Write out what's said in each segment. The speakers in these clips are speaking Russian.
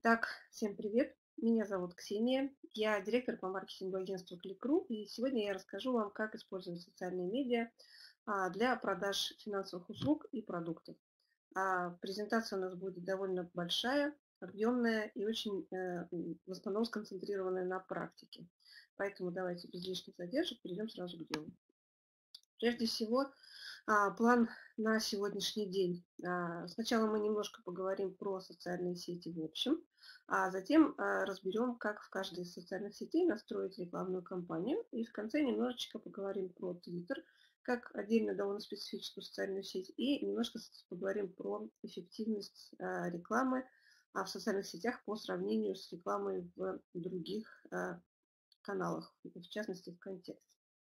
Итак, всем привет! Меня зовут Ксения, я директор по маркетингу агентства Клик.ру, и сегодня я расскажу вам, как использовать социальные медиа для продаж финансовых услуг и продуктов. Презентация у нас будет довольно большая, объемная и очень в основном сконцентрированная на практике. Поэтому давайте без лишних задержек перейдем сразу к делу. Прежде всего, план на сегодняшний день. Сначала мы немножко поговорим про социальные сети в общем, а затем разберем, как в каждой из социальных сетей настроить рекламную кампанию. И в конце немножечко поговорим про Twitter, как отдельно довольно специфическую социальную сеть, и немножко поговорим про эффективность рекламы в социальных сетях по сравнению с рекламой в других каналах, в частности в контексте.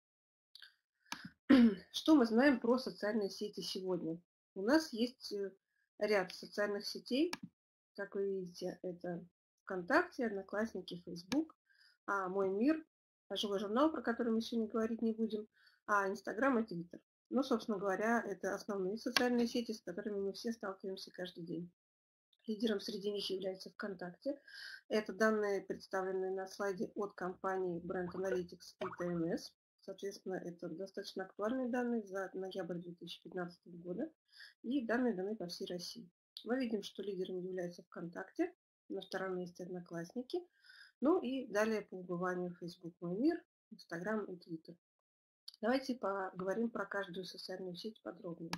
Что мы знаем про социальные сети сегодня? У нас есть ряд социальных сетей, как вы видите, это ВКонтакте, Одноклассники, Facebook, Мой мир, живой журнал, про который мы сегодня говорить не будем, Инстаграм и Твиттер. Ну, собственно говоря, это основные социальные сети, с которыми мы все сталкиваемся каждый день. Лидером среди них является ВКонтакте. Это данные, представленные на слайде от компании Brand Analytics и TMS. Соответственно, это достаточно актуальные данные за ноябрь 2015 года. И данные даны по всей России. Мы видим, что лидером является ВКонтакте, на втором месте Одноклассники. Ну и далее по убыванию Facebook Мой мир, Инстаграм и Твиттер. Давайте поговорим про каждую социальную сеть подробнее.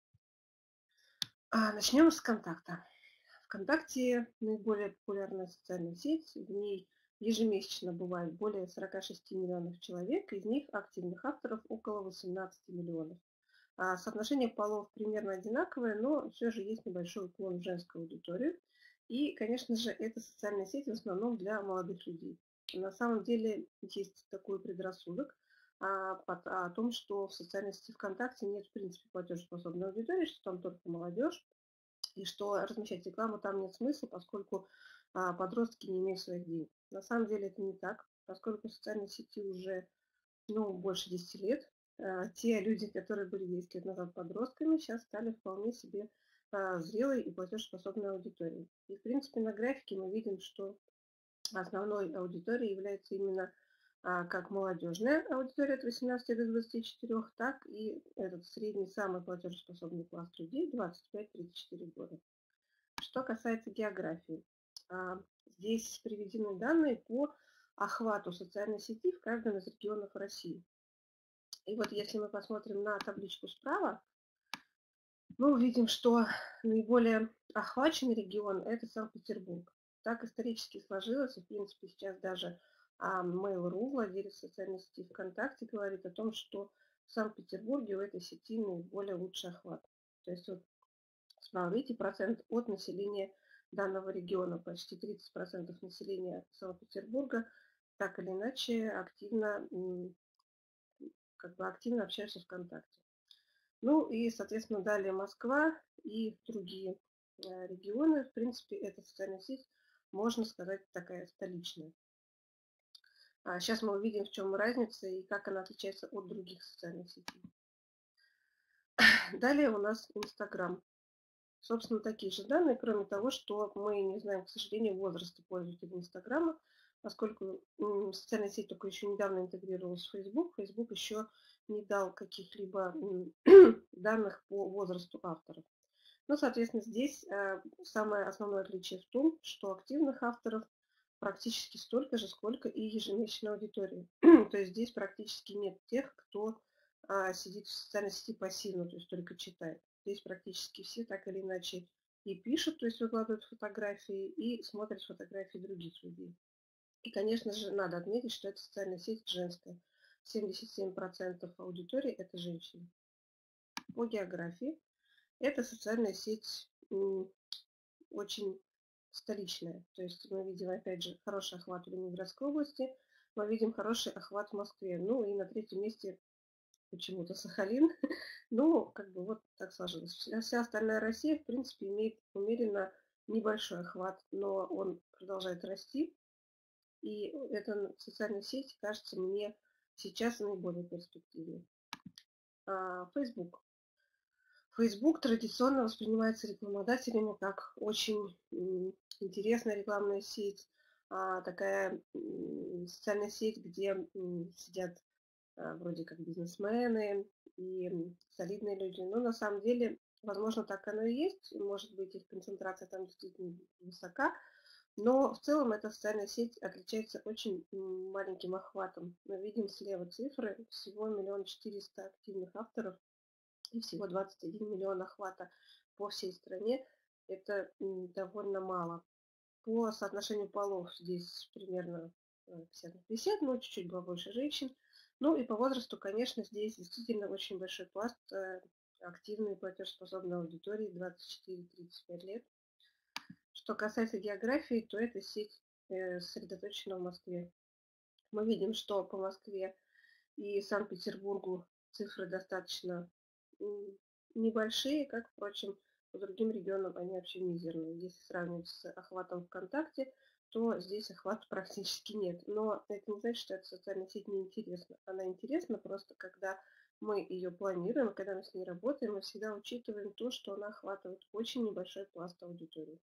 Начнем с ВКонтакта. ВКонтакте наиболее популярная социальная сеть. В ней ежемесячно бывает более 46 миллионов человек, из них активных авторов около 18 миллионов. Соотношение полов примерно одинаковое, но все же есть небольшой уклон в женскую аудиторию. И, конечно же, эта социальная сеть в основном для молодых людей. На самом деле есть такой предрассудок о том, что в социальной сети ВКонтакте нет, в принципе, платежеспособной аудитории, что там только молодежь, и что размещать рекламу там нет смысла, поскольку подростки не имеют своих денег. На самом деле это не так, поскольку социальные сети уже больше 10 лет. Те люди, которые были 10 лет назад подростками, сейчас стали вполне себе зрелой и платежеспособной аудиторией. И, в принципе, на графике мы видим, что основной аудиторией является именно как молодежная аудитория от 18 до 24, так и этот средний самый платежеспособный класс людей 25-34 года. Что касается географии, здесь приведены данные по охвату социальной сети в каждом из регионов России. И вот если мы посмотрим на табличку справа, мы увидим, что наиболее охваченный регион – это Санкт-Петербург. Так исторически сложилось, и в принципе сейчас даже Mail.ru, владелец социальной сети ВКонтакте, говорит о том, что в Санкт-Петербурге у этой сети наиболее лучший охват. То есть вот справа видите процент от населения данного региона, почти 30% населения Санкт-Петербурга так или иначе активно общаются ВКонтакте. Ну и, соответственно, далее Москва и другие регионы. В принципе, эта социальная сеть, можно сказать, такая столичная. Сейчас мы увидим, в чем разница и как она отличается от других социальных сетей. Далее у нас Инстаграм. Собственно, такие же данные, кроме того, что мы не знаем, к сожалению, возраста пользователей Инстаграма, поскольку социальная сеть только еще недавно интегрировалась в Facebook. Facebook еще не дал каких-либо данных по возрасту авторов. Ну, соответственно, здесь самое основное отличие в том, что активных авторов практически столько же, сколько и ежемесячной аудитории. То есть здесь практически нет тех, кто сидит в социальной сети пассивно, то есть только читает. Здесь практически все так или иначе и пишут, то есть выкладывают фотографии, и смотрят фотографии других людей. И, конечно же, надо отметить, что эта социальная сеть женская. 77% аудитории – это женщины. По географии эта социальная сеть очень столичная. То есть мы видим, опять же, хороший охват в Ленинградской области, мы видим хороший охват в Москве. Ну и на третьем месте почему-то Сахалин. Ну, вот так сложилось. Вся остальная Россия, в принципе, имеет умеренно небольшой охват, но он продолжает расти. И эта социальная сеть кажется мне сейчас наиболее перспективной. Facebook. Facebook традиционно воспринимается рекламодателями как очень интересная рекламная сеть, такая социальная сеть, где сидят вроде как бизнесмены и солидные люди. Но на самом деле, возможно, так оно и есть. Может быть, их концентрация там действительно высока. Но в целом эта социальная сеть отличается очень маленьким охватом. Мы видим слева цифры, всего 1 400 000 активных авторов и всего 21 миллион охвата по всей стране. Это довольно мало. По соотношению полов здесь примерно 50 на 50, но чуть-чуть больше женщин. Ну и по возрасту, конечно, здесь действительно очень большой пласт активной платежеспособной аудитории 24-35 лет. Что касается географии, то эта сеть сосредоточена в Москве. Мы видим, что по Москве и Санкт-Петербургу цифры достаточно небольшие, как, впрочем, по другим регионам они вообще мизерные. Если сравнивать с охватом ВКонтакте, то здесь охвата практически нет. Но это не значит, что эта социальная сеть неинтересна. Она интересна просто, когда мы ее планируем, и когда мы с ней работаем, мы всегда учитываем то, что она охватывает очень небольшой пласт аудитории.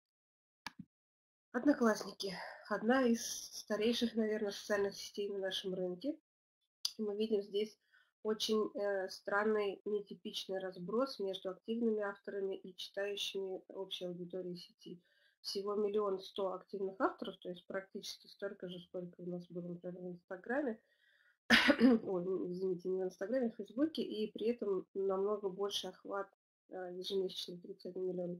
Одноклассники. Одна из старейших, наверное, социальных сетей на нашем рынке. Мы видим здесь очень странный, нетипичный разброс между активными авторами и читающими общей аудиторией сети. Всего 1 100 000 активных авторов, то есть практически столько же, сколько у нас было, например, в Инстаграме. Ой, извините, не в Инстаграме, а в Фейсбуке, и при этом намного больше охват ежемесячный, 31 миллион.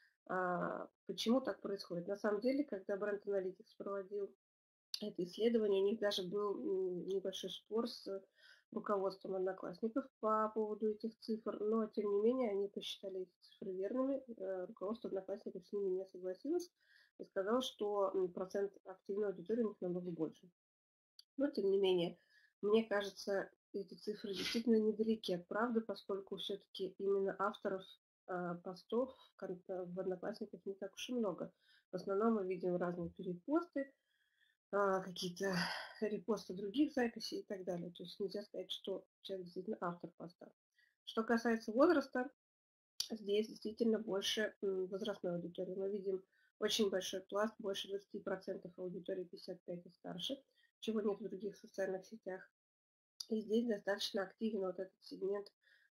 Почему так происходит? На самом деле, когда Brand Analytics проводил это исследование, у них даже был небольшой спор с руководством Одноклассников по поводу этих цифр, но тем не менее они посчитали эти цифры верными. Руководство Одноклассников с ними не согласилось и сказало, что процент активной аудитории у них намного больше. Но тем не менее, мне кажется, эти цифры действительно недалеки от правды, поскольку все-таки именно авторов постов в Одноклассниках не так уж и много. В основном мы видим разные перепосты, какие-то репосты других записей и так далее. То есть нельзя сказать, что человек действительно автор поста. Что касается возраста, здесь действительно больше возрастной аудитории. Мы видим очень большой пласт, больше 20% аудитории 55 и старше, чего нет в других социальных сетях. И здесь достаточно активен вот этот сегмент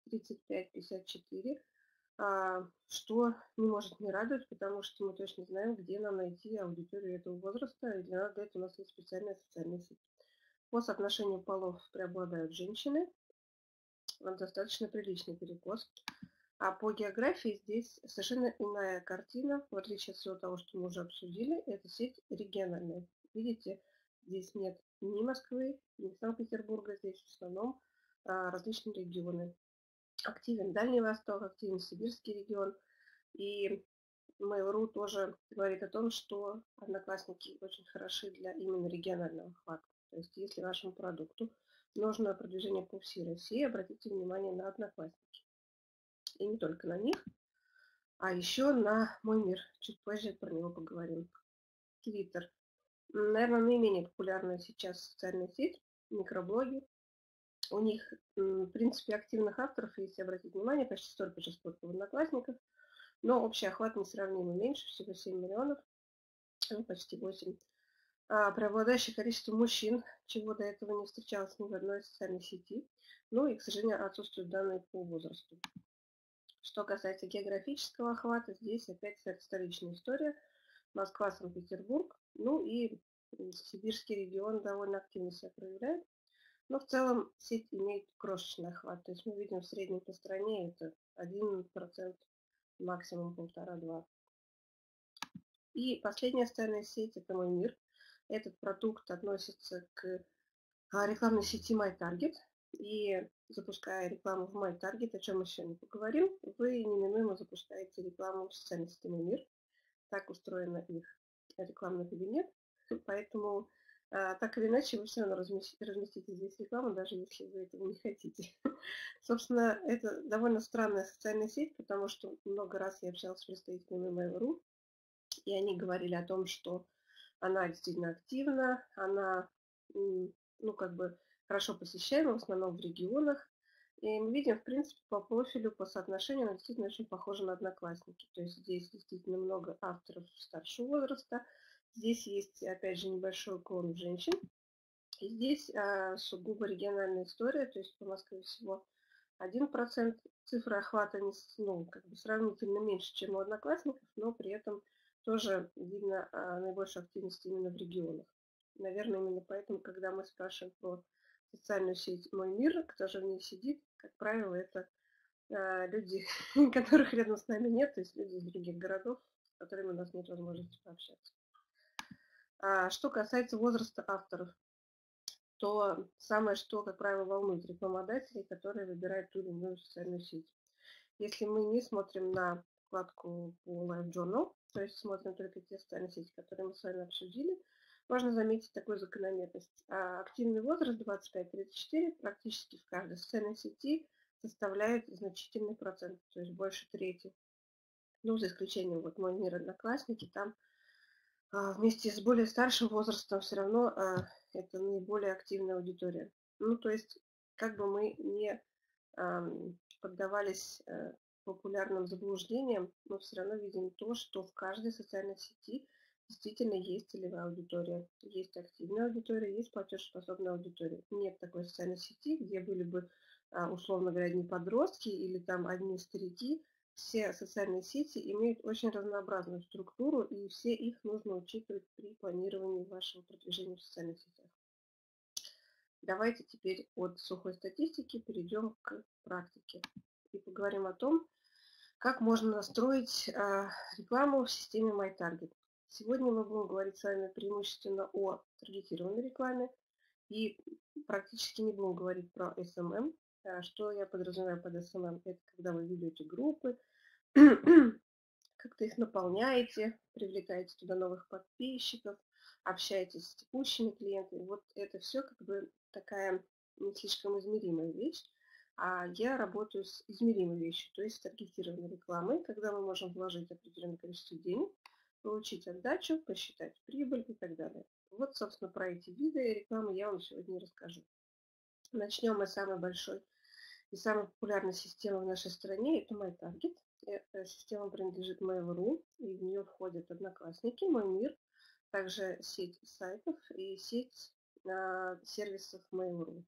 35-54, что не может не радовать, потому что мы точно знаем, где нам найти аудиторию этого возраста, и для этого у нас есть специальная социальная сеть. По соотношению полов преобладают женщины, достаточно приличный перекос. А по географии здесь совершенно иная картина, в отличие от всего того, что мы уже обсудили, эта сеть региональная. Видите, здесь нет ни Москвы, ни Санкт-Петербурга, здесь в основном различные регионы. Активен Дальний Восток, активен Сибирский регион. И Mail.ru тоже говорит о том, что Одноклассники очень хороши для именно регионального охвата. То есть если вашему продукту нужно продвижение по всей России, обратите внимание на Одноклассники. И не только на них, а еще на Мой мир. Чуть позже про него поговорим. Твиттер. Наверное, наименее популярная сейчас социальная сеть, микроблоги. У них, в принципе, активных авторов, если обратить внимание, почти столько же, сколько в Одноклассниках. Но общий охват несравнимо меньше, всего 7 миллионов, ну, почти 8. Преобладающее количество мужчин, чего до этого не встречалось ни в одной социальной сети. Ну и, к сожалению, отсутствуют данные по возрасту. Что касается географического охвата, здесь опять столичная история. Москва, Санкт-Петербург. Ну и Сибирский регион довольно активно себя проявляет. Но в целом сеть имеет крошечный охват. То есть мы видим в среднем по стране это 1%, максимум 1,5-2%. И последняя социальная сеть – это Мой мир. Этот продукт относится к рекламной сети MyTarget. И запуская рекламу в MyTarget, о чем мы сегодня поговорим, вы неминуемо запускаете рекламу в социальной сети Мой мир. Так устроен их рекламный кабинет. Поэтому так или иначе вы все равно разместите здесь рекламу, даже если вы этого не хотите. Собственно, это довольно странная социальная сеть, потому что много раз я общалась с представителями Mail.ru, и они говорили о том, что она действительно активна, она, ну, как бы хорошо посещаема, в основном в регионах, И мы видим, в принципе, по профилю, по соотношению, она действительно очень похожа на Одноклассники. То есть здесь действительно много авторов старшего возраста. Здесь есть, опять же, небольшой уклон женщин. И здесь сугубо региональная история, то есть по Москве всего 1%, цифра охвата как бы сравнительно меньше, чем у Одноклассников, но при этом тоже видно наибольшую активность именно в регионах. Наверное, именно поэтому, когда мы спрашиваем про социальную сеть «Мой мир», кто же в ней сидит, как правило, это люди, которых рядом с нами нет, то есть люди из других городов, с которыми у нас нет возможности пообщаться. Что касается возраста авторов, то самое, что, как правило, волнует рекламодателей, которые выбирают ту или иную социальную сеть. Если мы не смотрим на вкладку по Live Journal, то есть смотрим только те социальные сети, которые мы с вами обсудили, можно заметить такую закономерность. Активный возраст 25-34 практически в каждой социальной сети составляет значительный процент, то есть больше трети. Ну, за исключением вот «Мой мир», «Одноклассники», там вместе с более старшим возрастом все равно это наиболее активная аудитория. Ну, то есть, как бы мы не поддавались популярным заблуждениям, мы все равно видим то, что в каждой социальной сети действительно есть целевая аудитория. Есть активная аудитория, есть платежеспособная аудитория. Нет такой социальной сети, где были бы, условно говоря, одни подростки или там одни старики. Все социальные сети имеют очень разнообразную структуру, и все их нужно учитывать при планировании вашего продвижения в социальных сетях. Давайте теперь от сухой статистики перейдем к практике и поговорим о том, как можно настроить рекламу в системе MyTarget. Сегодня мы будем говорить с вами преимущественно о таргетированной рекламе и практически не будем говорить про SMM. Что я подразумеваю под SMM? Это когда вы ведете группы, как-то их наполняете, привлекаете туда новых подписчиков, общаетесь с текущими клиентами. Вот это все как бы такая не слишком измеримая вещь. А я работаю с измеримой вещью, то есть с таргетированной рекламой, когда мы можем вложить определенное количество денег, получить отдачу, посчитать прибыль и так далее. Вот, собственно, про эти виды рекламы я вам сегодня расскажу. Начнем мы с самой большой и самой популярной системы в нашей стране – это MyTarget. Эта система принадлежит Mail.ru, и в нее входят Одноклассники, Мой мир, также сеть сайтов и сеть сервисов Mail.ru.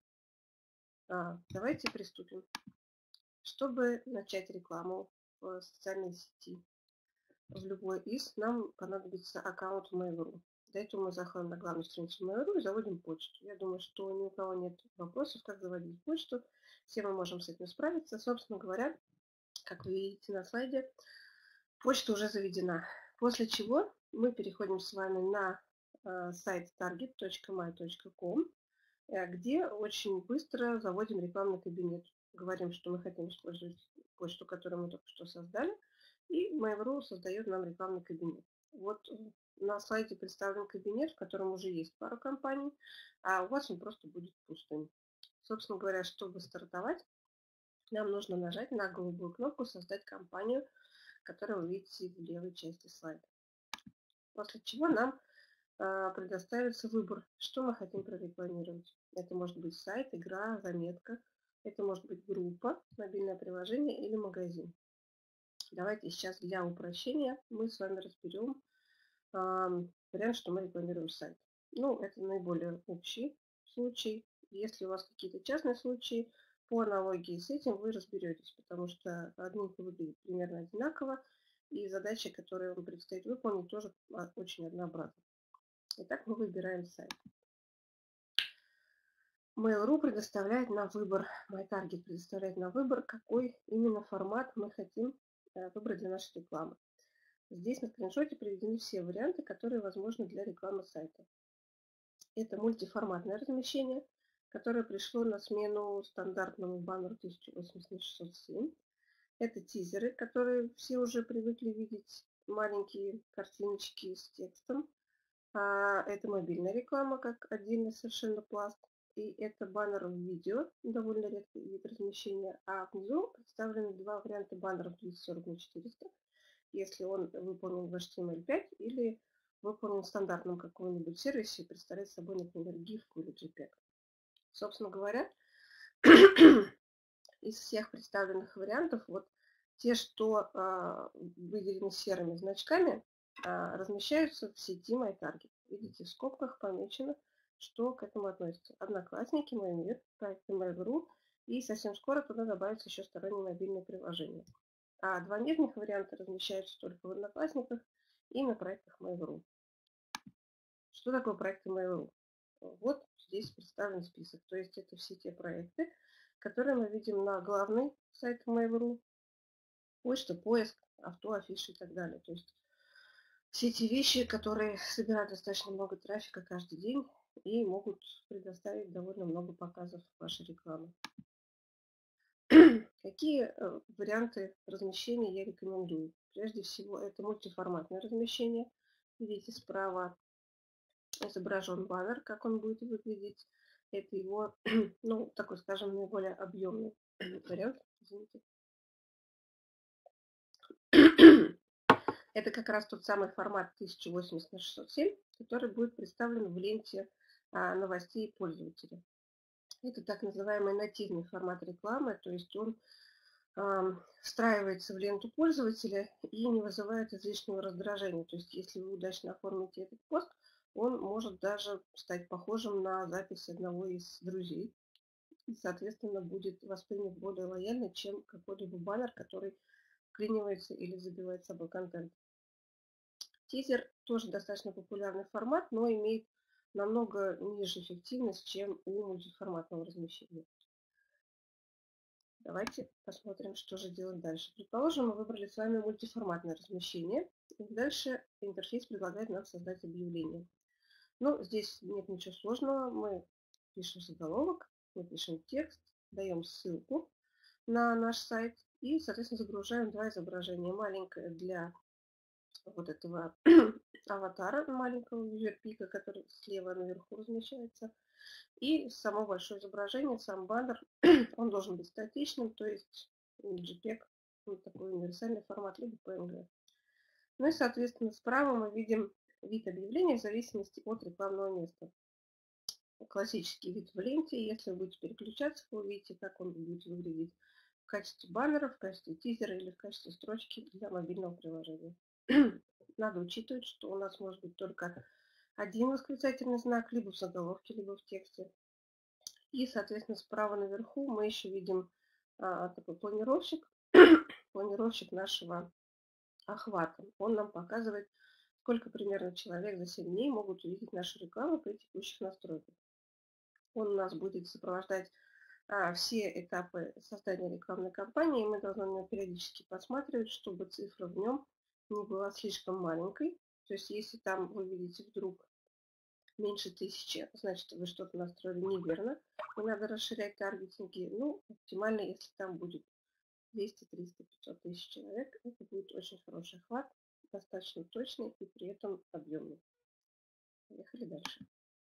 Давайте приступим. Чтобы начать рекламу в социальной сети, в любой из, нам понадобится аккаунт Mail.ru. Для этого мы заходим на главную страницу Mail.ru и заводим почту. Я думаю, что ни у кого нет вопросов, как заводить почту. Все мы можем с этим справиться. Собственно говоря, как вы видите на слайде, почта уже заведена. После чего мы переходим с вами на сайт target.my.com, где очень быстро заводим рекламный кабинет. Говорим, что мы хотим использовать почту, которую мы только что создали, и Mail.ru создает нам рекламный кабинет. Вот на слайде представлен кабинет, в котором уже есть пару компаний, а у вас он просто будет пустым. Собственно говоря, чтобы стартовать, нам нужно нажать на голубую кнопку «Создать компанию», которую вы видите в левой части слайда. После чего нам предоставится выбор, что мы хотим прорекламировать. Это может быть сайт, игра, заметка, это может быть группа, мобильное приложение или магазин. Давайте сейчас для упрощения мы с вами разберем вариант, что мы рекламируем сайт. Ну, это наиболее общий случай. Если у вас какие-то частные случаи, по аналогии с этим вы разберетесь, потому что админка выглядит примерно одинаково, и задачи, которые вам предстоит выполнить, тоже очень однообразны. Итак, мы выбираем сайт. Mail.ru предоставляет на выбор, MyTarget предоставляет на выбор, какой именно формат мы хотим выбрать для нашей рекламы. Здесь на скриншоте приведены все варианты, которые возможны для рекламы сайта. Это мультиформатное размещение, которое пришло на смену стандартному баннеру 1080x607. Это тизеры, которые все уже привыкли видеть, маленькие картиночки с текстом. Это мобильная реклама, как отдельный совершенно пласт. И это баннер в видео, довольно редкий вид размещения. А внизу представлены два варианта баннеров 240x400, если он выполнен в HTML5 или выполнен в стандартном каком-нибудь сервисе, представляет собой, например, GIF или JPEG. Собственно говоря, из всех представленных вариантов, вот те, что выделены серыми значками, размещаются в сети MyTarget. Видите, в скобках помечено, что к этому относится. Одноклассники, MyMир, проекты Mail.ru, и совсем скоро туда добавятся еще сторонние мобильные приложения. А два нижних варианта размещаются только в Одноклассниках и на проектах Mail.ru. Что такое проекты Mail.ru? Вот здесь представлен список. То есть это все те проекты, которые мы видим на главной сайте Mail.ru, почта, поиск, авто, афиши и так далее. То есть все те вещи, которые собирают достаточно много трафика каждый день и могут предоставить довольно много показов вашей рекламы. Какие варианты размещения я рекомендую? Прежде всего, это мультиформатное размещение. Видите, справа изображен баннер, как он будет выглядеть. Это его, ну, такой, скажем, наиболее объемный вариант. Извините. Это как раз тот самый формат 1080 на 607, который будет представлен в ленте новостей пользователя. Это так называемый нативный формат рекламы, то есть он встраивается в ленту пользователя и не вызывает излишнего раздражения. То есть если вы удачно оформите этот пост, он может даже стать похожим на запись одного из друзей. И, соответственно, будет воспринят более лояльно, чем какой-либо баннер, который вклинивается или забивает собой контент. Тизер тоже достаточно популярный формат, но имеет намного ниже эффективность, чем у мультиформатного размещения. Давайте посмотрим, что же делать дальше. Предположим, мы выбрали с вами мультиформатное размещение. И дальше интерфейс предлагает нам создать объявление. Ну, здесь нет ничего сложного. Мы пишем заголовок, мы пишем текст, даем ссылку на наш сайт и, соответственно, загружаем два изображения. Маленькое для вот этого аватара, маленького юзерпика, который слева наверху размещается. И само большое изображение, сам баннер, он должен быть статичным, то есть JPEG, такой универсальный формат, либо PNG. Ну и, соответственно, справа мы видим вид объявления в зависимости от рекламного места. Классический вид в ленте. Если вы будете переключаться, вы увидите, как он будет выглядеть в качестве баннера, в качестве тизера или в качестве строчки для мобильного приложения. Надо учитывать, что у нас может быть только один восклицательный знак, либо в заголовке, либо в тексте. И, соответственно, справа наверху мы еще видим такой планировщик, планировщик нашего охвата. Он нам показывает, сколько примерно человек за 7 дней могут увидеть нашу рекламу при текущих настройках. Он у нас будет сопровождать все этапы создания рекламной кампании. Мы должны на него периодически посматривать, чтобы цифра в нем не была слишком маленькой. То есть, если там вы видите вдруг меньше 1000, значит, вы что-то настроили неверно, и надо расширять таргетинги. Ну, оптимально, если там будет 200, 300, 500 тысяч человек, это будет очень хороший охват, достаточно точный и при этом объемный. Поехали дальше.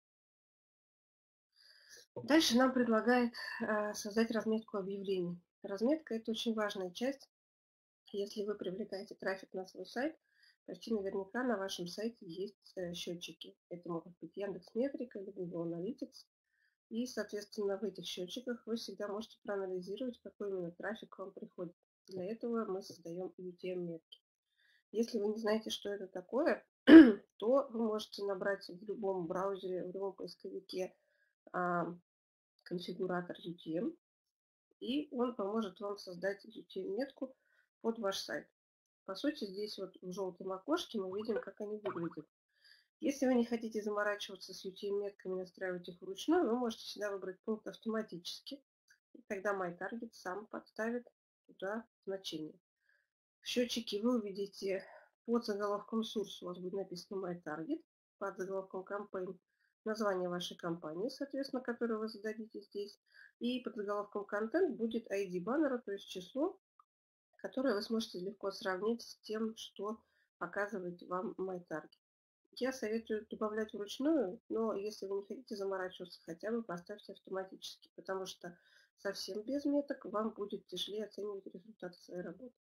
Дальше нам предлагает создать разметку объявлений. Разметка – это очень важная часть. Если вы привлекаете трафик на свой сайт, почти наверняка на вашем сайте есть счетчики. Это могут быть Яндекс.Метрика или Google Analytics. И, соответственно, в этих счетчиках вы всегда можете проанализировать, какой именно трафик к вам приходит. Для этого мы создаем UTM-метки. Если вы не знаете, что это такое, то вы можете набрать в любом браузере, в любом поисковике конфигуратор UTM, и он поможет вам создать UTM-метку под ваш сайт. По сути, здесь вот в желтом окошке мы видим, как они выглядят. Если вы не хотите заморачиваться с UTM-метками, настраивать их вручную, вы можете всегда выбрать пункт автоматически, и тогда MyTarget сам подставит туда значение. В счетчике вы увидите под заголовком Source у вас будет написано MyTarget, под заголовком Campaign название вашей компании, соответственно, которое вы зададите здесь, и под заголовком Content будет ID баннера, то есть число, которое вы сможете легко сравнить с тем, что показывает вам MyTarget. Я советую добавлять вручную, но если вы не хотите заморачиваться, хотя бы поставьте автоматически, потому что совсем без меток вам будет тяжелее оценивать результаты своей работы.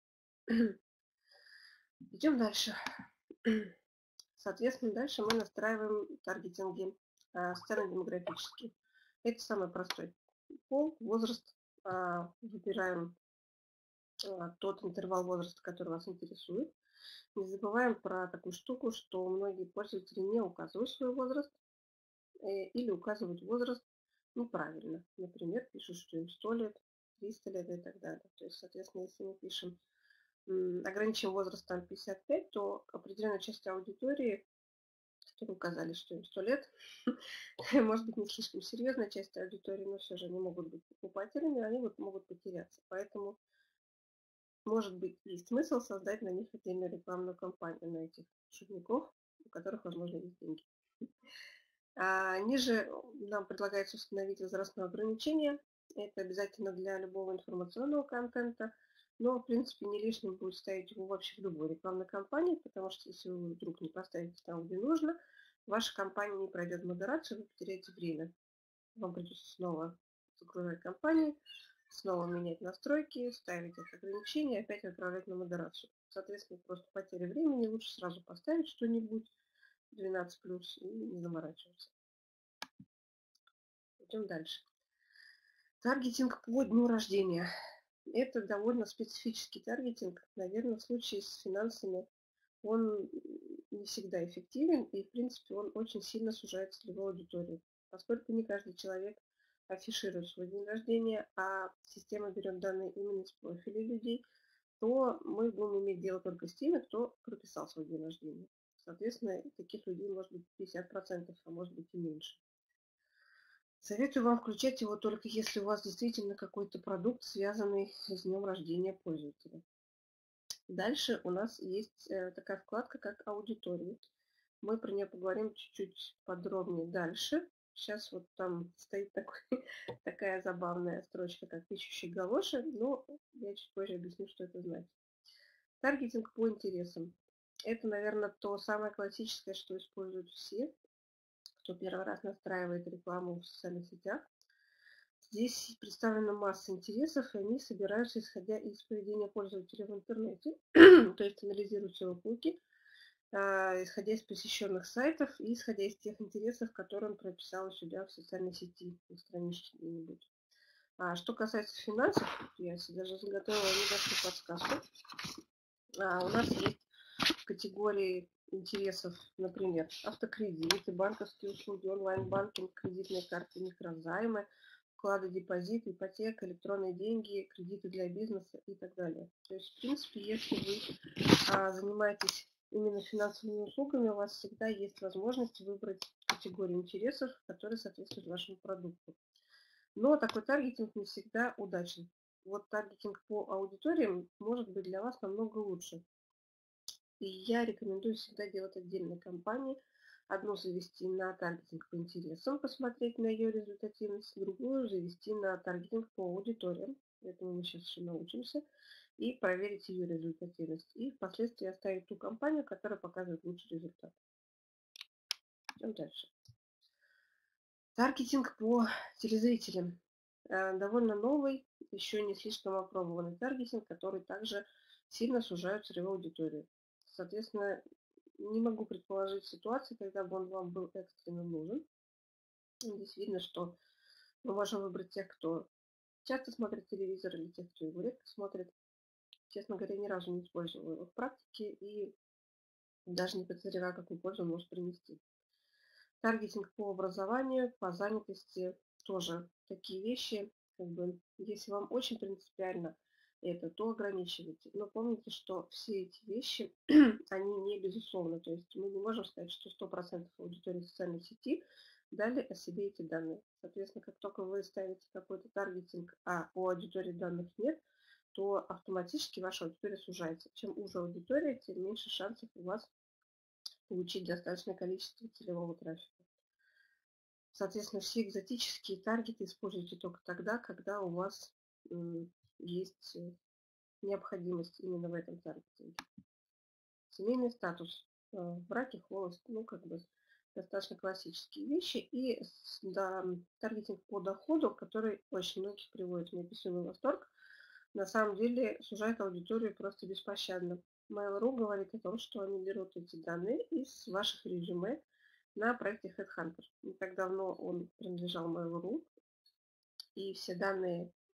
Идем дальше. Соответственно, дальше мы настраиваем таргетинги социально-демографические. Это самый простой. Пол, возраст, выбираем тот интервал возраста, который вас интересует. Не забываем про такую штуку, что многие пользователи не указывают свой возраст или указывают возраст неправильно. Например, пишут, что им 100 лет, 300 лет и так далее. То есть, соответственно, если мы пишем ограничим возраст там 55, то определенная часть аудитории, которые указали, что им 100 лет, может быть, не слишком серьезная часть аудитории, но все же они могут быть покупателями, они могут потеряться. Поэтому, может быть, есть смысл создать на них отдельную рекламную кампанию, на этих шутников, у которых, возможно, есть деньги. Ниже нам предлагается установить возрастное ограничение. Это обязательно для любого информационного контента. Но, в принципе, не лишним будет ставить его вообще в любой рекламной кампании, потому что если вы вдруг не поставите там, где нужно, ваша компания не пройдет модерацию, вы потеряете время. Вам придется снова загружать кампанию, снова менять настройки, ставить это ограничение, опять отправлять на модерацию. Соответственно, просто потеря времени, лучше сразу поставить что-нибудь 12+, и не заморачиваться. Идем дальше. Таргетинг по дню рождения. Это довольно специфический таргетинг. Наверное, в случае с финансами он не всегда эффективен, и, в принципе, он очень сильно сужает целевую аудиторию. Поскольку не каждый человек афиширует свой день рождения, а система берет данные именно из профилей людей, то мы будем иметь дело только с теми, кто прописал свой день рождения. Соответственно, таких людей может быть 50%, а может быть и меньше. Советую вам включать его только если у вас действительно какой-то продукт, связанный с днем рождения пользователя. Дальше у нас есть такая вкладка, как аудитория. Мы про нее поговорим чуть-чуть подробнее дальше. Сейчас вот там стоит такая забавная строчка, как пишущий галоши, но я чуть позже объясню, что это значит. Таргетинг по интересам. Это, наверное, то самое классическое, что используют все, кто первый раз настраивает рекламу в социальных сетях. Здесь представлена масса интересов, и они собираются, исходя из поведения пользователя в интернете, то есть анализируются его куки, исходя из посещенных сайтов и исходя из тех интересов, которые он прописал у себя в социальной сети, на страничке где-нибудь. Что касается финансов, я себе даже заготовила небольшую подсказку. У нас есть категории интересов, например, автокредиты, банковские услуги, онлайн-банкинг, кредитные карты, микрозаймы, вклады, депозиты, ипотека, электронные деньги, кредиты для бизнеса и так далее. То есть, в принципе, если вы занимаетесь именно финансовыми услугами, у вас всегда есть возможность выбрать категорию интересов, которые соответствуют вашему продукту. Но такой таргетинг не всегда удачен. Вот таргетинг по аудиториям может быть для вас намного лучше. И я рекомендую всегда делать отдельные кампании. Одну завести на таргетинг по интересам, посмотреть на ее результативность, другую завести на таргетинг по аудиториям. Этому мы сейчас еще научимся. И проверить ее результативность. И впоследствии оставить ту компанию, которая показывает лучший результат. Идем дальше. Таргетинг по телезрителям. Довольно новый, еще не слишком опробованный таргетинг, который также сильно сужает целевую аудиторию. Соответственно, не могу предположить ситуации, когда бы он вам был экстренно нужен. Здесь видно, что мы можем выбрать тех, кто часто смотрит телевизор, или тех, кто его редко смотрит. Честно говоря, ни разу не использовала его в практике и даже не подозреваю, какую пользу он может принести. Таргетинг по образованию, по занятости, тоже такие вещи. Если вам очень принципиально это, то ограничивайте. Но помните, что все эти вещи, они не безусловны. То есть мы не можем сказать, что 100% аудитории социальной сети дали о себе эти данные. Соответственно, как только вы ставите какой-то таргетинг, а у аудитории данных нет, то автоматически ваша аудитория сужается. Чем уже аудитория, тем меньше шансов у вас получить достаточное количество целевого трафика. Соответственно, все экзотические таргеты используйте только тогда, когда у вас есть необходимость именно в этом таргетинге. Семейный статус, браки, холост, достаточно классические вещи. И таргетинг по доходу, который очень многих приводит в неописуемый восторг, на самом деле сужает аудиторию просто беспощадно. Mail.ru говорит о том, что они берут эти данные из ваших резюме на проекте HeadHunter. Не так давно он принадлежал Mail.ru, и все данные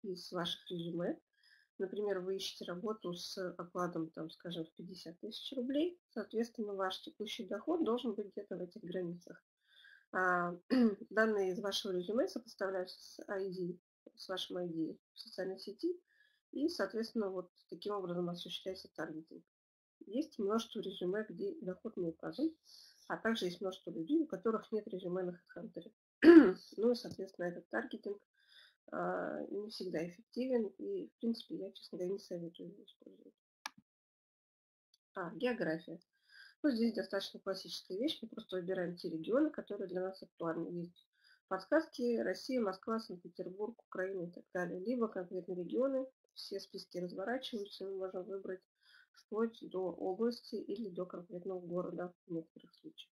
из ваших резюме. Например, вы ищете работу с окладом, там, скажем, в 50 тысяч рублей. Соответственно, ваш текущий доход должен быть где-то в этих границах. Данные из вашего резюме сопоставляются с вашим ID в социальной сети. И, соответственно, вот таким образом осуществляется таргетинг. Есть множество резюме, где доход не указан, а также есть множество людей, у которых нет резюме на HeadHunter. Ну и, соответственно, этот таргетинг не всегда эффективен, и, в принципе, я, честно говоря, не советую его использовать. География. Ну, здесь достаточно классическая вещь. Мы просто выбираем те регионы, которые для нас актуальны. Есть подсказки: Россия, Москва, Санкт-Петербург, Украина и так далее. Либо конкретные регионы. Все списки разворачиваются, мы можем выбрать вплоть до области или до конкретного города в некоторых случаях.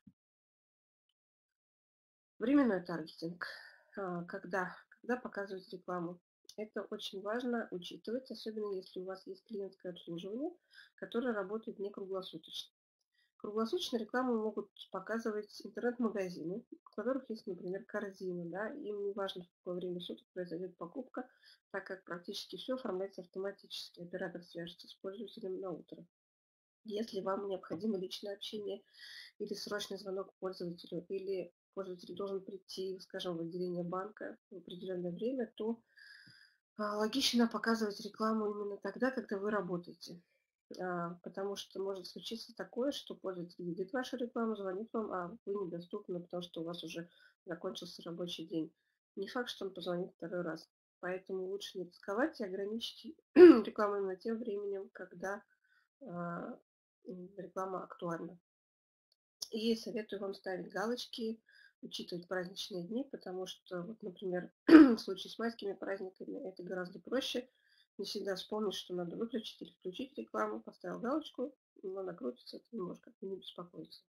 Временной таргетинг. Когда показывать рекламу. Это очень важно учитывать, особенно если у вас есть клиентское обслуживание, которое работает не круглосуточно. Круглосуточно рекламу могут показывать интернет-магазины, в которых есть, например, корзина. Да, им не важно, в какое время суток произойдет покупка, так как практически все оформляется автоматически. Оператор свяжется с пользователем на утро. Если вам необходимо личное общение или срочный звонок пользователю, или пользователь должен прийти, скажем, в отделение банка в определенное время, то логично показывать рекламу именно тогда, когда вы работаете. Потому что может случиться такое, что пользователь видит вашу рекламу, звонит вам, а вы недоступны, потому что у вас уже закончился рабочий день. Не факт, что он позвонит второй раз. Поэтому лучше не рисковать и ограничить рекламу именно тем временем, когда реклама актуальна. И советую вам ставить галочки, учитывать праздничные дни, потому что, вот, например, в случае с майскими праздниками это гораздо проще. Не всегда вспомнить, что надо выключить или включить рекламу, поставил галочку, она крутится, ты не можешь как-то не беспокоиться.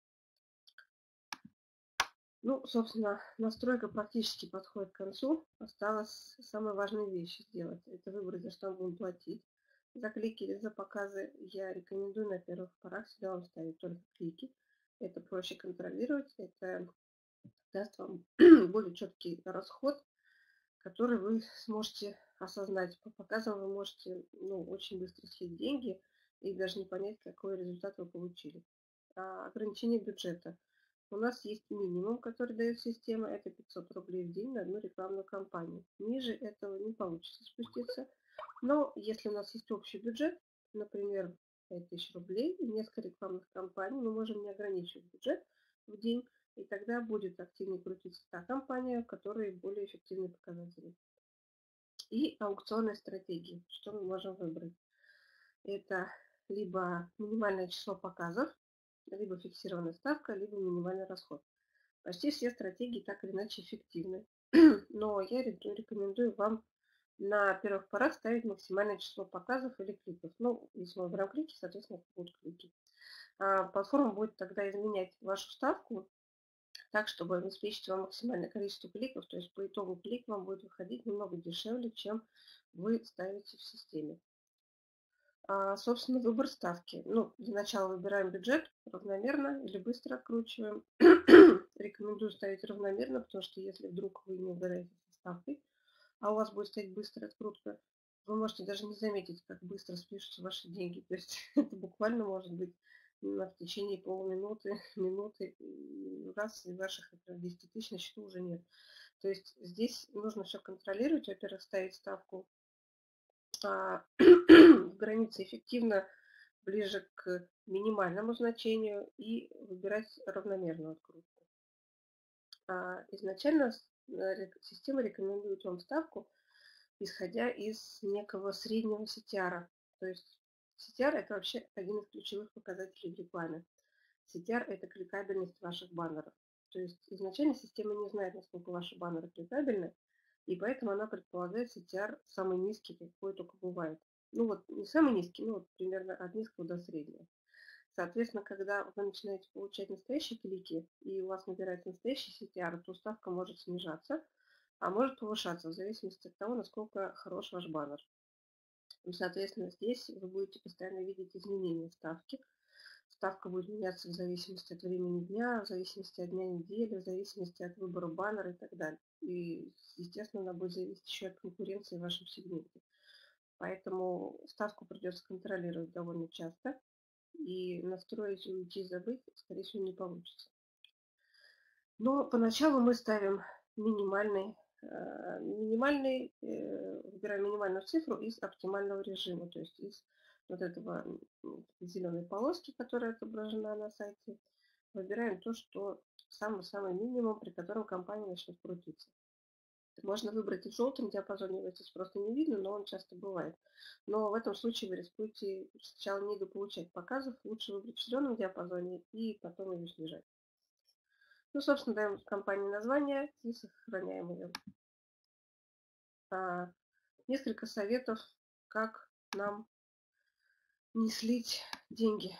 Ну, собственно, настройка практически подходит к концу. Осталось самые важные вещи сделать. Это выбрать, за что мы будем платить. За клики или за показы я рекомендую на первых порах всегда вам ставить только клики. Это проще контролировать, это даст вам более четкий расход, который вы сможете осознать. По показам вы можете очень быстро слить деньги и даже не понять, какой результат вы получили. Ограничение бюджета. У нас есть минимум, который дает система, это 500 рублей в день на одну рекламную кампанию. Ниже этого не получится спуститься. Но если у нас есть общий бюджет, например, 5000 рублей и несколько рекламных кампаний, мы можем не ограничивать бюджет в день, и тогда будет активнее крутиться та компания, в которой более эффективные показатели. И аукционные стратегии. Что мы можем выбрать? Это либо минимальное число показов, либо фиксированная ставка, либо минимальный расход. Почти все стратегии так или иначе эффективны. Но я рекомендую вам на первых порах ставить максимальное число показов или кликов. Ну, если мы выбираем клики, соответственно, это будут клики. Платформа будет тогда изменять вашу ставку так, чтобы обеспечить вам максимальное количество кликов. То есть по итогу клик вам будет выходить немного дешевле, чем вы ставите в системе. Собственно, выбор ставки. Ну, для начала выбираем бюджет равномерно или быстро откручиваем. Рекомендую ставить равномерно, потому что если вдруг вы не угадаете со ставкой, а у вас будет стоять быстрая открутка, вы можете даже не заметить, как быстро спишутся ваши деньги. То есть это буквально может быть в течение полуминуты, минуты, раз, и ваших 10 тысяч на счету уже нет. То есть здесь нужно все контролировать. Во-первых, ставить ставку в границе эффективно ближе к минимальному значению и выбирать равномерную открутку. Изначально система рекомендует вам ставку, исходя из некого среднего CTR. То есть CTR – это вообще один из ключевых показателей в рекламе. CTR – это кликабельность ваших баннеров. То есть изначально система не знает, насколько ваши баннеры кликабельны, и поэтому она предполагает CTR самый низкий, какой только бывает. Ну вот не самый низкий, но вот примерно от низкого до среднего. Соответственно, когда вы начинаете получать настоящие клики, и у вас набирается настоящий CTR, то ставка может снижаться, а может повышаться в зависимости от того, насколько хорош ваш баннер. И, соответственно, здесь вы будете постоянно видеть изменения ставки. Ставка будет меняться в зависимости от времени дня, в зависимости от дня недели, в зависимости от выбора баннера и так далее. И, естественно, она будет зависеть еще от конкуренции в вашем сегменте. Поэтому ставку придется контролировать довольно часто. И настроить, уйти, забыть, скорее всего, не получится. Но поначалу мы ставим выбираем минимальную цифру из оптимального режима, то есть из вот этого зеленой полоски, которая отображена на сайте, выбираем то, что самый-самый минимум, при котором компания начнет крутиться. Можно выбрать и в желтом диапазоне, его здесь просто не видно, но он часто бывает. Но в этом случае вы рискуете сначала недополучать показов, лучше выбрать в зеленом диапазоне и потом ее снижать. Ну, собственно, даем компании название и сохраняем ее. Несколько советов, как нам не слить деньги.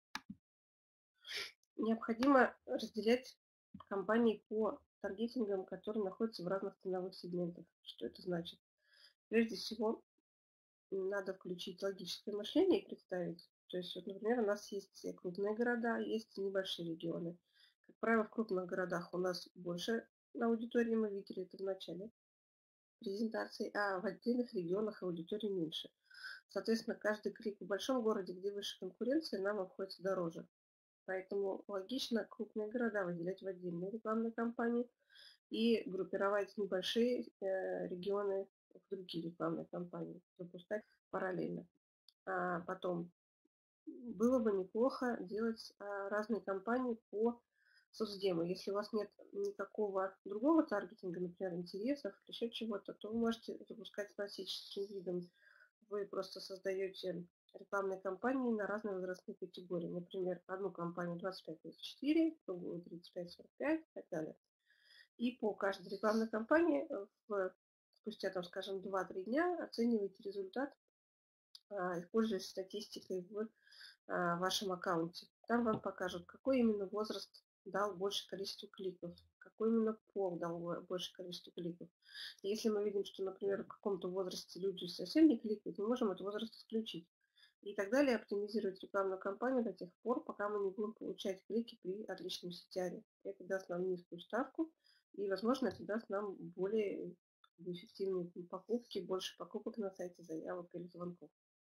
Необходимо разделять компании по таргетингам, которые находятся в разных ценовых сегментах. Что это значит? Прежде всего, надо включить логическое мышление и представить. То есть, вот, например, у нас есть крупные города, есть небольшие регионы. Как правило, в крупных городах у нас больше аудитории, мы видели это в начале презентации, а в отдельных регионах аудитории меньше. Соответственно, каждый клик в большом городе, где выше конкуренция, нам обходится дороже. Поэтому логично крупные города выделять в отдельные рекламные кампании и группировать небольшие регионы в другие рекламные кампании, запускать параллельно. А потом было бы неплохо делать разные кампании по соцдему. Если у вас нет никакого другого таргетинга, например, интересов или еще чего-то, то вы можете запускать классическим видом. Вы просто создаете рекламные кампании на разные возрастные категории. Например, одну кампанию 25-34, другую 35-45 и так далее. И по каждой рекламной кампании спустя, там, скажем, 2-3 дня оцениваете результат, используя статистикой в вашем аккаунте. Там вам покажут, какой именно возраст дал больше количество кликов, какой именно пол дал больше количество кликов. И если мы видим, что, например, в каком-то возрасте люди совсем не кликают, мы можем этот возраст исключить. И так далее оптимизировать рекламную кампанию до тех пор, пока мы не будем получать клики при отличном CTR. Это даст нам низкую ставку, и, возможно, это даст нам более эффективные покупки, больше покупок на сайте, заявок или звонков.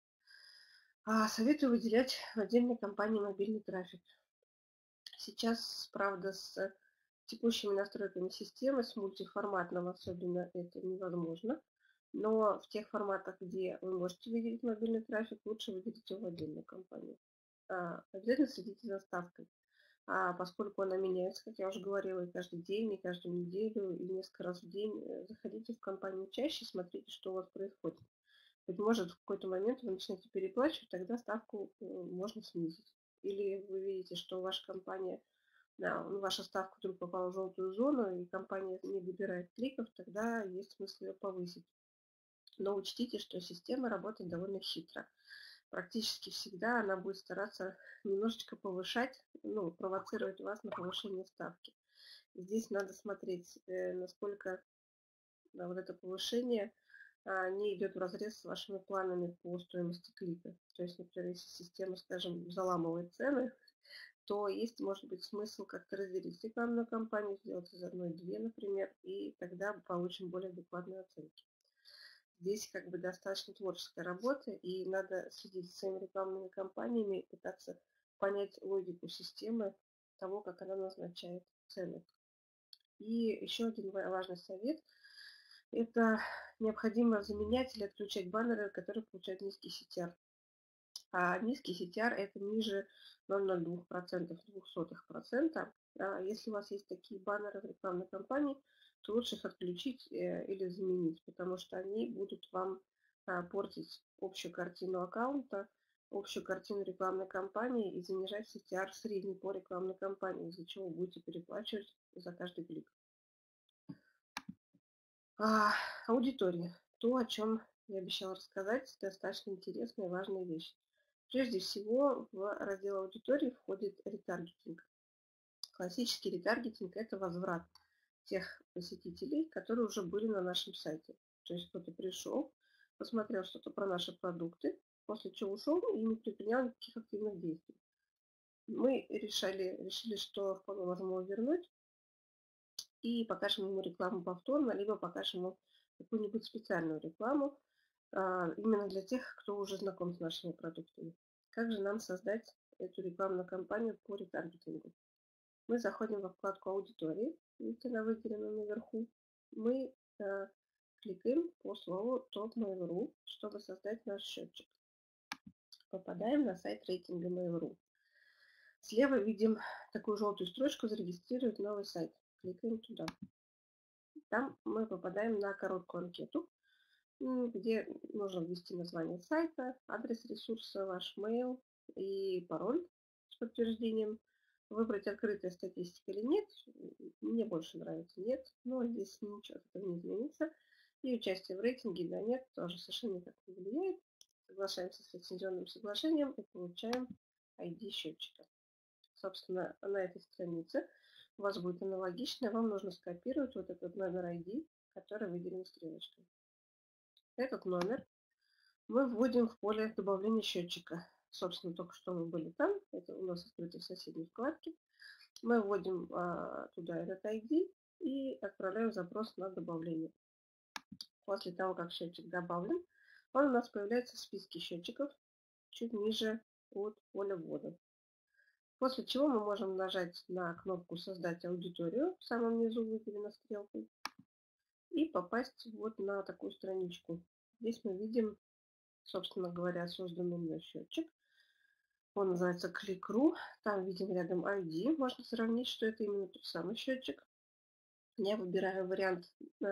Советую выделять в отдельной кампании мобильный трафик. Сейчас, правда, с текущими настройками системы, с мультиформатным особенно, это невозможно. Но в тех форматах, где вы можете выделить мобильный трафик, лучше выделить его в отдельную кампанию. Обязательно следите за ставкой, поскольку она меняется, как я уже говорила, и каждый день, и каждую неделю, и несколько раз в день. Заходите в компанию чаще, смотрите, что у вас происходит. Быть может, в какой-то момент вы начнете переплачивать, тогда ставку можно снизить. Или вы видите, что ваша компания, ваша ставка вдруг попала в желтую зону, и компания не выбирает кликов, тогда есть смысл ее повысить. Но учтите, что система работает довольно хитро. Практически всегда она будет стараться немножечко повышать, провоцировать вас на повышение ставки. Здесь надо смотреть, насколько вот это повышение не идет вразрез с вашими планами по стоимости клика. То есть, например, если система, скажем, заламывает цены, то есть, может быть, смысл как-то разделить рекламную кампанию, сделать из одной-две, например, и тогда получим более адекватные оценки. Здесь как бы достаточно творческая работа, и надо следить за своими рекламными кампаниями и пытаться понять логику системы того, как она назначает цены. И еще один важный совет – это необходимо заменять или отключать баннеры, которые получают низкий CTR. А низкий CTR – это ниже 0,02%, 0,02%. Если у вас есть такие баннеры в рекламной кампании, то лучше их отключить или заменить, потому что они будут вам портить общую картину аккаунта, общую картину рекламной кампании и занижать CTR средний по рекламной кампании, из-за чего вы будете переплачивать за каждый клик. Аудитория. То, о чем я обещала рассказать, достаточно интересная и важная вещь. Прежде всего, в раздел аудитории входит ретаргетинг. Классический ретаргетинг – это возврат тех посетителей, которые уже были на нашем сайте. То есть кто-то пришел, посмотрел что-то про наши продукты, после чего ушел и не предпринял никаких активных действий. Мы решили, что вполне можем его вернуть и покажем ему рекламу повторно, либо покажем ему какую-нибудь специальную рекламу, именно для тех, кто уже знаком с нашими продуктами. Как же нам создать эту рекламную кампанию по ретаргетингу? Мы заходим во вкладку «Аудитории», видите, она выделена наверху. Мы кликаем по слову «Топ Mail.ru», чтобы создать наш счетчик. Попадаем на сайт рейтинга Mail.ru. Слева видим такую желтую строчку «Зарегистрировать новый сайт». Кликаем туда. Там мы попадаем на короткую анкету, где нужно ввести название сайта, адрес ресурса, ваш mail и пароль с подтверждением. Выбрать открытая статистика или нет. Мне больше нравится нет, но здесь ничего от этого не изменится. И участие в рейтинге, да, нет, тоже совершенно никак не влияет. Соглашаемся с лицензионным соглашением и получаем ID счетчика. Собственно, на этой странице у вас будет аналогично. Вам нужно скопировать вот этот номер ID, который выделен стрелочкой. Этот номер мы вводим в поле добавления счетчика. Собственно, только что мы были там. Это у нас открыто в соседней вкладке. Мы вводим туда этот ID и отправляем запрос на добавление. После того, как счетчик добавлен, он у нас появляется в списке счетчиков чуть ниже от поля ввода. После чего мы можем нажать на кнопку «Создать аудиторию» в самом низу выделена стрелкой и попасть вот на такую страничку. Здесь мы видим, собственно говоря, созданный мной счетчик. Он называется Click.ru. Там видим рядом ID. Можно сравнить, что это именно тот самый счетчик. Я выбираю вариант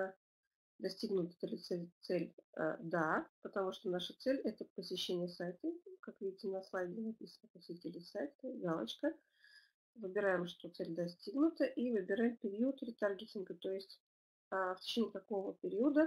«Достигнута ли цель?» Да, потому что наша цель – это посещение сайта. Как видите, на слайде написано «Посетили сайт», галочка. Выбираем, что цель достигнута, и выбираем период ретаргетинга, то есть в течение какого периода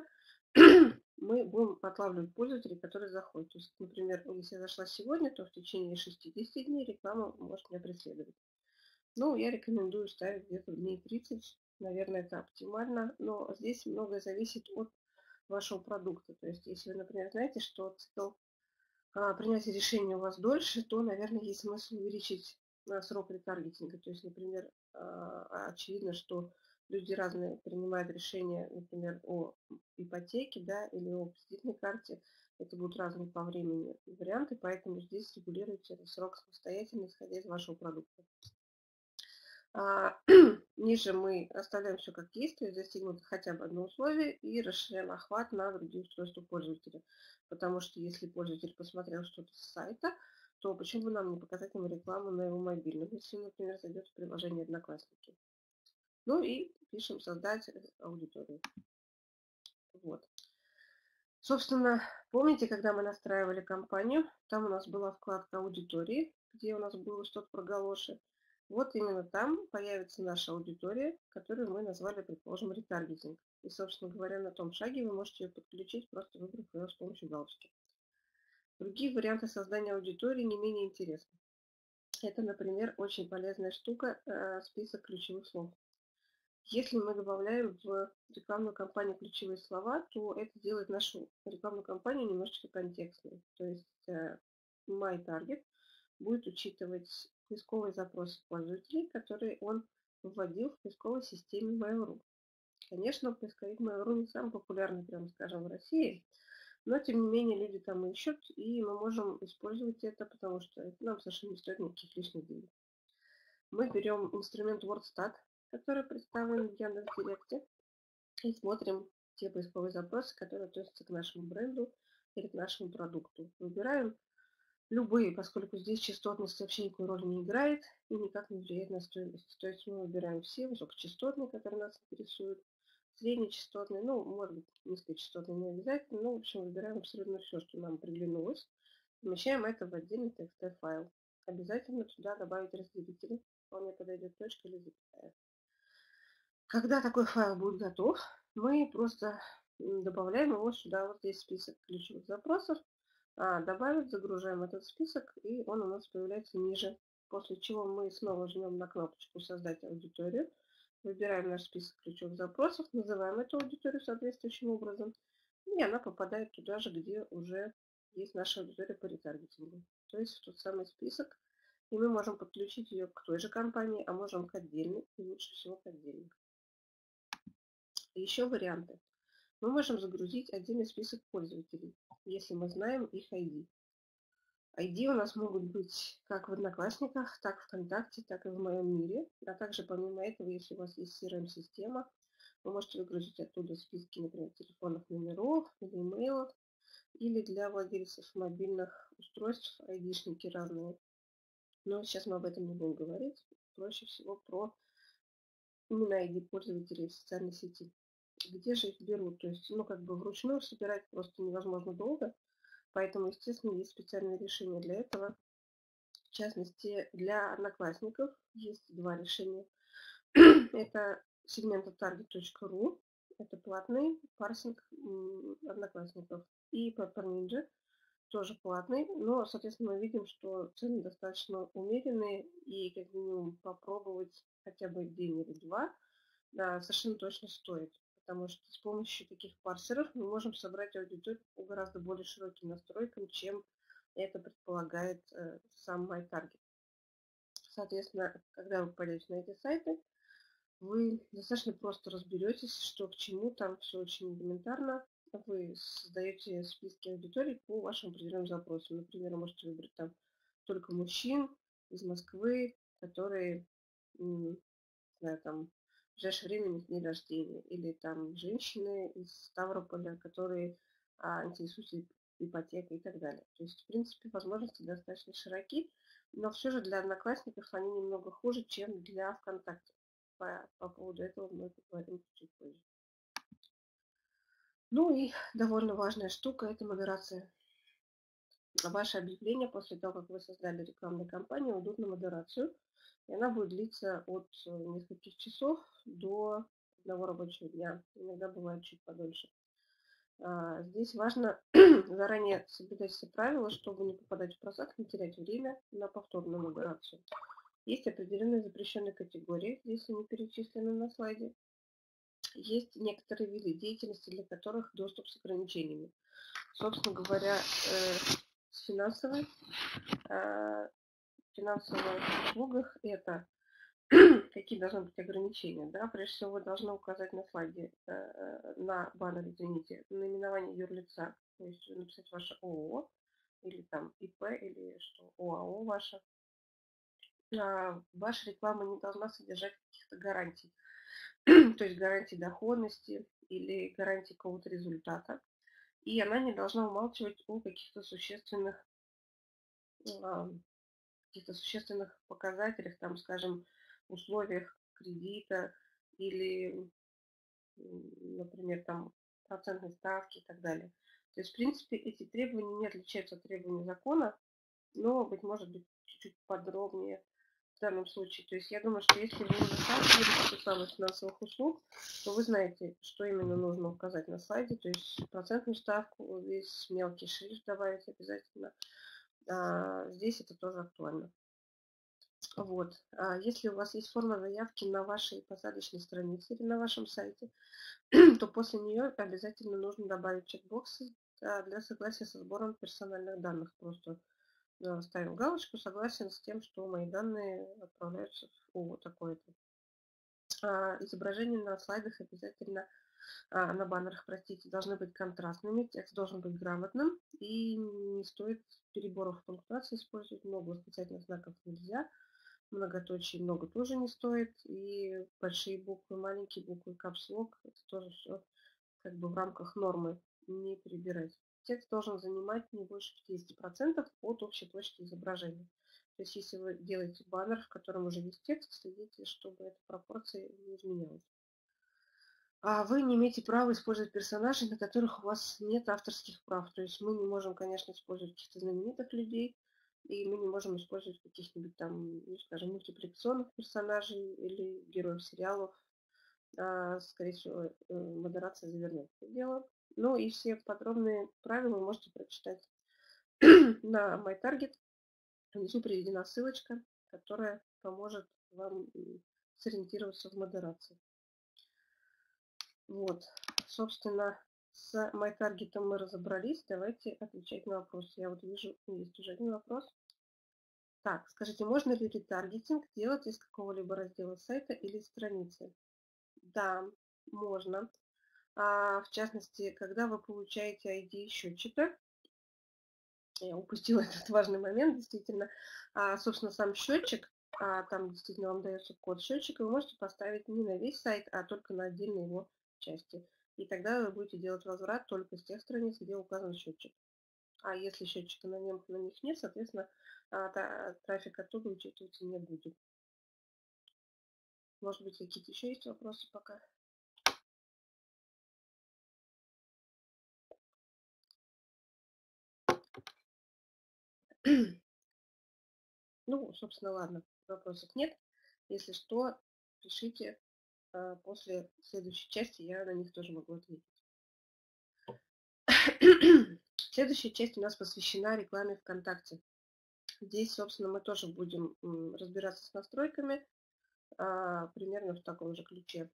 мы будем отлавливать пользователей, которые заходят. То есть, например, если я зашла сегодня, то в течение 60 дней реклама может меня преследовать. Ну, я рекомендую ставить где-то дней 30. Наверное, это оптимально, но здесь многое зависит от вашего продукта. То есть, если вы, например, знаете, что цикл принятия решения у вас дольше, то, наверное, есть смысл увеличить срок ретаргетинга. То есть, например, очевидно, что люди разные принимают решения, например, о ипотеке, да, или о кредитной карте. Это будут разные по времени варианты, поэтому здесь регулируйте этот срок самостоятельно, исходя из вашего продукта. Ниже мы оставляем все как есть, то есть достигнуто хотя бы одно условие, и расширяем охват на другие устройства пользователя. Потому что если пользователь посмотрел что-то с сайта, то почему бы нам не показать ему рекламу на его мобильном, если, например, зайдет в приложение «Одноклассники». Ну и пишем «Создать аудиторию». Вот. Собственно, помните, когда мы настраивали кампанию, там у нас была вкладка «Аудитории», где у нас было что-то про галоши. Вот именно там появится наша аудитория, которую мы назвали, предположим, ретаргетинг. И, собственно говоря, на том шаге вы можете ее подключить, просто выбрав ее с помощью галочки. Другие варианты создания аудитории не менее интересны. Это, например, очень полезная штука список ключевых слов. Если мы добавляем в рекламную кампанию ключевые слова, то это делает нашу рекламную кампанию немножечко контекстной. То есть My Target будет учитывать поисковые запросы пользователей, которые он вводил в поисковой системе Mail.ru. Конечно, поисковик Mail.ru не самый популярный, прямо скажем, в России, но тем не менее люди там ищут, и мы можем использовать это, потому что это нам совершенно не стоит никаких лишних денег. Мы берем инструмент WordStat, который представлен в Яндекс.Директе, и смотрим те поисковые запросы, которые относятся к нашему бренду или к нашему продукту. Выбираем любые, поскольку здесь частотность вообще никакой роли не играет и никак не влияет на стоимость. То есть мы выбираем все высокочастотные, которые нас интересуют, среднечастотные, ну, может быть, низкочастотные не обязательно, но, в общем, выбираем абсолютно все, что нам приглянулось. Помещаем это в отдельный TXT файл. Обязательно туда добавить разделители. Вполне подойдет точка или запятая. Когда такой файл будет готов, мы просто добавляем его сюда. Вот здесь список ключевых запросов. Добавить, загружаем этот список, и он у нас появляется ниже. После чего мы снова жмем на кнопочку «Создать аудиторию». Выбираем наш список ключевых запросов, называем эту аудиторию соответствующим образом, и она попадает туда же, где уже есть наша аудитория по ретаргетингу. То есть в тот самый список. И мы можем подключить ее к той же компании, а можем к отдельной, и лучше всего к отдельной. Еще варианты. Мы можем загрузить отдельный список пользователей, если мы знаем их ID. ID у нас могут быть как в Одноклассниках, так в ВКонтакте, так и в Моем мире. А также помимо этого, если у вас есть CRM-система, вы можете выгрузить оттуда списки, например, телефонных номеров или имейлов, или для владельцев мобильных устройств ID-шники разные. Но сейчас мы об этом не будем говорить. Проще всего про именно ID пользователей в социальной сети. Где же их берут? То есть, вручную собирать просто невозможно долго. Поэтому, естественно, есть специальные решения для этого. В частности, для одноклассников есть два решения. Это сегмента target.ru, это платный парсинг одноклассников. И Pepper Ninja тоже платный, но, соответственно, мы видим, что цены достаточно умеренные, и как минимум попробовать хотя бы день или два совершенно точно стоит. Потому что с помощью таких парсеров мы можем собрать аудиторию по гораздо более широким настройкам, чем это предполагает сам MyTarget. Соответственно, когда вы пойдете на эти сайты, вы достаточно просто разберетесь, что к чему, там все очень элементарно. Вы создаете списки аудиторий по вашим определенным запросам. Например, вы можете выбрать там только мужчин из Москвы, которые, не знаю, там, в ближайшее время у них день рождения. Или там женщины из Ставрополя, которые интересуются ипотекой и так далее. То есть, в принципе, возможности достаточно широки, но все же для одноклассников они немного хуже, чем для ВКонтакте. По поводу этого мы поговорим чуть позже. Ну и довольно важная штука – это модерация. Ваши объявления после того, как вы создали рекламную кампанию, идут на модерацию. И она будет длиться от нескольких часов до одного рабочего дня. Иногда бывает чуть подольше. Здесь важно заранее соблюдать все правила, чтобы не попадать в просак, не терять время на повторную модерацию. Есть определенные запрещенные категории, здесь они перечислены на слайде. Есть некоторые виды деятельности, для которых доступ с ограничениями. Собственно говоря, с финансовых услугах это какие должны быть ограничения. Да? Прежде всего, вы должны указать на слайде, на баннере, извините, наименование юрлица, то есть написать ваше ООО, или там ИП, или что, ОАО ваше. Ваша реклама не должна содержать каких-то гарантий, то есть гарантии доходности или гарантии какого-то результата. И она не должна умалчивать о каких-то существенных показателях, там, скажем, условиях кредита или, например, там, процентной ставки и так далее. То есть, в принципе, эти требования не отличаются от требований закона, но, быть может, чуть-чуть подробнее в данном случае. То есть я думаю, что если вы уже сталкиваетесь с рекламой финансовых услуг, то вы знаете, что именно нужно указать на слайде. То есть процентную ставку, весь мелкий шрифт добавить обязательно. Здесь это тоже актуально. Вот. Если у вас есть форма заявки на вашей посадочной странице или на вашем сайте, то после нее обязательно нужно добавить чекбоксы для согласия со сбором персональных данных. Просто ставим галочку, согласен с тем, что мои данные отправляются в ООО такое-то. Изображения на слайдах обязательно, на баннерах, простите, должны быть контрастными, текст должен быть грамотным, и не стоит переборов в пунктуации использовать, много восклицательных знаков нельзя, многоточий много тоже не стоит, и большие буквы, маленькие буквы, капслок, это тоже все как бы в рамках нормы, не перебирать. Текст должен занимать не больше 50% от общей площади изображения. То есть, если вы делаете баннер, в котором уже есть текст, следите, чтобы эта пропорция не изменялась. А вы не имеете права использовать персонажей, на которых у вас нет авторских прав. То есть мы не можем, конечно, использовать каких-то знаменитых людей, и мы не можем использовать каких-нибудь там, ну, скажем, мультипликационных персонажей или героев сериалов. Скорее всего, модерация завернет это дело. Ну и все подробные правила вы можете прочитать на MyTarget. Внизу приведена ссылочка, которая поможет вам сориентироваться в модерации. Вот, собственно, с MyTarget мы разобрались. Давайте отвечать на вопросы. Я вот вижу, есть уже один вопрос. Так, скажите, можно ли ретаргетинг делать из какого-либо раздела сайта или страницы? Да, можно. В частности, когда вы получаете ID счетчика, я упустила этот важный момент, действительно, собственно, сам счетчик, там действительно вам дается код счетчика, вы можете поставить не на весь сайт, а только на отдельные его части. И тогда вы будете делать возврат только с тех страниц, где указан счетчик. А если счетчика на них нет, соответственно, трафик оттуда учитываться не будет. Может быть, какие-то еще есть вопросы пока? Ну, собственно, ладно, вопросов нет. Если что, пишите после следующей части, я на них тоже могу ответить. Следующая часть у нас посвящена рекламе ВКонтакте. Здесь, собственно, мы тоже будем разбираться с настройками примерно в таком же ключе.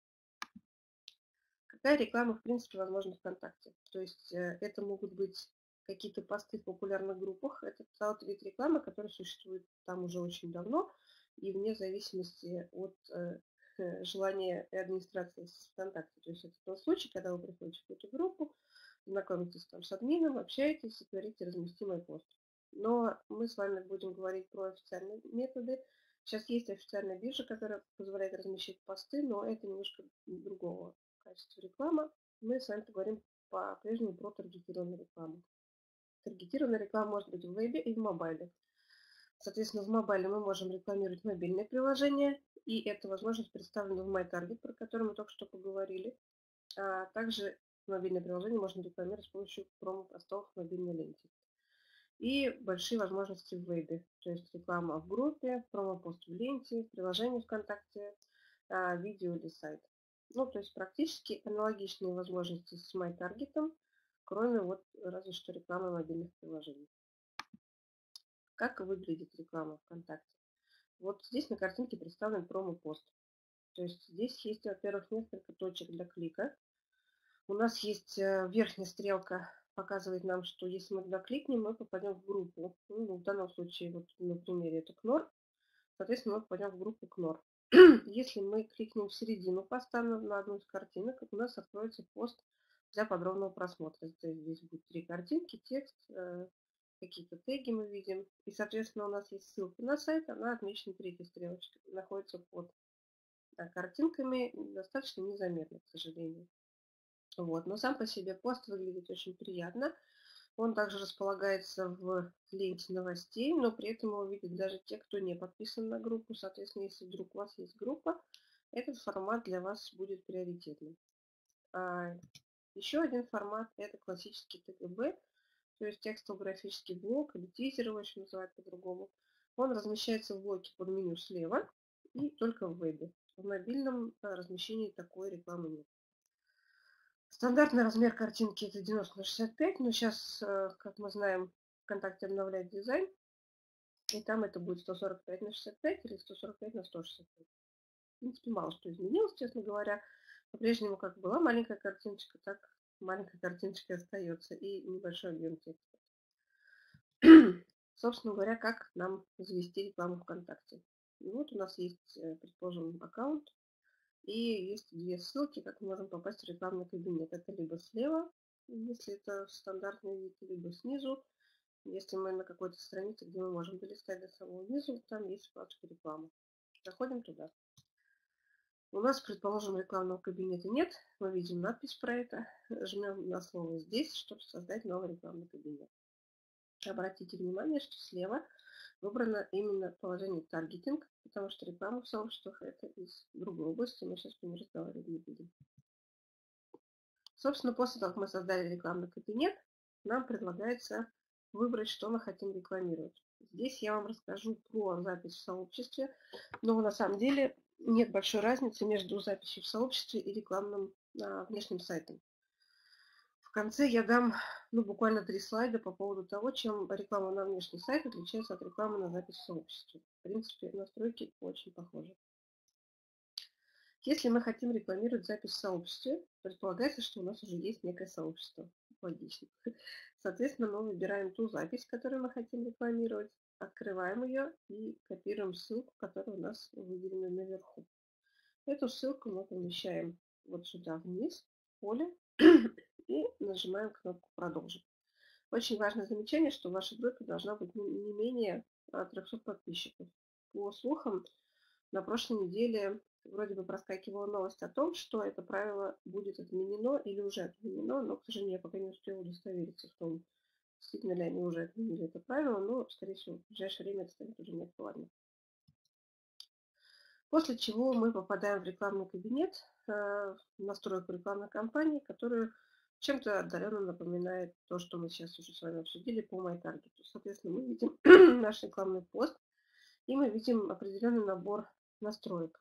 Какая реклама, в принципе, возможна ВКонтакте? То есть это могут быть какие-то посты в популярных группах. Это тот вид рекламы, который существует там уже очень давно. И вне зависимости от желания администрации ВКонтакте. То есть это тот случай, когда вы приходите в какую-то группу, знакомитесь там с админом, общаетесь и говорите разместимый пост. Но мы с вами будем говорить про официальные методы. Сейчас есть официальная биржа, которая позволяет размещать посты, но это немножко другого качества рекламы. Мы с вами поговорим по-прежнему про таргетированную рекламу. Таргетированная реклама может быть в вебе и в мобайле. Соответственно, в мобайле мы можем рекламировать мобильное приложение, и эта возможность представлена в MyTarget, про который мы только что поговорили. Также мобильное приложение можно рекламировать с помощью промо-постов в мобильной ленте. И большие возможности в вебе, то есть реклама в группе, промо-пост в ленте, приложение ВКонтакте, видео или сайт. Ну, то есть практически аналогичные возможности с MyTarget, кроме вот разве что рекламы мобильных приложений. Как выглядит реклама ВКонтакте? Вот здесь на картинке представлен промо-пост. То есть здесь есть, во-первых, несколько точек для клика. У нас есть верхняя стрелка, показывает нам, что если мы туда кликнем, мы попадем в группу. Ну, в данном случае, вот на примере это КНОР. Соответственно, мы попадем в группу КНОР. Если мы кликнем в середину поста на одну из картинок, у нас откроется пост для подробного просмотра. То есть здесь будет 3 картинки, текст, какие-то теги мы видим. И, соответственно, у нас есть ссылка на сайт, она отмечена третьей стрелочкой, находится под картинками, достаточно незаметно, к сожалению. Вот. Но сам по себе пост выглядит очень приятно. Он также располагается в ленте новостей, но при этом его видят даже те, кто не подписан на группу. Соответственно, если вдруг у вас есть группа, этот формат для вас будет приоритетным. Еще один формат – это классический ТГБ, то есть текстово-графический блок, или тизер его еще называют по-другому. Он размещается в блоке под меню слева и только в вебе. В мобильном размещении такой рекламы нет. Стандартный размер картинки это 90 на 65, но сейчас, как мы знаем, ВКонтакте обновляет дизайн, и там это будет 145 на 65 или 145 на 165. В принципе, мало что изменилось, честно говоря. По-прежнему как была маленькая картиночка, так маленькая картиночка остается и небольшой объем текста. Собственно говоря, как нам завести рекламу ВКонтакте. Вот у нас есть, предположим, аккаунт. И есть 2 ссылки, как мы можем попасть в рекламный кабинет. Это либо слева, если это стандартный вид, либо снизу, если мы на какой-то странице, где мы можем долистать до самого низу, там есть вкладка реклама. Заходим туда. У нас, предположим, рекламного кабинета нет. Мы видим надпись про это. Жмем на слово «Здесь», чтобы создать новый рекламный кабинет. Обратите внимание, что слева выбрано именно положение таргетинг, потому что реклама в сообществах это из другой области, мы сейчас по ней разговаривать не будем. Собственно, после того, как мы создали рекламный кабинет, нам предлагается выбрать, что мы хотим рекламировать. Здесь я вам расскажу про запись в сообществе, но на самом деле нет большой разницы между записью в сообществе и рекламным внешним сайтом. В конце я дам буквально 3 слайда по поводу того, чем реклама на внешний сайт отличается от рекламы на запись в сообществе. В принципе, настройки очень похожи. Если мы хотим рекламировать запись в сообществе, предполагается, что у нас уже есть некое сообщество. Логично. Соответственно, мы выбираем ту запись, которую мы хотим рекламировать, открываем ее и копируем ссылку, которая у нас выделена наверху. Эту ссылку мы помещаем вот сюда вниз. поле и нажимаем кнопку «Продолжить». Очень важное замечание, что в вашей группе должна быть не менее 300 подписчиков. По слухам, на прошлой неделе вроде бы проскакивала новость о том, что это правило будет отменено или уже отменено, но, к сожалению, я пока не успела удостовериться в том, действительно ли они уже отменили это правило, но, скорее всего, в ближайшее время это станет уже неактуально. После чего мы попадаем в рекламный кабинет, в настройку рекламной кампании, которая чем-то отдаленно напоминает то, что мы сейчас уже с вами обсудили по MyTarget. Соответственно, мы видим наш рекламный пост, и мы видим определенный набор настроек.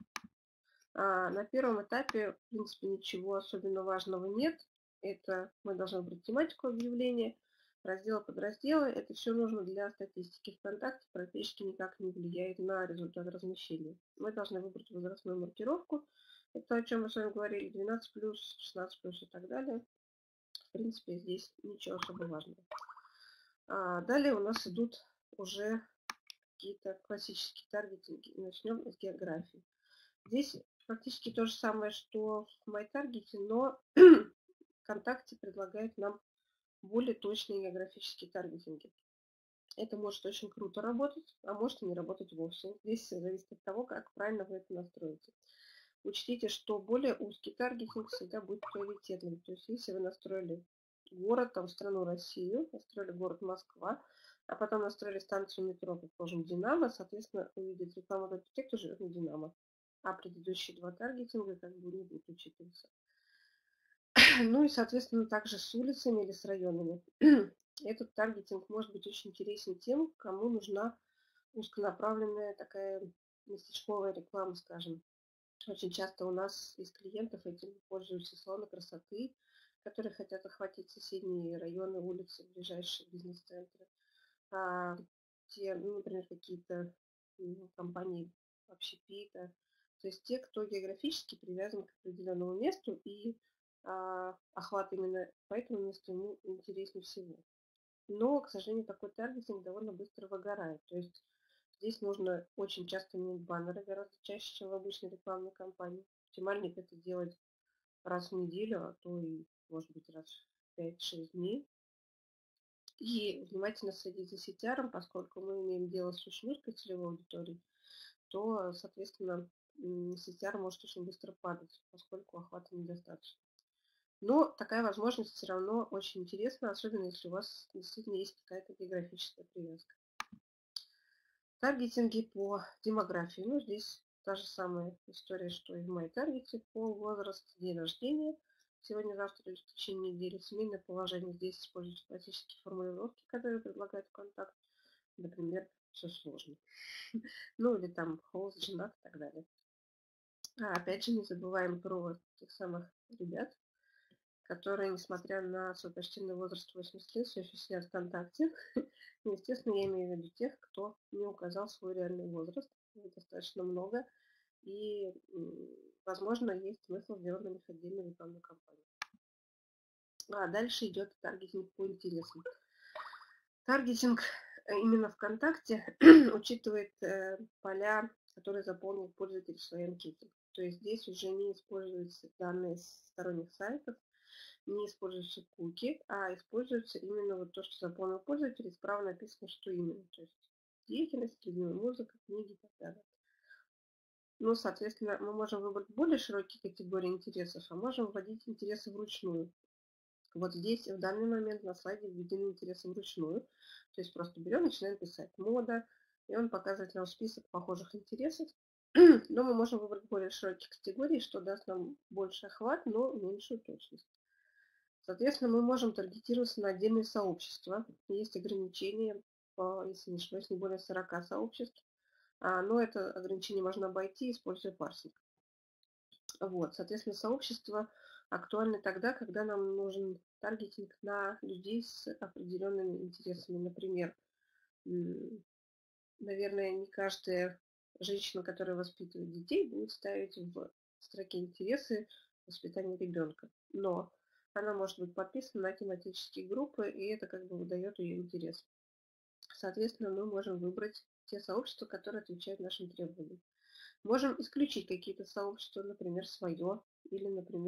На первом этапе, в принципе, ничего особенно важного нет. Это мы должны выбрать тематику объявления, разделы, подразделы. Это все нужно для статистики. ВКонтакте практически никак не влияет на результат размещения. Мы должны выбрать возрастную маркировку. Это о чем мы с вами говорили, 12+, 16+, и так далее. В принципе, здесь ничего особо важного. Далее у нас идут уже какие-то классические таргетинги. Начнем с географии. Здесь практически то же самое, что в MyTarget, но ВКонтакте предлагает нам более точные географические таргетинги. Это может очень круто работать, а может и не работать вовсе. Здесь все зависит от того, как правильно вы это настроите. Учтите, что более узкий таргетинг всегда будет приоритетным. То есть если вы настроили город, там, страну Россию, настроили город Москва, а потом настроили станцию метро, предположим, Динамо, соответственно, увидит рекламу только те, кто живет на Динамо. А предыдущие два таргетинга как бы не будут учитываться. Ну и, соответственно, также с улицами или с районами. Этот таргетинг может быть очень интересен тем, кому нужна узконаправленная такая местечковая реклама, скажем. Очень часто у нас из клиентов этим пользуются салоны красоты, которые хотят охватить соседние районы, улицы, ближайшие бизнес-центры. Например, какие-то компании общепита. То есть те, кто географически привязан к определенному месту, и охват именно по этому месту ему интереснее всего. Но, к сожалению, такой таргетинг довольно быстро выгорает. То есть здесь нужно очень часто менять баннеры, гораздо чаще, чем в обычной рекламной кампании. Оптимальнее это делать раз в неделю, а то и, может быть, раз в 5-6 дней. И внимательно следить за CTR, поскольку мы имеем дело с очень узкой целевой аудиторией, то, соответственно, CTR может очень быстро падать, поскольку охвата недостаточно. Но такая возможность все равно очень интересна, особенно если у вас действительно есть какая-то географическая привязка. Таргетинги по демографии. Ну, здесь та же самая история, что и в MyTarget. Пол, возраст, день рождения. Сегодня, завтра или в течение недели. Семейное положение. Здесь используются классические формулировки, которые предлагает ВКонтакт. Например, все сложно. Ну, или там холост, женат и так далее. Опять же, не забываем про тех самых ребят, которые, несмотря на свой почтенный возраст 80 лет, все еще сидят ВКонтакте. Естественно, я имею в виду тех, кто не указал свой реальный возраст. Их достаточно много. И, возможно, есть смысл сделать на них отдельную рекламную кампанию. Дальше идет таргетинг по интересам. Таргетинг именно ВКонтакте учитывает поля, которые заполнил пользователь в своей анкете. То есть здесь уже не используются данные с сторонних сайтов, не используются куки, а используется именно вот то, что заполнил пользователь, и справа написано, что именно. То есть деятельность, любимая музыка, книги и так далее. Ну, соответственно, мы можем выбрать более широкие категории интересов, а можем вводить интересы вручную. Вот здесь в данный момент на слайде введены интересы вручную. То есть просто берем, начинаем писать мода, и он показывает нам список похожих интересов. Но мы можем выбрать более широкие категории, что даст нам больше охват, но меньшую точность. Соответственно, мы можем таргетироваться на отдельные сообщества. Есть ограничения, если не ошибаюсь, не более 40 сообществ. Но это ограничение можно обойти, используя парсинг. Вот, соответственно, сообщество актуально тогда, когда нам нужен таргетинг на людей с определенными интересами. Например, наверное, не каждая женщина, которая воспитывает детей, будет ставить в строке интересы воспитания ребенка. Но она может быть подписана на тематические группы, и это как бы выдает ее интерес. Соответственно, мы можем выбрать те сообщества, которые отвечают нашим требованиям. Можем исключить какие-то сообщества, например, свое, или, например,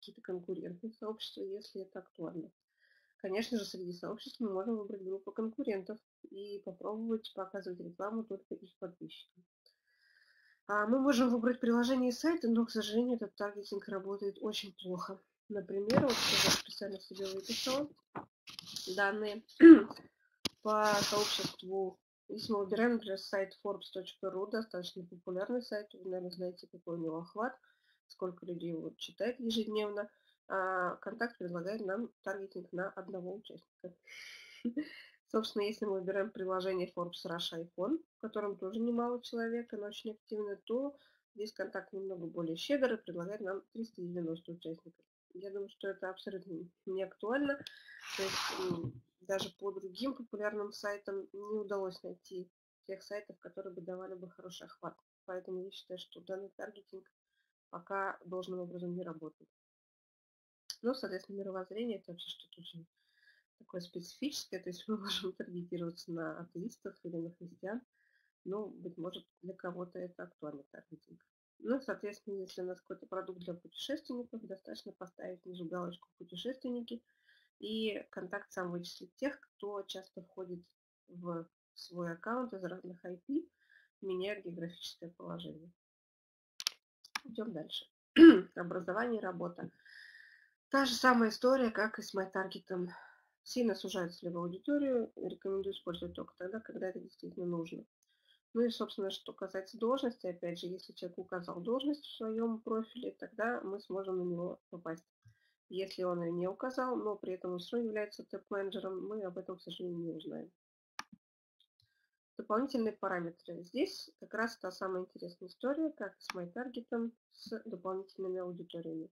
какие-то конкурентные сообщества, если это актуально. Конечно же, среди сообществ мы можем выбрать группу конкурентов и попробовать показывать рекламу только их подписчикам. Мы можем выбрать приложение и сайты, но, к сожалению, этот таргетинг работает очень плохо. Например, вот я специально себе выписала данные по сообществу. Если мы выбираем, например, сайт forbes.ru, достаточно популярный сайт, вы, наверное, знаете, какой у него охват, сколько людей его читает ежедневно. Контакт предлагает нам таргетинг на одного участника. Собственно, если мы выбираем приложение Forbes Russia iPhone, в котором тоже немало человек, оно очень активно, то здесь контакт немного более щедрый, предлагает нам 390 участников. Я думаю, что это абсолютно не актуально. То есть даже по другим популярным сайтам не удалось найти тех сайтов, которые бы давали бы хороший охват. Поэтому я считаю, что данный таргетинг пока должным образом не работает. Но, соответственно, мировоззрение – это вообще что-то очень такое специфическое, то есть мы можем таргетироваться на атеистов или на христиан, но, быть может, для кого-то это актуальный таргетинг. Ну, соответственно, если у нас какой-то продукт для путешественников, достаточно поставить внизу галочку «Путешественники», и контакт сам вычислит тех, кто часто входит в свой аккаунт из разных IP, меняя географическое положение. Идем дальше. Образование и работа. Та же самая история, как и с MyTarget. Сильно сужает целевую аудиторию, рекомендую использовать только тогда, когда это действительно нужно. Ну и, собственно, что касается должности, опять же, если человек указал должность в своем профиле, тогда мы сможем на него попасть. Если он ее не указал, но при этом он все равно является топ-менеджером, мы об этом, к сожалению, не узнаем. Дополнительные параметры. Здесь как раз та самая интересная история, как с MyTarget, с дополнительными аудиториями.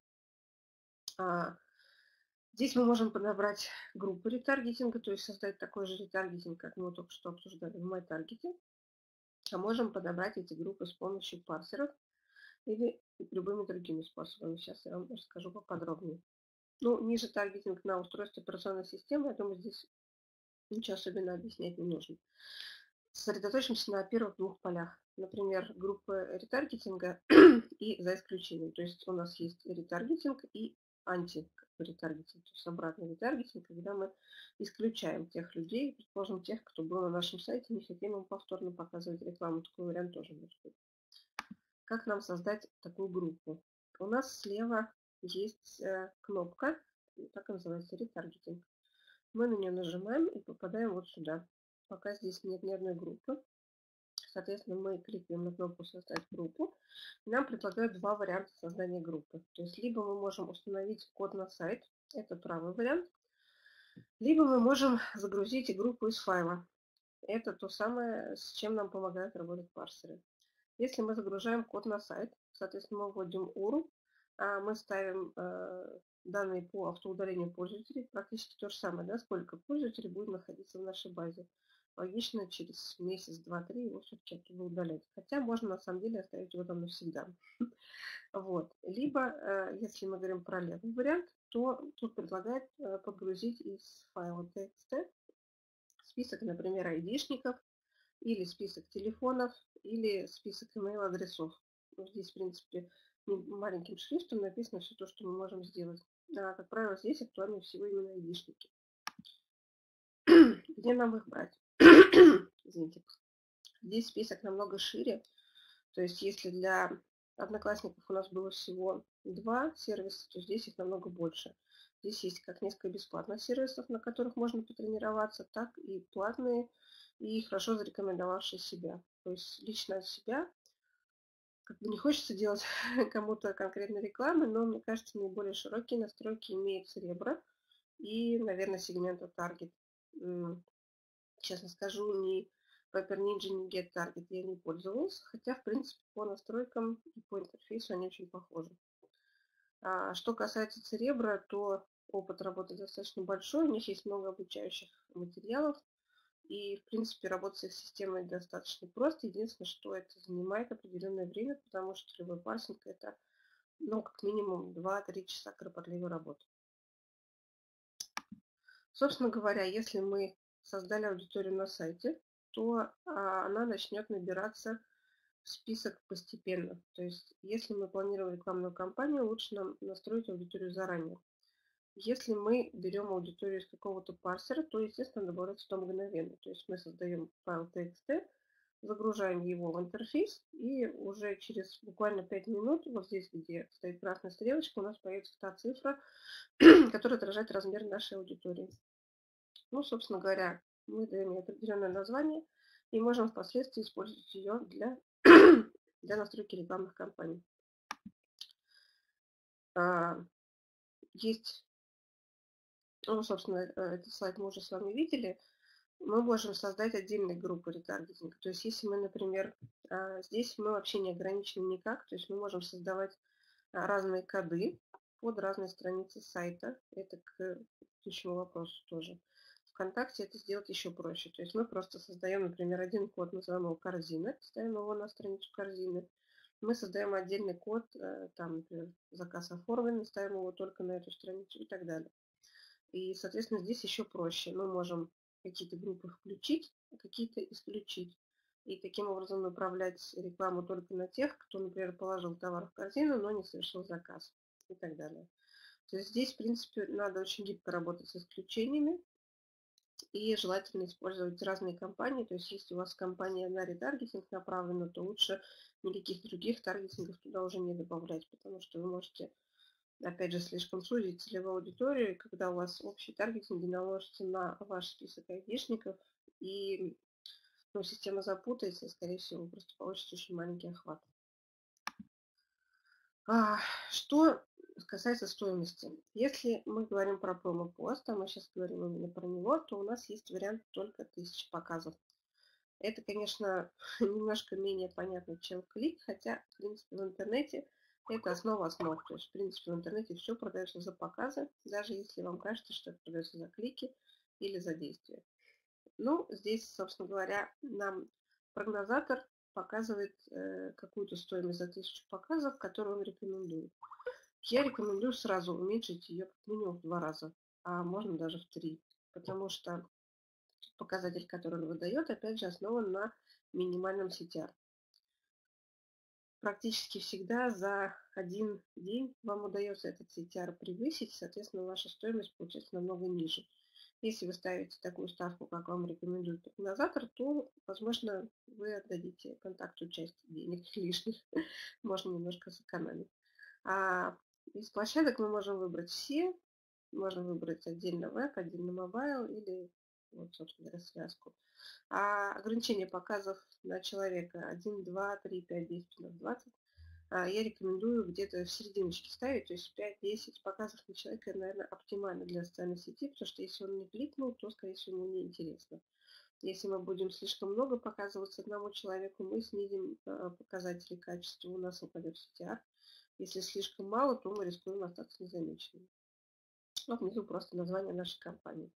Здесь мы можем подобрать группу ретаргетинга, то есть создать такой же ретаргетинг, как мы только что обсуждали в MyTarget. А можем подобрать эти группы с помощью парсеров или любыми другими способами. Сейчас я вам расскажу поподробнее. Ну, ниже таргетинг на устройстве операционной системы, я думаю, здесь ничего особенно объяснять не нужно. Сосредоточимся на первых двух полях. Например, группы ретаргетинга и за исключением. То есть у нас есть ретаргетинг и анти-ретаргетинг, то есть обратный ретаргетинг, когда мы исключаем тех людей, предположим, тех, кто был на нашем сайте, не хотим им повторно показывать рекламу. Такой вариант тоже может быть. Как нам создать такую группу? У нас слева есть кнопка, так и называется, ретаргетинг. Мы на нее нажимаем и попадаем вот сюда. Пока здесь нет ни одной группы. Соответственно, мы кликаем на кнопку «Создать группу». И нам предлагают два варианта создания группы. То есть либо мы можем установить код на сайт, это правый вариант, либо мы можем загрузить группу из файла. Это то самое, с чем нам помогают работать парсеры. Если мы загружаем код на сайт, соответственно, мы вводим URL, мы ставим данные по автоудалению пользователей, практически то же самое, да, сколько пользователей будет находиться в нашей базе. Логично, через месяц, два, три его все-таки оттуда удалять. Хотя можно на самом деле оставить его там навсегда. Вот. Либо, если мы говорим про левый вариант, то тут предлагает подгрузить из файла TXT список, например, айдишников, или список телефонов, или список email-адресов. Здесь, в принципе, маленьким шрифтом написано все то, что мы можем сделать. Как правило, здесь актуальны всего именно айдишники. Где нам их брать? Извините. Здесь список намного шире. То есть, если для одноклассников у нас было всего 2 сервиса, то здесь их намного больше. Здесь есть как несколько бесплатных сервисов, на которых можно потренироваться, так и платные, и хорошо зарекомендовавшие себя. То есть лично от себя, как бы не хочется делать кому-то конкретной рекламы, но мне кажется, наиболее широкие настройки имеет Cerebro и, наверное, сегмента Target. Честно скажу, ни Paper Ninja, ни GetTarget я не пользовалась, хотя, в принципе, по настройкам и по интерфейсу они очень похожи. Что касается Cerebro, то опыт работы достаточно большой, у них есть много обучающих материалов, и, в принципе, работать с их системой достаточно просто. Единственное, что это занимает определенное время, потому что любой парсинг – это, ну, как минимум 2-3 часа кропотливой работы. Собственно говоря, если мы создали аудиторию на сайте, то она начнет набираться список постепенно. То есть, если мы планируем рекламную кампанию, лучше нам настроить аудиторию заранее. Если мы берем аудиторию из какого-то парсера, то, естественно, добавляется туда мгновенно. То есть мы создаем файл TXT, загружаем его в интерфейс, и уже через буквально 5 минут, вот здесь, где стоит красная стрелочка, у нас появится та цифра, которая отражает размер нашей аудитории. Ну, собственно говоря, мы даем ей определенное название и можем впоследствии использовать ее для, для настройки рекламных кампаний. Есть, ну, собственно, этот слайд мы уже с вами видели. Мы можем создать отдельные группы ретаргетинга. То есть, если мы, например, здесь мы вообще не ограничены никак, то есть мы можем создавать разные коды под разные страницы сайта. Это к следующему вопросу тоже. ВКонтакте это сделать еще проще. То есть мы просто создаем, например, один код, называем его корзина, ставим его на страницу корзины. Мы создаем отдельный код, там, например, заказ оформлен, ставим его только на эту страницу и так далее. И, соответственно, здесь еще проще. Мы можем какие-то группы включить, а какие-то исключить. И таким образом направлять рекламу только на тех, кто, например, положил товар в корзину, но не совершил заказ и так далее. То есть здесь, в принципе, надо очень гибко работать с исключениями и желательно использовать разные кампании. То есть если у вас компания на ретаргетинг направлена, то лучше никаких других таргетингов туда уже не добавлять, потому что вы можете, опять же, слишком сузить целевую аудиторию, когда у вас общий таргетинг наложится на ваш список айдишников, и система запутается, и, скорее всего, вы просто получите очень маленький охват. Что касается стоимости. Если мы говорим про промо-пост, а мы сейчас говорим именно про него, то у нас есть вариант только 1000 показов. Это, конечно, немножко менее понятно, чем клик, хотя, в принципе, в интернете это основа основ. То есть, в принципе, в интернете все продается за показы, даже если вам кажется, что это продается за клики или за действия. Ну, здесь, собственно говоря, нам прогнозатор показывает какую-то стоимость за 1000 показов, которую он рекомендует. Я рекомендую сразу уменьшить ее как минимум в 2 раза, а можно даже в 3, потому что показатель, который он выдает, опять же, основан на минимальном CTR. Практически всегда за один день вам удается этот CTR превысить, соответственно, ваша стоимость получается намного ниже. Если вы ставите такую ставку, как вам рекомендует прогнозатор, то, возможно, вы отдадите контакту часть денег лишних, можно немножко сэкономить. А из площадок мы можем выбрать все, можно выбрать отдельно веб, отдельно мобайл или, вот, собственно говоря, связку. А ограничение показов на человека 1, 2, 3, 5, 10, 15, 20 я рекомендую где-то в серединочке ставить, то есть 5-10 показов на человека, наверное, оптимально для социальной сети, потому что если он не кликнул, то, скорее всего, ему не интересно. Если мы будем слишком много показываться одному человеку, мы снизим показатели качества, у нас упадет CTR. Если слишком мало, то мы рискуем остаться незамеченными. Вот внизу просто название нашей компании.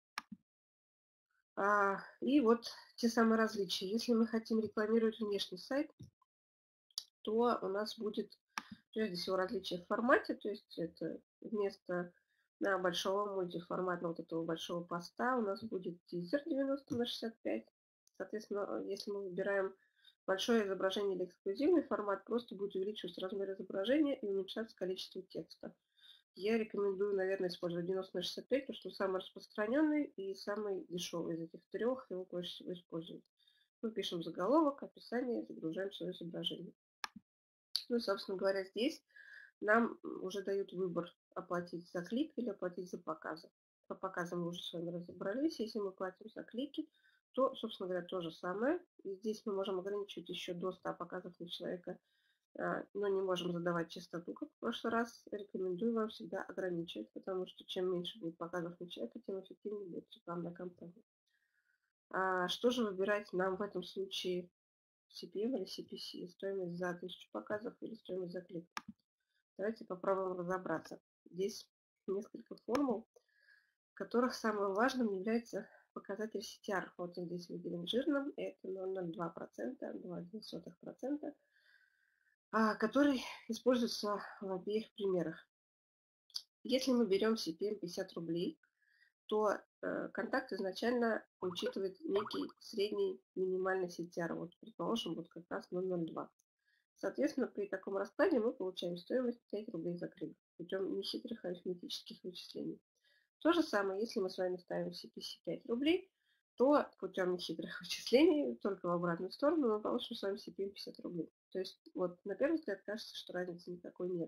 И вот те самые различия. Если мы хотим рекламировать внешний сайт, то у нас будет прежде всего различие в формате, то есть это вместо большого мультиформатного вот этого большого поста у нас будет тизер 90×65. Соответственно, если мы выбираем большое изображение или эксклюзивный формат, просто будет увеличиваться размер изображения и уменьшаться количество текста. Я рекомендую, наверное, использовать 90×65, потому что он самый распространенный и самый дешевый из этих трех, его проще всего использовать. Мы пишем заголовок, описание, загружаем свое изображение. Ну и, собственно говоря, здесь нам уже дают выбор оплатить за клик или оплатить за показы. По показам мы уже с вами разобрались. Если мы платим за клики, то, собственно говоря, то же самое. И здесь мы можем ограничивать еще до 100 показов на человека, но не можем задавать частоту, как в прошлый раз. Рекомендую вам всегда ограничивать, потому что чем меньше будет показов на человека, тем эффективнее будет рекламная кампания. Что же выбирать нам в этом случае? CPM или CPC? Стоимость за 1000 показов или стоимость за клик? Давайте попробуем разобраться. Здесь несколько формул, в которых самым важным является показатель CTR. Вот он здесь выделен жирным. Это 0,02%, 0,2%, который используется в обеих примерах. Если мы берем CPM 50 рублей, то контакт изначально учитывает некий средний минимальный CTR. Вот, предположим, вот как раз 0,02. Соответственно, при таком раскладе мы получаем стоимость 5 рублей за клик путем нехитрых арифметических вычислений. То же самое, если мы с вами ставим CPC 5 рублей, то путем нехитрых вычислений, только в обратную сторону, мы получим с вами CPM 50 рублей. То есть вот на первый взгляд кажется, что разницы никакой нет.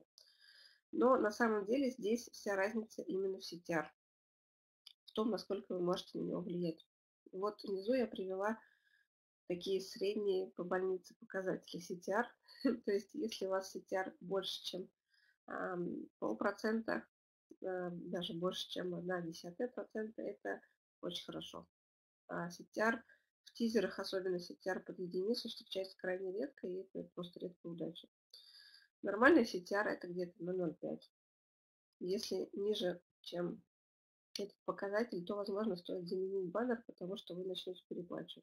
Но на самом деле здесь вся разница именно в CTR, в том, насколько вы можете на него влиять. Вот внизу я привела такие средние по больнице показатели CTR. То есть если у вас CTR больше, чем полпроцента, даже больше, чем 0,1%, это очень хорошо. А CTR в тизерах, особенно CTR под единицу, встречается крайне редко, и это просто редкая удача. Нормальный CTR это где-то на 0,5. Если ниже, чем этот показатель, то, возможно, стоит заменить баннер, потому что вы начнете переплачивать.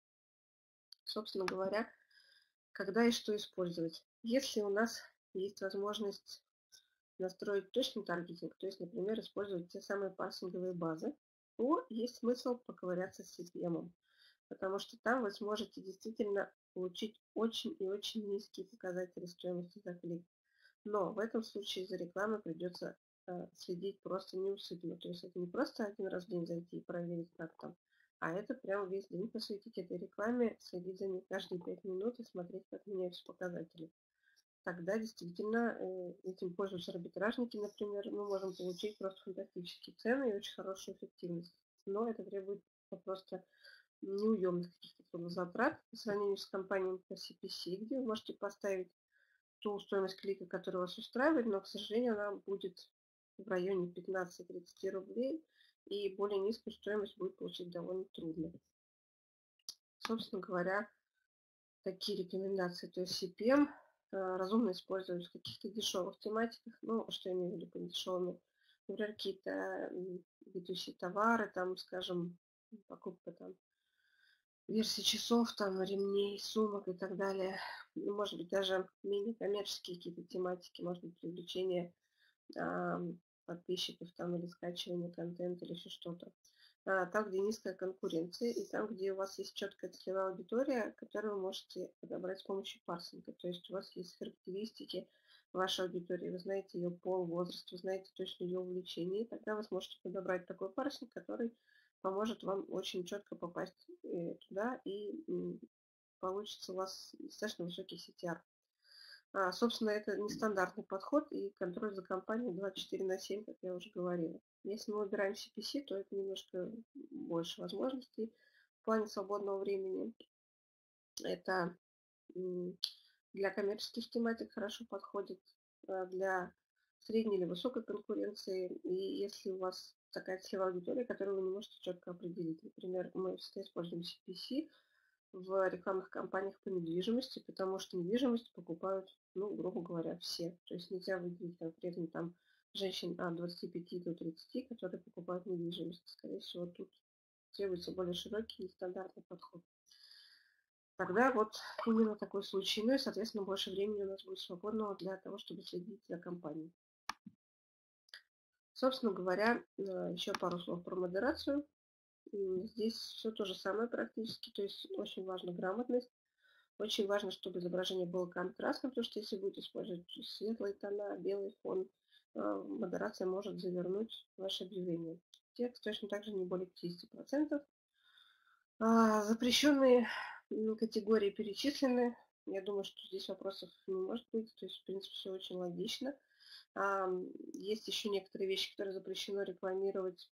Собственно говоря, когда и что использовать. Если у нас есть возможность настроить точный таргетинг, то есть, например, использовать те самые парсинговые базы, то есть смысл поковыряться с CPM, потому что там вы сможете действительно получить очень и очень низкие показатели стоимости за клик. Но в этом случае за рекламой придется следить просто неусыпно. То есть это не просто один раз в день зайти и проверить, как там, а это прям весь день посвятить этой рекламе, следить за ней каждые 5 минут и смотреть, как меняются показатели. Тогда действительно этим пользуются арбитражники, например, мы можем получить просто фантастические цены и очень хорошую эффективность. Но это требует просто неуемных каких-то затрат по сравнению с компаниями по CPC, где вы можете поставить ту стоимость клика, которая вас устраивает, но, к сожалению, она будет в районе 15-30 рублей, и более низкую стоимость будет получить довольно трудно. Собственно говоря, такие рекомендации. То есть CPM разумно использовать в каких-то дешевых тематиках. Ну, что я имею в виду по дешевыми? Например, какие-то ведущие товары, там, скажем, покупка там версии часов, там, ремней, сумок и так далее. Ну, может быть, даже менее коммерческие какие-то тематики, может быть, привлечение подписчиков там или скачивание контента или еще что-то. Там, где низкая конкуренция, и там, где у вас есть четкая целевая аудитория, которую вы можете подобрать с помощью парсинга. То есть у вас есть характеристики вашей аудитории, вы знаете ее пол, возраст, вы знаете точно ее увлечение, и тогда вы сможете подобрать такой парсинг, который поможет вам очень четко попасть туда, и получится у вас достаточно высокий CTR. Собственно, это нестандартный подход и контроль за компанией 24/7, как я уже говорила. Если мы выбираем CPC, то это немножко больше возможностей в плане свободного времени. Это для коммерческих тематик хорошо подходит, для средней или высокой конкуренции. И если у вас такая целевая аудитория, которую вы не можете четко определить. Например, мы всегда используем CPC в рекламных кампаниях по недвижимости, потому что недвижимость покупают, ну, грубо говоря, все. То есть нельзя выделить конкретно там женщин от 25 до 30, которые покупают недвижимость. Скорее всего, тут требуется более широкий и стандартный подход. Тогда вот именно такой случай. Ну и, соответственно, больше времени у нас будет свободного для того, чтобы следить за компанией. Собственно говоря, еще пару слов про модерацию. Здесь все то же самое практически, то есть очень важна грамотность. Очень важно, чтобы изображение было контрастным, потому что если будете использовать светлые тона, белый фон, модерация может завернуть ваше объявление. Текст точно так же не более 50%. Запрещенные категории перечислены. Я думаю, что здесь вопросов не может быть. То есть, в принципе, все очень логично. Есть еще некоторые вещи, которые запрещено рекламировать,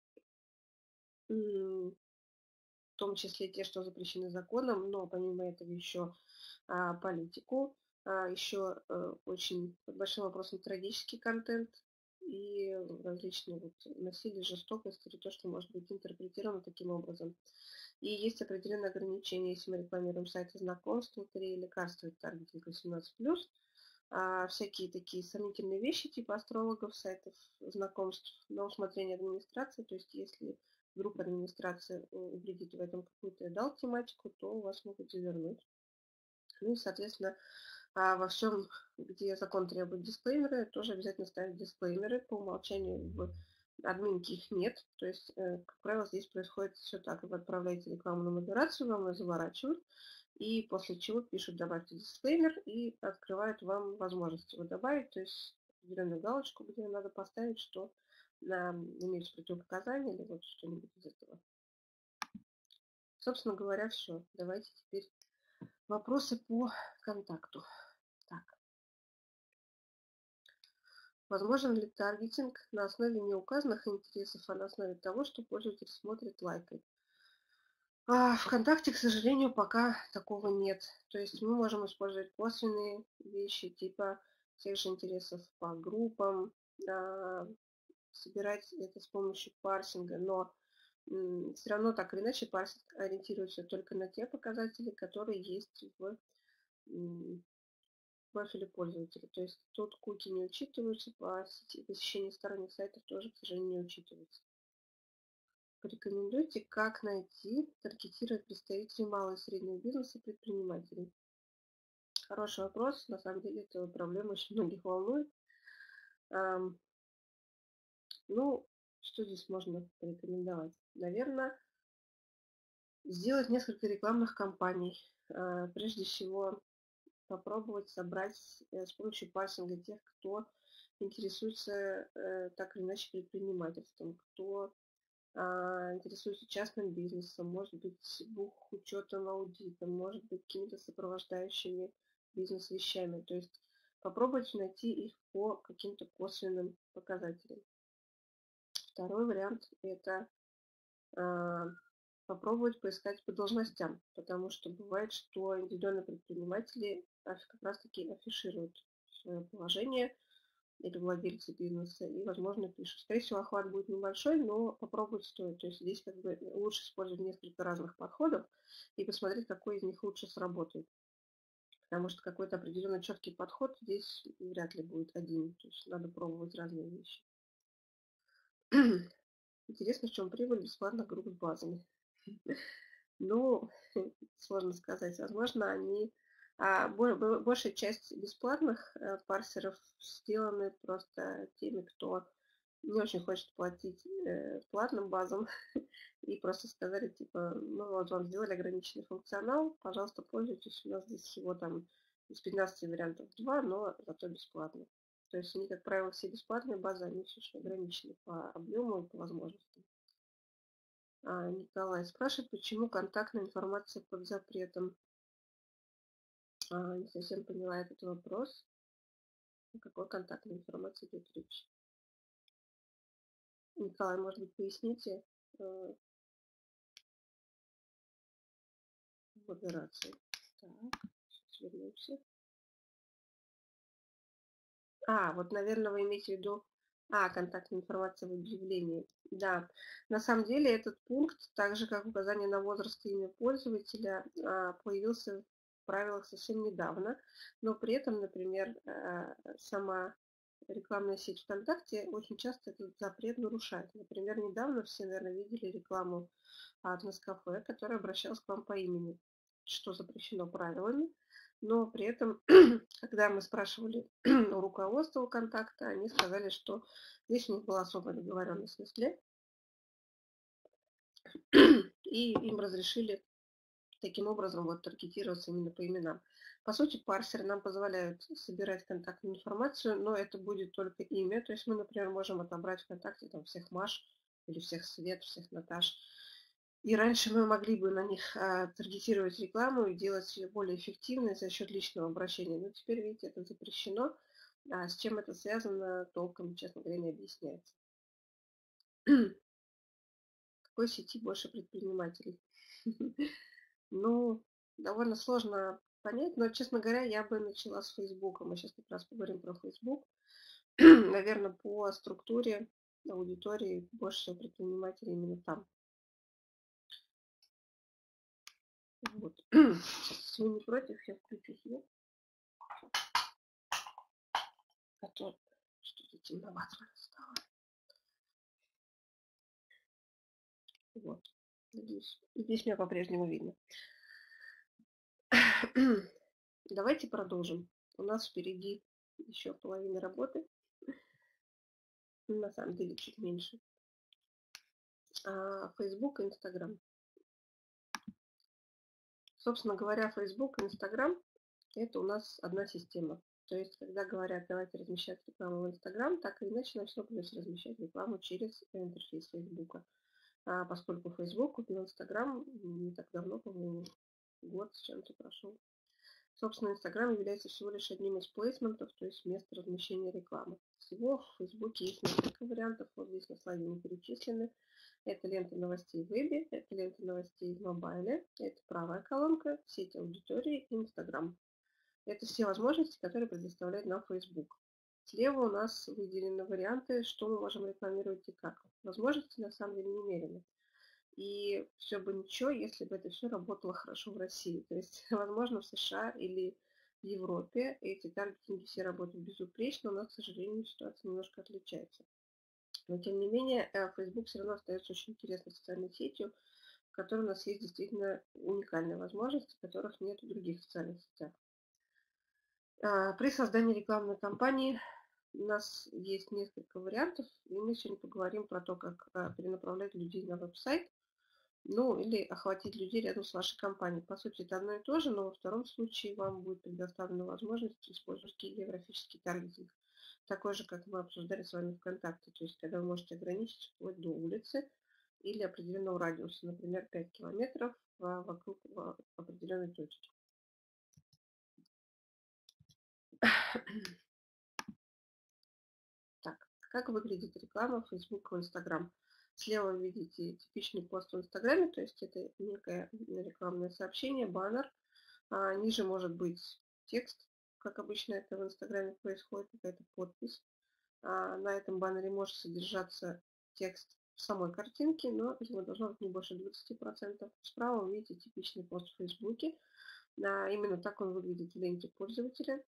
в том числе те, что запрещены законом, но помимо этого еще политику, еще очень под большим вопросом трагический контент и различные вот насилие, жестокость или то, что может быть интерпретировано таким образом. И есть определенные ограничения, если мы рекламируем сайты знакомств, лотереи, лекарства и таргетинг 18+, всякие такие сомнительные вещи типа астрологов, сайтов знакомств на усмотрение администрации. То есть если вдруг администрация увидит в этом какую-то дал тематику, то у вас могут завернуть. Ну и, соответственно, во всем, где закон требует дисклеймеры, тоже обязательно ставить дисклеймеры. По умолчанию в админки их нет. То есть, как правило, здесь происходит все так. Вы отправляете рекламу на модерацию, вам ее заворачивают, и после чего пишут «добавьте дисклеймер» и открывают вам возможность его добавить, то есть определенную галочку, где надо поставить, что имеются противопоказания или вот что-нибудь из этого. Собственно говоря, все. Давайте теперь вопросы по контакту. Так. Возможен ли таргетинг на основе неуказанных интересов, а на основе того, что пользователь смотрит, лайкает? ВКонтакте, к сожалению, пока такого нет. То есть мы можем использовать косвенные вещи, типа тех же интересов по группам, собирать это с помощью парсинга, но все равно так или иначе парсинг ориентируется только на те показатели, которые есть в профиле пользователя. То есть тут куки не учитываются, по посещению сторонних сайтов тоже, к сожалению, не учитываются. Порекомендуйте, как найти, таргетировать представителей малого и среднего бизнеса и предпринимателей. Хороший вопрос. На самом деле, эта проблема очень многих волнует. Ну, что здесь можно порекомендовать? Наверное, сделать несколько рекламных кампаний. Прежде всего, попробовать собрать с помощью парсинга тех, кто интересуется так или иначе предпринимательством, кто интересуется частным бизнесом, может быть, бухучетом, аудитом, может быть, какими-то сопровождающими бизнес-вещами. То есть попробовать найти их по каким-то косвенным показателям. Второй вариант – это попробовать поискать по должностям, потому что бывает, что индивидуальные предприниматели как раз-таки афишируют свое положение или владельцы бизнеса, и, возможно, пишут. Скорее всего, охват будет небольшой, но попробовать стоит. То есть здесь как бы лучше использовать несколько разных подходов и посмотреть, какой из них лучше сработает. Потому что какой-то определенно четкий подход здесь вряд ли будет один. То есть надо пробовать разные вещи. Интересно, в чем прибыль бесплатных групп с базами. Ну, сложно сказать. Возможно, они... большая часть бесплатных парсеров сделаны просто теми, кто не очень хочет платить платным базам. И просто сказали, типа, ну вот вам сделали ограниченный функционал, пожалуйста, пользуйтесь. У нас здесь всего там из 15 вариантов 2, но зато бесплатно. То есть они, как правило, все бесплатные базы, они все очень ограничены по объему и по возможностям. Николай спрашивает, почему контактная информация под запретом. Не совсем поняла этот вопрос. О какой контактной информации идет речь? Николай, может быть, поясните модерацию. Так, сейчас вернемся. Вот, наверное, вы имеете в виду контактная информация в объявлении. Да, на самом деле этот пункт, так же как указание на возраст и имя пользователя, появился в правилах совсем недавно, но при этом, например, сама рекламная сеть ВКонтакте очень часто этот запрет нарушает. Например, недавно все, наверное, видели рекламу от Nescafé, которая обращалась к вам по имени, что запрещено правилами. Но при этом, когда мы спрашивали у руководства контакта, они сказали, что здесь у них была особая договоренность с Nestlé, и им разрешили таким образом вот таргетироваться именно по именам. По сути, парсеры нам позволяют собирать контактную информацию, но это будет только имя. То есть мы, например, можем отобрать ВКонтакте там всех Маш или всех Свет, всех Наташ. И раньше мы могли бы на них таргетировать рекламу и делать ее более эффективной за счет личного обращения. Но теперь, видите, это запрещено. С чем это связано, толком, честно говоря, не объясняется. В какой сети больше предпринимателей? Ну, довольно сложно понять, но, честно говоря, я бы начала с Фейсбука. Мы сейчас как раз поговорим про Фейсбук. Наверное, по структуре аудитории больше всего предпринимателей именно там. Вот. Если вы не против, я включу свет. А то что-то темновато стало. Вот. Здесь меня по-прежнему видно. Давайте продолжим. У нас впереди еще половина работы. На самом деле чуть меньше. Facebook и Instagram. Собственно говоря, Facebook и Instagram – это у нас одна система. То есть, когда говорят, давайте размещать рекламу в Instagram, так или иначе нам все придется размещать рекламу через интерфейс Facebook. Поскольку Facebook купил Instagram не так давно, по-моему, год с чем-то прошел. Собственно, Instagram является всего лишь одним из плейсментов, то есть места размещения рекламы. Всего в Facebook есть несколько вариантов, вот здесь на слайде не перечислены. Это лента новостей в вебе, это лента новостей в мобайле, это правая колонка, сеть аудитории и Instagram. Это все возможности, которые предоставляет нам Facebook. Слева у нас выделены варианты, что мы можем рекламировать и как. Возможности на самом деле немерены. И все бы ничего, если бы это все работало хорошо в России. То есть, возможно, в США или в Европе эти таргетинги все работают безупречно, у нас, к сожалению, ситуация немножко отличается. Но, тем не менее, Facebook все равно остается очень интересной социальной сетью, в которой у нас есть действительно уникальные возможности, которых нет в других социальных сетях. При создании рекламной кампании у нас есть несколько вариантов, и мы сегодня поговорим про то, как перенаправлять людей на веб-сайт, ну или охватить людей рядом с вашей компанией. По сути, это одно и то же, но во втором случае вам будет предоставлена возможность использовать географический таргетинг, такой же, как мы обсуждали с вами ВКонтакте, то есть когда вы можете ограничить вплоть до улицы или определенного радиуса, например, 5 километров вокруг определенной точки. Так, как выглядит реклама в Facebook и Instagram? Слева вы видите типичный пост в Инстаграме, то есть это некое рекламное сообщение, баннер. Ниже может быть текст, как обычно это в Инстаграме происходит, какая-то подпись. На этом баннере может содержаться текст в самой картинке, но его должно быть не больше 20%. Справа вы видите типичный пост в Фейсбуке. Именно так он выглядит в ленте пользователя.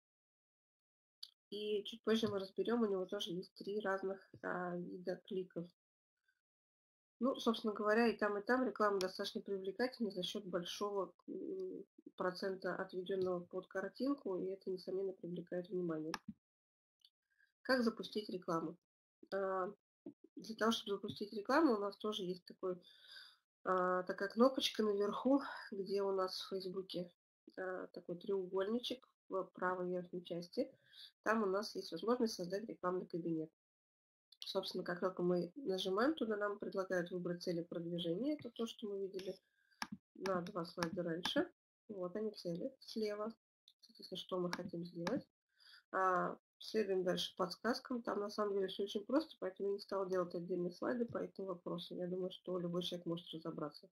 И чуть позже мы разберем, у него тоже есть 3 разных вида кликов. Ну, собственно говоря, и там реклама достаточно привлекательна за счет большого процента, отведенного под картинку, и это, несомненно, привлекает внимание. Как запустить рекламу? Для того, чтобы запустить рекламу, у нас тоже есть такая кнопочка наверху, где у нас в Фейсбуке такой треугольничек в правой верхней части. Там у нас есть возможность создать рекламный кабинет. Собственно, как только мы нажимаем туда, нам предлагают выбрать цели продвижения. Это то, что мы видели на 2 слайда раньше. Вот они цели слева. Соответственно, что мы хотим сделать. Следуем дальше подсказкам. Там на самом деле все очень просто, поэтому я не стала делать отдельные слайды по этим вопросам. Я думаю, что любой человек может разобраться.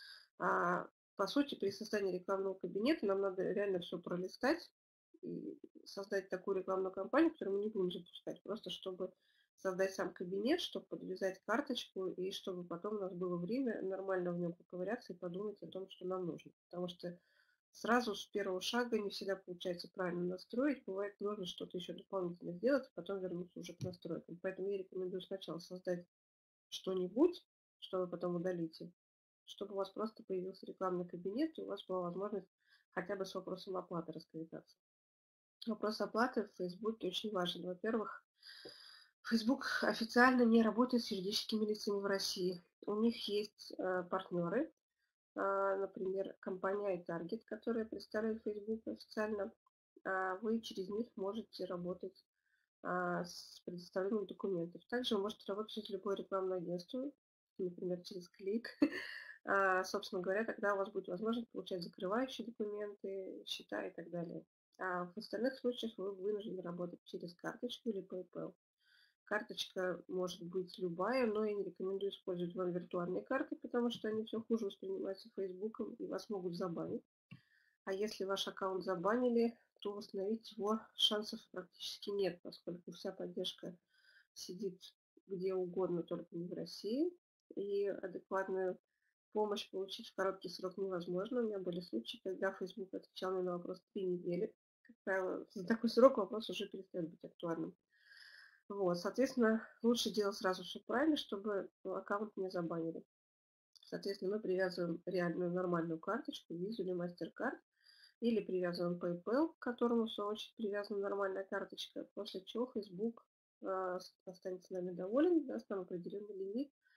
По сути, при создании рекламного кабинета нам надо реально все пролистать и создать такую рекламную кампанию, которую мы не будем запускать, просто чтобы создать сам кабинет, чтобы подвязать карточку и чтобы потом у нас было время нормально в нем поковыряться и подумать о том, что нам нужно. Потому что сразу с первого шага не всегда получается правильно настроить. Бывает, нужно что-то еще дополнительно сделать, а потом вернуться уже к настройкам. Поэтому я рекомендую сначала создать что-нибудь, что вы потом удалите, чтобы у вас просто появился рекламный кабинет, и у вас была возможность хотя бы с вопросом оплаты расквитаться. Вопрос оплаты в Фейсбуке очень важен. Во-первых, Facebook официально не работает с юридическими лицами в России. У них есть партнеры, например, компания iTarget, которая представляет Facebook официально. Вы через них можете работать с предоставлением документов. Также вы можете работать через любое рекламное агентство, например, через Клик. Собственно говоря, тогда у вас будет возможность получать закрывающие документы, счета и так далее. А в остальных случаях вы вынуждены работать через карточку или PayPal. Карточка может быть любая, но я не рекомендую использовать вам виртуальные карты, потому что они все хуже воспринимаются Фейсбуком и вас могут забанить. А если ваш аккаунт забанили, то восстановить его шансов практически нет, поскольку вся поддержка сидит где угодно, только не в России. И адекватную помощь получить в короткий срок невозможно. У меня были случаи, когда Facebook отвечал мне на вопрос 3 недели. Как правило, за такой срок вопрос уже перестает быть актуальным. Вот, соответственно, лучше делать сразу все правильно, чтобы аккаунт не забанили. Соответственно, мы привязываем реальную нормальную карточку, визу или MasterCard, или привязываем PayPal, к которому, в свою очередь, привязана нормальная карточка, после чего Facebook останется нами доволен, даст нам определенный лимит,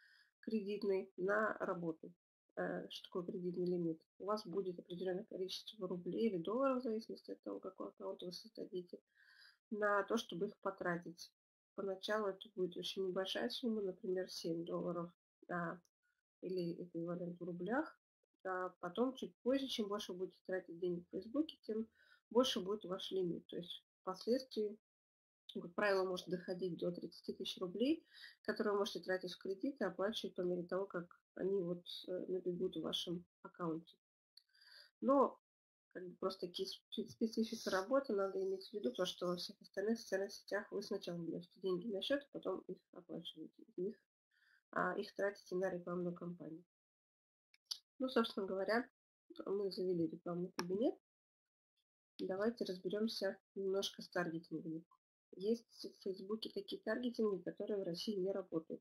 кредитный на работу. Что такое кредитный лимит? У вас будет определенное количество рублей или долларов, в зависимости от того, какой аккаунт вы создадите, на то, чтобы их потратить. Поначалу это будет очень небольшая сумма, например, $7, или эквивалент в рублях. А потом, чуть позже, чем больше вы будете тратить денег в Фейсбуке, тем больше будет ваш лимит. То есть впоследствии, как правило, может доходить до 30 тысяч рублей, которые вы можете тратить в кредит и оплачивать по мере того, как они набегут в вашем аккаунте. Но просто такие специфика работы надо иметь в виду, то, что во всех остальных социальных сетях вы сначала вносите деньги на счет, а потом их оплачиваете, их тратите на рекламную кампанию. Ну, собственно говоря, мы завели рекламный кабинет. Давайте разберемся немножко с таргетингами. Есть в Фейсбуке такие таргетинги, которые в России не работают.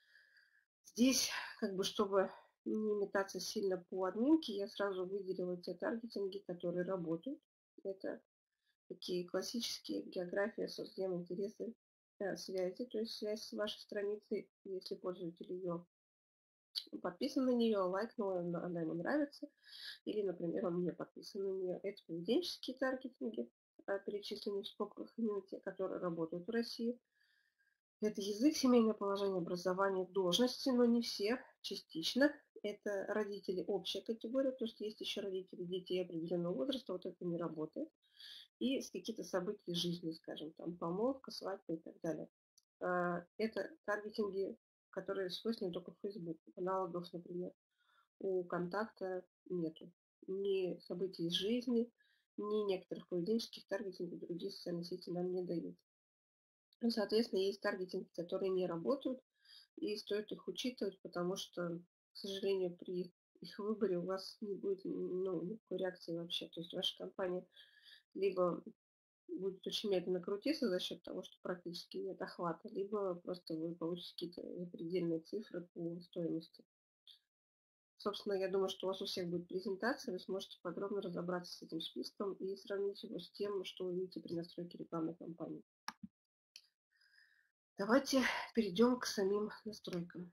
Здесь, чтобы не метаться сильно по админке, я сразу выделила те таргетинги, которые работают. Это такие классические: география, соцдем, интересы, связи, то есть связь с вашей страницей, если пользователь ее подписан на нее, лайкнул, она ему нравится, или, например, он не подписан на нее. Это поведенческие таргетинги, перечисленные в скобках, именно те, которые работают в России. Это язык, семейное положение, образование, должности, но не все, частично. Это родители, общая категория, потому что есть еще родители детей определенного возраста, вот это не работает. И какие-то события жизни, скажем, там помолвка, свадьба и так далее. Это таргетинги, которые свойственны только в Facebook. Аналогов, например, у контакта нету. Ни событий из жизни, ни некоторых поведенческих таргетингов другие социальные сети нам не дают. Ну, соответственно, есть таргетинги, которые не работают, и стоит их учитывать, потому что, к сожалению, при их выборе у вас не будет никакой реакции вообще. То есть ваша компания либо будет очень медленно крутиться за счет того, что практически нет охвата, либо просто вы получите какие-то запредельные цифры по стоимости. Собственно, я думаю, что у вас у всех будет презентация, вы сможете подробно разобраться с этим списком и сравнить его с тем, что вы видите при настройке рекламной кампании. Давайте перейдем к самим настройкам.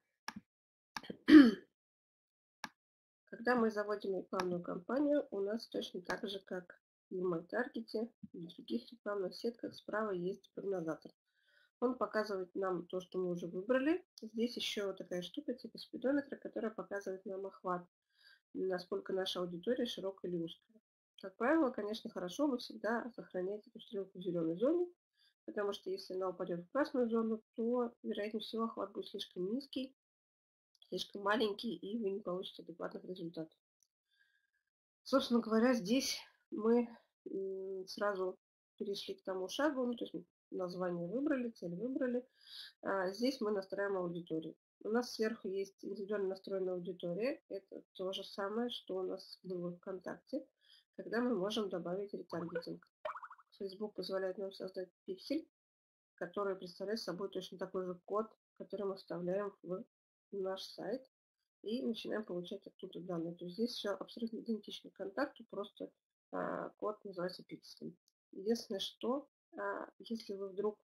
Когда мы заводим рекламную кампанию, у нас точно так же, как и в MyTarget и в других рекламных сетках, справа есть прогнозатор. Он показывает нам то, что мы уже выбрали. Здесь еще такая штука типа спидометра, которая показывает нам охват, насколько наша аудитория широкая или узкая. Как правило, конечно, хорошо бы всегда сохранять эту стрелку в зеленой зоне, потому что если она упадет в красную зону, то, вероятнее всего, охват будет слишком низкий, слишком маленький, и вы не получите адекватных результатов. Собственно говоря, здесь мы сразу перешли к тому шагу, то есть название выбрали, цель выбрали. Здесь мы настраиваем аудиторию. У нас сверху есть индивидуально настроенная аудитория. Это то же самое, что у нас было в ВКонтакте, когда мы можем добавить ретаргетинг. Facebook позволяет нам создать пиксель, который представляет собой точно такой же код, который мы вставляем в наш сайт и начинаем получать оттуда данные. То есть здесь все абсолютно идентично контакту, просто код называется пикселем. Единственное, что если вы вдруг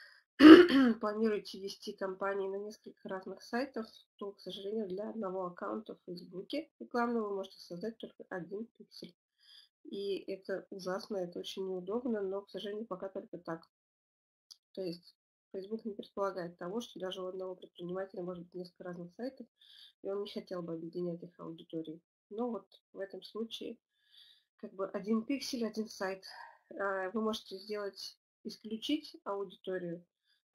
планируете вести кампании на несколько разных сайтов, то, к сожалению, для одного аккаунта в Фейсбуке рекламного вы можете создать только один пиксель. И это ужасно, это очень неудобно, но, к сожалению, пока только так. То есть Facebook не предполагает того, что даже у одного предпринимателя может быть несколько разных сайтов, и он не хотел бы объединять их аудитории. Но вот в этом случае один пиксель, один сайт. Вы можете исключить аудиторию,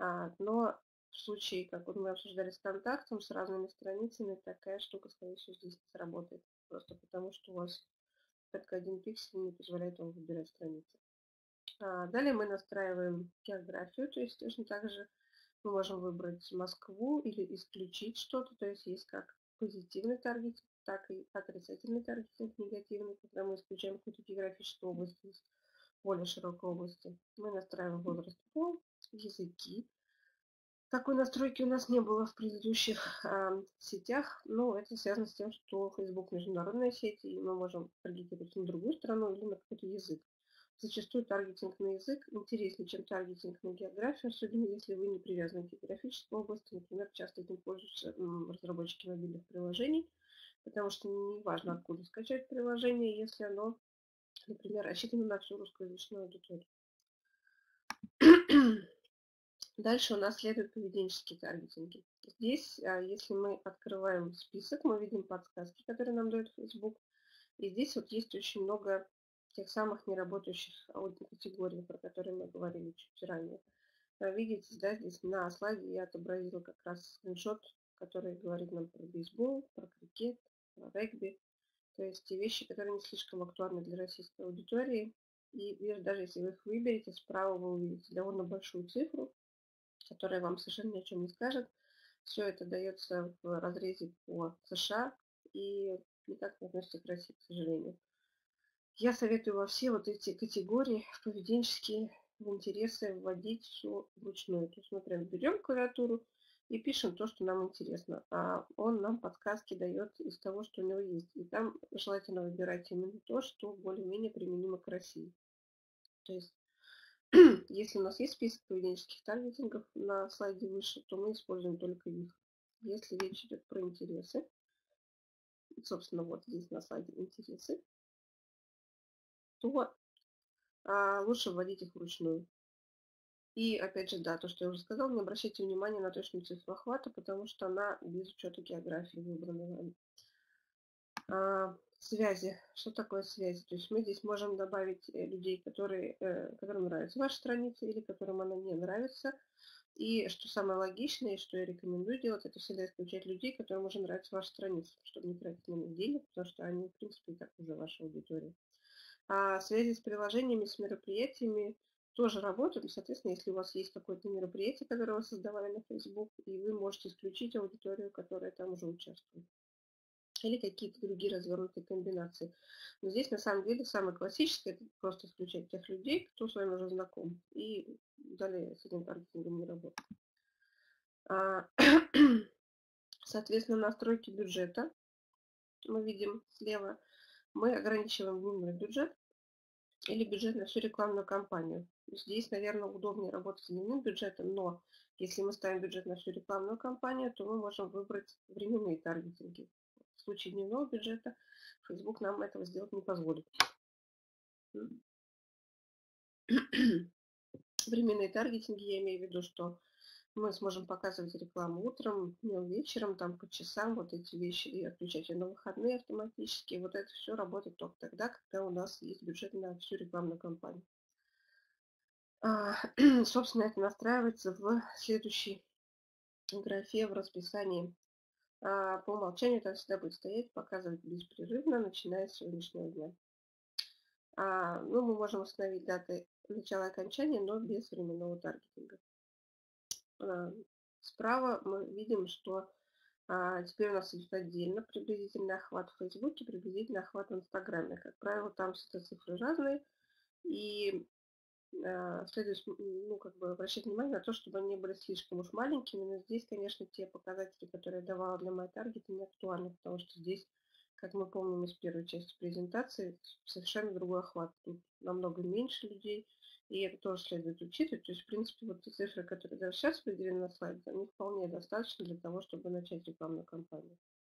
но в случае, как мы обсуждали с контактом, с разными страницами, такая штука, скорее всего, здесь не сработает. Просто потому, что у вас только один пиксель не позволяет вам выбирать страницы. Далее мы настраиваем географию, то есть точно так же мы можем выбрать Москву или исключить что-то, то есть есть как позитивный таргетинг, так и отрицательный таргетинг, негативный, когда мы исключаем какую-то географическую область из более широкой области. Мы настраиваем возраст, пол, языки. Такой настройки у нас не было в предыдущих сетях, но это связано с тем, что Facebook международная сеть, и мы можем таргетировать на другую страну или на какой-то язык. Зачастую таргетинг на язык интереснее, чем таргетинг на географию, особенно если вы не привязаны к географической области. Например, часто этим пользуются разработчики мобильных приложений, потому что не важно, откуда скачать приложение, если оно, например, рассчитано на всю русскоязычную аудиторию. Дальше у нас следуют поведенческие таргетинги. Здесь, если мы открываем список, мы видим подсказки, которые нам дает Facebook. И здесь вот есть очень много тех самых неработающих категорий, про которые мы говорили чуть ранее. Видите, да, здесь на слайде я отобразила как раз скриншот, который говорит нам про бейсбол, про крикет, про регби. То есть те вещи, которые не слишком актуальны для российской аудитории. И даже если вы их выберете, справа вы увидите довольно большую цифру, которая вам совершенно ни о чем не скажет. Все это дается в разрезе по США и никак не относится к России, к сожалению. Я советую во все вот эти категории поведенческие в интересы вводить все вручную. То есть мы прям берем клавиатуру и пишем то, что нам интересно. А он нам подсказки дает из того, что у него есть. И там желательно выбирать именно то, что более-менее применимо к России. То есть если у нас есть список поведенческих таргетингов на слайде выше, то мы используем только их. Если речь идет про интересы, собственно, вот здесь на слайде интересы, то лучше вводить их вручную. И опять же, да, то, что я уже сказала, не обращайте внимания на точную цифру охвата, потому что она без учета географии выбрана вами. Связи. Что такое связи? То есть мы здесь можем добавить людей, которым нравится ваша страница или которым она не нравится. И что самое логичное, и что я рекомендую делать, это всегда исключать людей, которым уже нравится ваша страница, чтобы не тратить на них денег, потому что они, в принципе, и так уже ваша аудитория. А связи с приложениями, с мероприятиями тоже работают. Соответственно, если у вас есть какое-то мероприятие, которое вы создавали на Facebook, и вы можете исключить аудиторию, которая там уже участвует. Или какие-то другие развернутые комбинации. Но здесь на самом деле самое классическое – это просто исключать тех людей, кто с вами уже знаком. И далее с этим таргетингом не работает. Соответственно, настройки бюджета мы видим слева. Мы ограничиваем дневной бюджет или бюджет на всю рекламную кампанию. Здесь, наверное, удобнее работать с дневным бюджетом, но если мы ставим бюджет на всю рекламную кампанию, то мы можем выбрать временные таргетинги. В случае дневного бюджета Facebook нам этого сделать не позволит. Временные таргетинги, я имею в виду, что мы сможем показывать рекламу утром, днем, вечером, там по часам, вот эти вещи, и отключать ее на выходные автоматически. Вот это все работает только тогда, когда у нас есть бюджет на всю рекламную кампанию. Собственно, это настраивается в следующей графе в расписании. По умолчанию там всегда будет стоять, показывать беспрерывно, начиная с сегодняшнего дня. Мы можем установить даты начала и окончания, но без временного таргетинга. Справа мы видим, что теперь у нас идет отдельно приблизительный охват в Фейсбуке, приблизительный охват в Инстаграме. Как правило, там все цифры разные, и следует обращать внимание на то, чтобы они не были слишком уж маленькими. Но здесь, конечно, те показатели, которые я давала для MyTarget, не актуальны, потому что здесь, как мы помним из первой части презентации, совершенно другой охват. Тут намного меньше людей, и это тоже следует учитывать. То есть, в принципе, вот те цифры, которые даже сейчас выделены на слайде, они вполне достаточно для того, чтобы начать рекламную кампанию.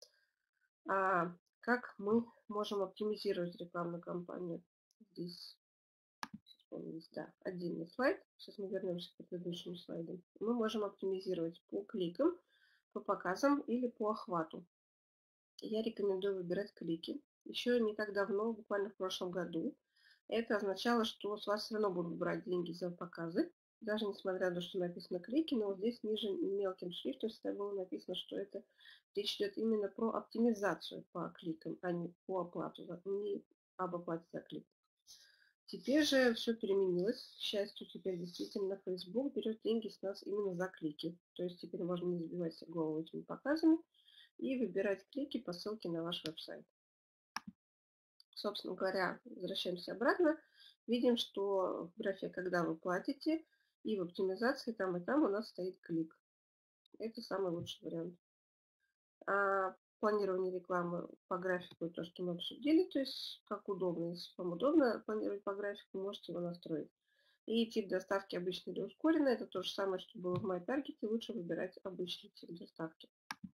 Как мы можем оптимизировать рекламную кампанию? Здесь есть, да, отдельный слайд. Сейчас мы вернемся к предыдущим слайдам. Мы можем оптимизировать по кликам, по показам или по охвату. Я рекомендую выбирать клики. Еще не так давно, буквально в прошлом году, это означало, что с вас все равно будут брать деньги за показы, даже несмотря на то, что написано клики, но вот здесь ниже мелким шрифтом всегда было написано, что это речь идет именно про оптимизацию по кликам, а не по оплату, не об оплате за клик. Теперь же все переменилось. К счастью, теперь действительно Facebook берет деньги с нас именно за клики. То есть теперь можно не забивать себе голову этими показами и выбирать клики по ссылке на ваш веб-сайт. Собственно говоря, возвращаемся обратно. Видим, что в графе «Когда вы платите» и в оптимизации там и там у нас стоит клик. Это самый лучший вариант. планирование рекламы по графику, то, что мы обсудили, то есть как удобно. Если вам удобно планировать по графику, можете его настроить. И тип доставки обычный или ускоренный, это то же самое, что было в MyTarget, лучше выбирать обычный тип доставки.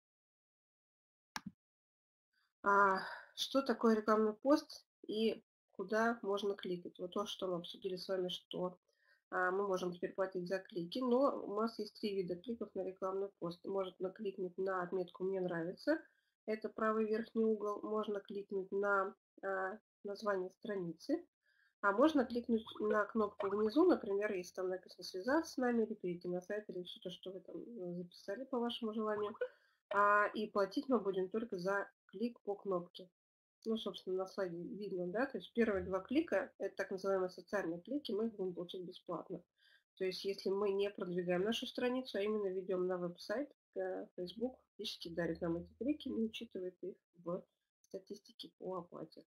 Что такое рекламный пост и куда можно кликать? Вот то, что мы обсудили с вами, что мы можем теперь платить за клики, но у нас есть 3 вида кликов на рекламный пост. Можно кликнуть на отметку «Мне нравится», это правый верхний угол, можно кликнуть на название страницы, а можно кликнуть на кнопку внизу, например, если там написано «Связаться с нами», или «Перейти на сайт», или что-то, что вы там записали по вашему желанию. И платить мы будем только за клик по кнопке. Ну, собственно, на слайде видно, да, то есть первые 2 клика, это так называемые социальные клики, мы их будем получить бесплатно. То есть если мы не продвигаем нашу страницу, а именно ведем на веб-сайт, Facebook фактически дарит нам эти клики, не учитывает их в статистике по оплате.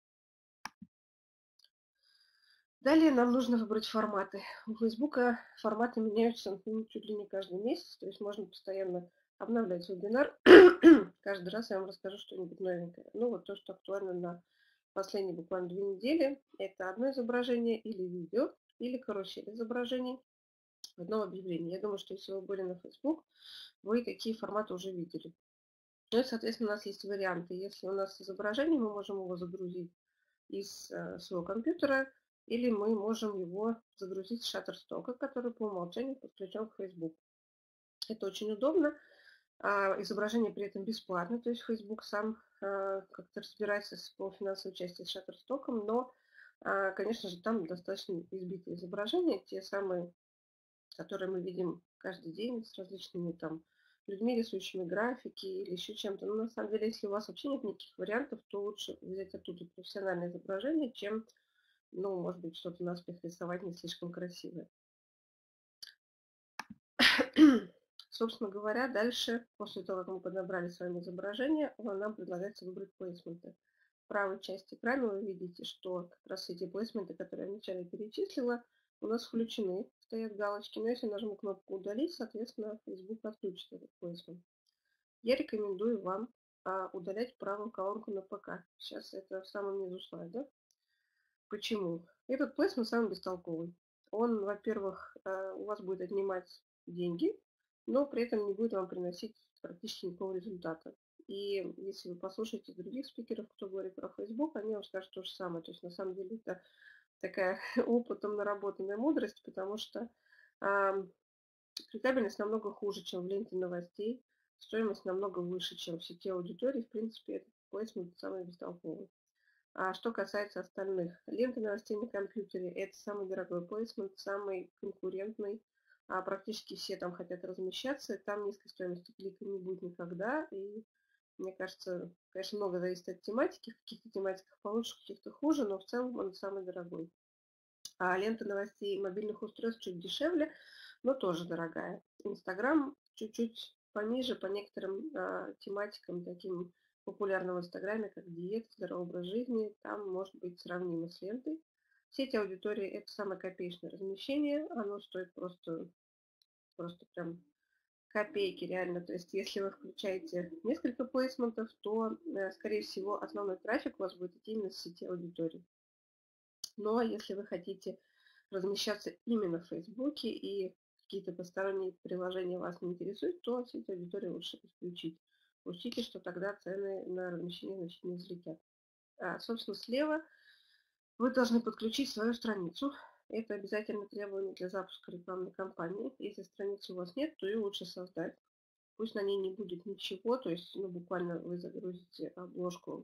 Далее нам нужно выбрать форматы. У Фейсбука форматы меняются чуть ли не каждый месяц, то есть можно постоянно обновлять вебинар. Каждый раз я вам расскажу что-нибудь новенькое. Ну вот то, что актуально на последние буквально 2 недели, это одно изображение или видео, или карусель изображений в одном объявлении. Я думаю, что если вы были на Facebook, вы такие форматы уже видели. Ну и, соответственно, у нас есть варианты. Если у нас изображение, мы можем его загрузить из своего компьютера, или мы можем его загрузить с Shutterstock, который по умолчанию подключен к Facebook. Это очень удобно. Изображение при этом бесплатно, то есть Facebook сам как-то разбирается по финансовой части с Shutterstock, но, конечно же, там достаточно избитые изображения, те самые, которые мы видим каждый день с различными там людьми, рисующими графики или еще чем-то. Но на самом деле, если у вас вообще нет никаких вариантов, то лучше взять оттуда профессиональное изображение, чем, ну, может быть, что-то наспех рисовать не слишком красивое. Собственно говоря, дальше, после того, как мы подобрали с вами изображение, нам предлагается выбрать плейсменты. В правой части экрана вы видите, что как раз эти плейсменты, которые я вначале перечислила, у нас включены, стоят галочки. Но если нажму кнопку «Удалить», соответственно, Facebook отключит этот плейсмент. Я рекомендую вам удалять правую колонку на ПК. Сейчас это в самом низу слайда. Почему? Этот плейсмент самый бестолковый. Он, во-первых, у вас будет отнимать деньги, но при этом не будет вам приносить практически никакого результата. И если вы послушаете других спикеров, кто говорит про Facebook, они вам скажут то же самое. То есть на самом деле это такая опытом наработанная мудрость, потому что рентабельность намного хуже, чем в ленте новостей, стоимость намного выше, чем в сети аудитории. В принципе, этот плейсмент самый бестолковый. А что касается остальных, ленты новостей на компьютере – это самый дорогой плейсмент, самый конкурентный. Практически все там хотят размещаться, там низкой стоимости клика не будет никогда. И мне кажется, конечно, много зависит от тематики. В каких-то тематиках получше, в каких-то хуже, но в целом он самый дорогой. А лента новостей мобильных устройств чуть дешевле, но тоже дорогая. Инстаграм чуть-чуть пониже по некоторым тематикам, таким популярным в Инстаграме, как диета, здоровый образ жизни, там может быть сравнимо с лентой. Сеть аудитории – это самое копеечное размещение, оно стоит просто прям копейки реально. То есть если вы включаете несколько плейсментов, то, скорее всего, основной трафик у вас будет идти именно с сети аудитории. Но если вы хотите размещаться именно в Фейсбуке и какие-то посторонние приложения вас не интересуют, то сеть аудитории лучше исключить. Учтите, что тогда цены на размещение значительно взлетят. Собственно, слева вы должны подключить свою страницу. Это обязательное требование для запуска рекламной кампании. Если страницы у вас нет, то ее лучше создать. Пусть на ней не будет ничего, то есть буквально вы загрузите обложку,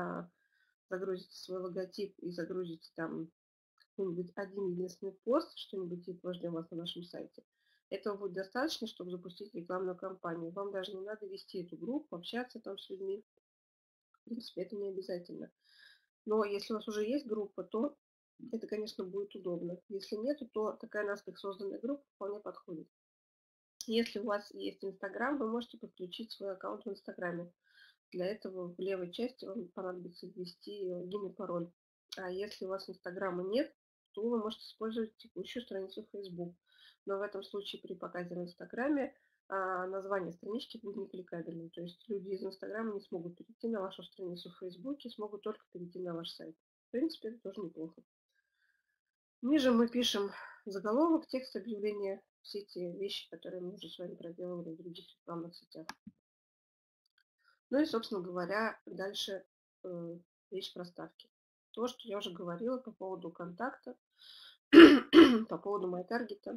загрузите свой логотип и загрузите там какой-нибудь один единственный пост, что-нибудь типа «Ждем вас на нашем сайте». Этого будет достаточно, чтобы запустить рекламную кампанию. Вам даже не надо вести эту группу, общаться там с людьми. В принципе, это не обязательно. Но если у вас уже есть группа, то это, конечно, будет удобно. Если нет, то такая наспех созданная группа вполне подходит. Если у вас есть Инстаграм, вы можете подключить свой аккаунт в Инстаграме. Для этого в левой части вам понадобится ввести логин и пароль. А если у вас Инстаграма нет, то вы можете использовать текущую страницу Facebook. Но в этом случае при показе в Инстаграме а название странички будет некликабельным. То есть люди из Инстаграма не смогут перейти на вашу страницу в Фейсбуке, смогут только перейти на ваш сайт. В принципе, это тоже неплохо. Ниже мы пишем заголовок, текст объявления, все те вещи, которые мы уже с вами проделывали в других рекламных сетях. Ну и, собственно говоря, дальше речь про ставки. То, что я уже говорила по поводу контакта, по поводу MyTarget,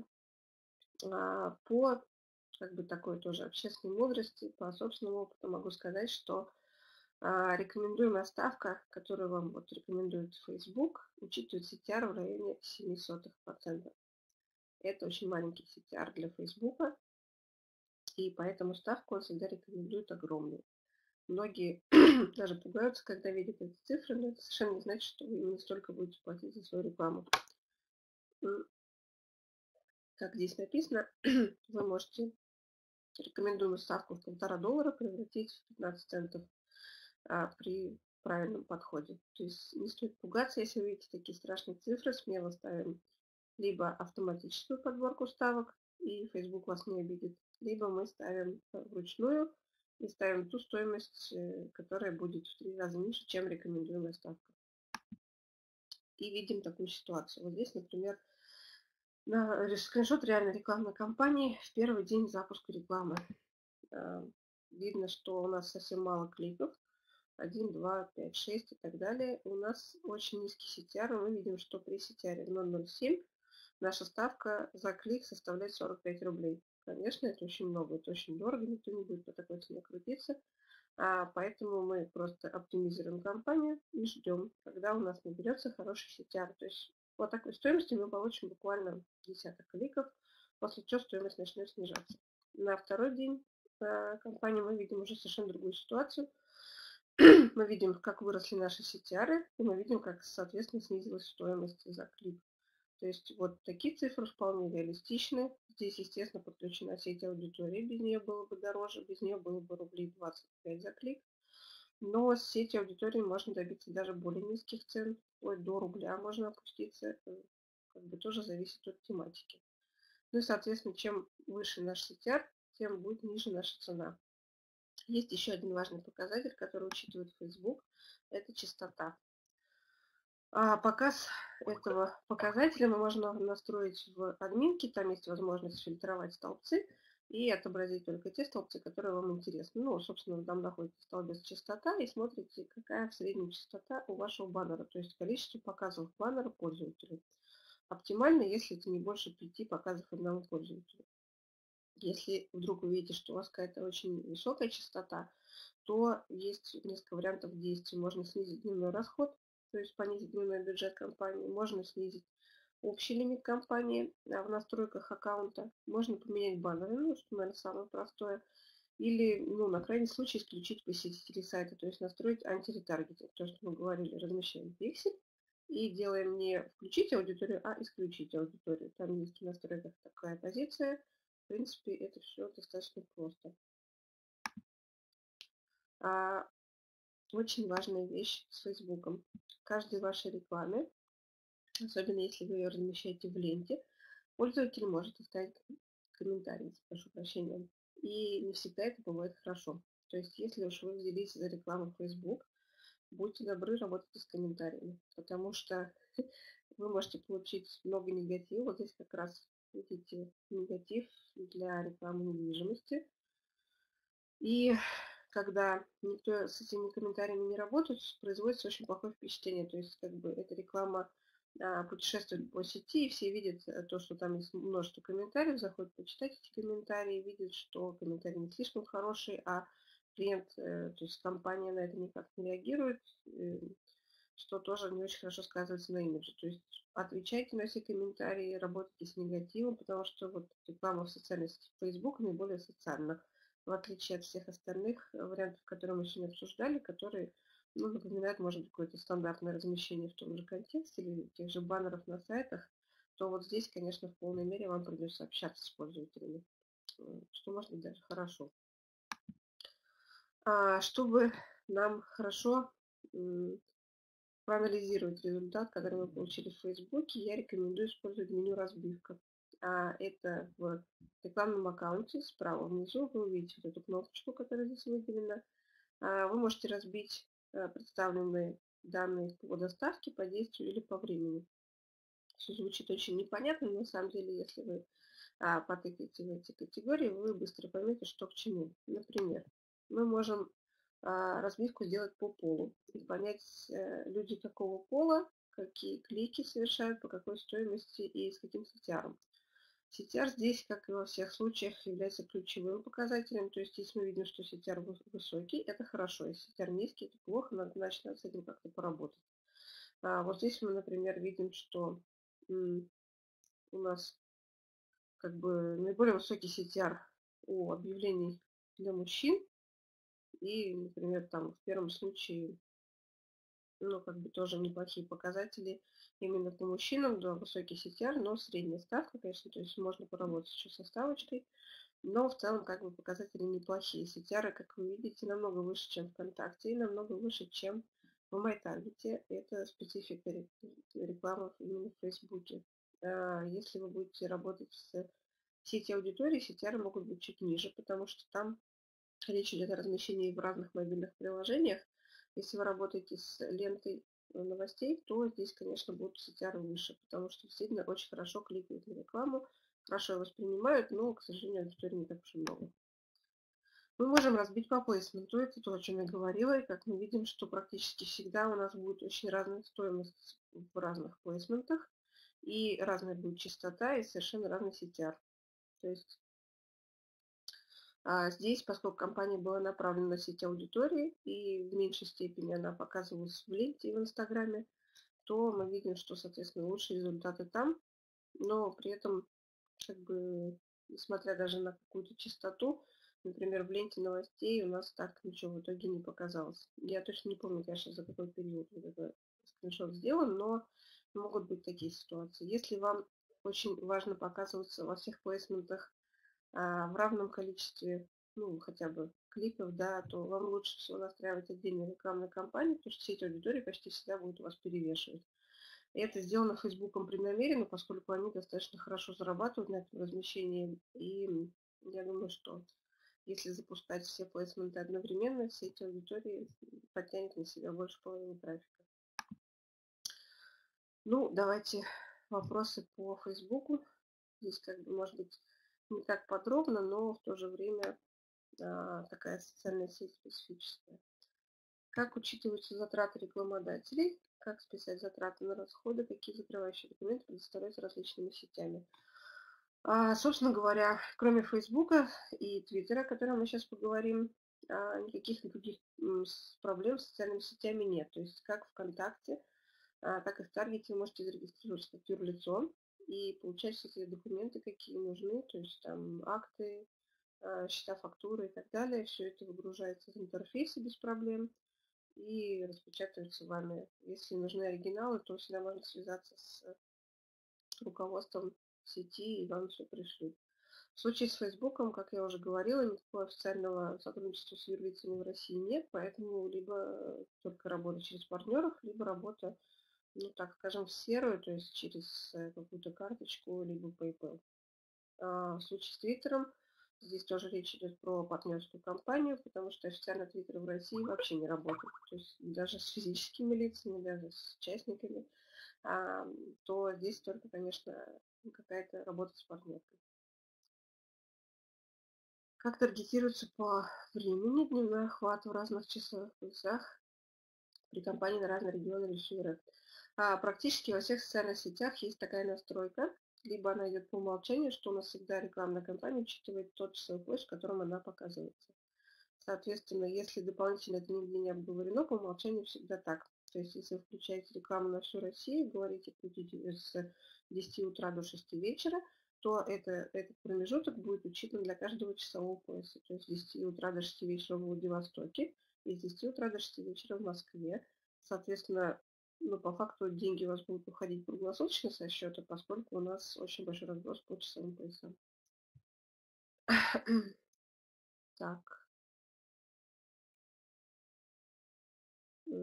по как бы такой тоже общественной мудрости, по собственному опыту могу сказать, что рекомендуемая ставка, которую вам вот рекомендует Facebook, учитывает CTR в районе 0,07%. Это очень маленький CTR для Facebook, и поэтому ставку он всегда рекомендует огромную. Многие даже пугаются, когда видят эти цифры, но это совершенно не значит, что вы именно столько будете платить за свою рекламу. Как здесь написано, вы можете рекомендуемую ставку в $1,5 превратить в 15 центов при правильном подходе. То есть не стоит пугаться, если вы видите такие страшные цифры, смело ставим либо автоматическую подборку ставок, и Facebook вас не обидит, либо мы ставим вручную и ставим ту стоимость, которая будет в 3 раза ниже, чем рекомендуемая ставка. И видим такую ситуацию. Вот здесь, например, скриншот реальной рекламной кампании в первый день запуска рекламы. Видно, что у нас совсем мало кликов. 1, 2, 5, 6 и так далее. У нас очень низкий CTR. Мы видим, что при CTR 0,07 наша ставка за клик составляет 45 рублей. Конечно, это очень много, это очень дорого, никто не будет по такой цене крутиться. Поэтому мы просто оптимизируем кампанию и ждем, когда у нас наберется хороший CTR. То есть по такой стоимости мы получим буквально десяток кликов, после чего стоимость начнет снижаться. На второй день кампании мы видим уже совершенно другую ситуацию. Мы видим, как выросли наши CTR, и мы видим, как, соответственно, снизилась стоимость за клик. То есть вот такие цифры вполне реалистичны. Здесь, естественно, подключена сеть аудитории, без нее было бы дороже, без нее было бы рублей 25 за клик. Но с сетью аудитории можно добиться даже более низких цен, вплоть до рубля можно опуститься, как бы тоже зависит от тематики. Ну и, соответственно, чем выше наш CTR, тем будет ниже наша цена. Есть еще один важный показатель, который учитывает Facebook, это частота. Показ этого показателя мы можем настроить в админке, там есть возможность фильтровать столбцы и отобразить только те столбцы, которые вам интересны. Ну, собственно, там находится столбец частота и смотрите, какая в среднем частота у вашего баннера, то есть количество показов баннера пользователю. Оптимально, если это не больше 5 показов одному пользователю. Если вдруг вы видите, что у вас какая-то очень высокая частота, то есть несколько вариантов действий. Можно снизить дневной расход, то есть понизить дневной бюджет компании. Можно снизить общий лимит компании в настройках аккаунта. Можно поменять баннеры, ну, что, наверное, самое простое. Или, ну, на крайний случай, исключить посетителей сайта, то есть настроить антиретаргетинг. То, что мы говорили, размещаем пиксель и делаем не включить аудиторию, а исключить аудиторию. Там есть в настройках такая позиция. В принципе, это все достаточно просто. Очень важная вещь с Фейсбуком. В каждой вашей рекламе, особенно если вы ее размещаете в ленте, пользователь может оставить комментарий, прошу прощения. И не всегда это бывает хорошо. То есть, если уж вы взялись за рекламу Facebook, будьте добры, работайте с комментариями, потому что вы можете получить много негатива. Вот здесь как раз видите негатив для рекламы недвижимости. И когда никто с этими комментариями не работает, производится очень плохое впечатление. То есть как бы эта реклама путешествует по сети, и все видят то, что там есть множество комментариев, заходят почитать эти комментарии, видят, что комментарии не слишком хорошие, а клиент, то есть компания на это никак не реагирует, что тоже не очень хорошо сказывается на имидже. То есть отвечайте на все комментарии, работайте с негативом, потому что вот реклама в социальной сети Facebook наиболее социальна, в отличие от всех остальных вариантов, которые мы сегодня обсуждали, которые, ну, напоминают, может быть, какое-то стандартное размещение в том же контексте или тех же баннеров на сайтах, то вот здесь, конечно, в полной мере вам придется общаться с пользователями, что может быть даже хорошо. Чтобы нам хорошо проанализировать результат, который мы получили в Facebook, я рекомендую использовать меню разбивка. Это в рекламном аккаунте справа внизу вы увидите вот эту кнопочку, которая здесь выделена. Вы можете разбить представленные данные по доставке, по действию или по времени. Все звучит очень непонятно, но на самом деле, если вы потыкаете в эти категории, вы быстро поймете, что к чему. Например, мы можем разбивку сделать по полу и понять, люди какого пола, какие клики совершают, по какой стоимости и с каким CTR. CTR здесь, как и во всех случаях, является ключевым показателем. То есть, если мы видим, что CTR высокий, это хорошо. Если CTR низкий, это плохо, значит, надо с этим как-то поработать. Вот здесь мы, например, видим, что у нас как бы наиболее высокий CTR у объявлений для мужчин. И, например, там в первом случае, ну, как бы тоже неплохие показатели именно по мужчинам, да, высокий CTR, но средняя ставка, конечно, то есть можно поработать еще со ставочкой, но в целом как бы показатели неплохие. CTR, как вы видите, намного выше, чем ВКонтакте, и намного выше, чем в MyTarget. Это специфика рекламы именно в Фейсбуке. Если вы будете работать с сети аудитории, CTR могут быть чуть ниже, потому что там речь идет о размещении в разных мобильных приложениях. Если вы работаете с лентой новостей, то здесь, конечно, будут CTR выше, потому что действительно очень хорошо кликают на рекламу, хорошо ее воспринимают, но, к сожалению, аудитории не так уж и много. Мы можем разбить по плейсменту, это то, о чем я говорила, и как мы видим, что практически всегда у нас будет очень разная стоимость в разных плейсментах, и разная будет частота, и совершенно разный CTR. То есть здесь, поскольку компания была направлена на сеть аудитории и в меньшей степени она показывалась в ленте и в Инстаграме, то мы видим, что, соответственно, лучшие результаты там, но при этом, как бы, несмотря даже на какую-то частоту, например, в ленте новостей у нас так ничего в итоге не показалось. Я точно не помню, конечно, за какой период вот этот скриншот сделан, но могут быть такие ситуации. Если вам очень важно показываться во всех плейсментах в равном количестве, ну, хотя бы кликов, да, то вам лучше всего настраивать отдельную рекламную кампанию, потому что сеть аудитории почти всегда будет у вас перевешивать. И это сделано Фейсбуком преднамеренно, поскольку они достаточно хорошо зарабатывают на этом размещении. И я думаю, что если запускать все плейсменты одновременно, сеть аудитории подтянет на себя больше половины трафика. Ну, давайте вопросы по Фейсбуку. Здесь, как бы, может быть, не так подробно, но в то же время такая социальная сеть специфическая. Как учитываются затраты рекламодателей, как списать затраты на расходы, какие закрывающие документы предоставляются различными сетями. Собственно говоря, кроме Фейсбука и Твиттера, о котором мы сейчас поговорим, никаких других проблем с социальными сетями нет. То есть как ВКонтакте, так и в Таргете вы можете зарегистрироваться как юрлицо и получать все эти документы, какие нужны, то есть там акты, счета, фактуры и так далее. Все это выгружается из интерфейса без проблем и распечатывается вами. Если нужны оригиналы, то всегда можно связаться с руководством сети и вам все пришлют. В случае с Фейсбуком, как я уже говорила, никакого официального сотрудничества с юрлицами в России нет, поэтому либо только работа через партнеров, либо работа, ну так скажем, в серую, то есть через какую-то карточку, либо PayPal. В случае с Твиттером здесь тоже речь идет про партнерскую компанию, потому что официально Твиттер в России вообще не работает. То есть даже с физическими лицами, даже с участниками, то здесь только, конечно, какая-то работа с партнеркой. Как таргетируется по времени дневной охват в разных часовых поясах при компании на разные регионы или сферы? Практически во всех социальных сетях есть такая настройка, либо она идет по умолчанию, что у нас всегда рекламная кампания учитывает тот часовой пояс, в котором она показывается. Соответственно, если дополнительно это нигде не обговорено, по умолчанию всегда так. То есть, если вы включаете рекламу на всю Россию, говорите, крутите с 10 утра до 6 вечера, то этот промежуток будет учитан для каждого часового пояса. То есть с 10 утра до 6 вечера в Владивостоке и с 10 утра до 6 вечера в Москве. Соответственно, ну, по факту деньги у вас будут уходить круглосуточно со счета, поскольку у нас очень большой разброс по часовым поясам. Так.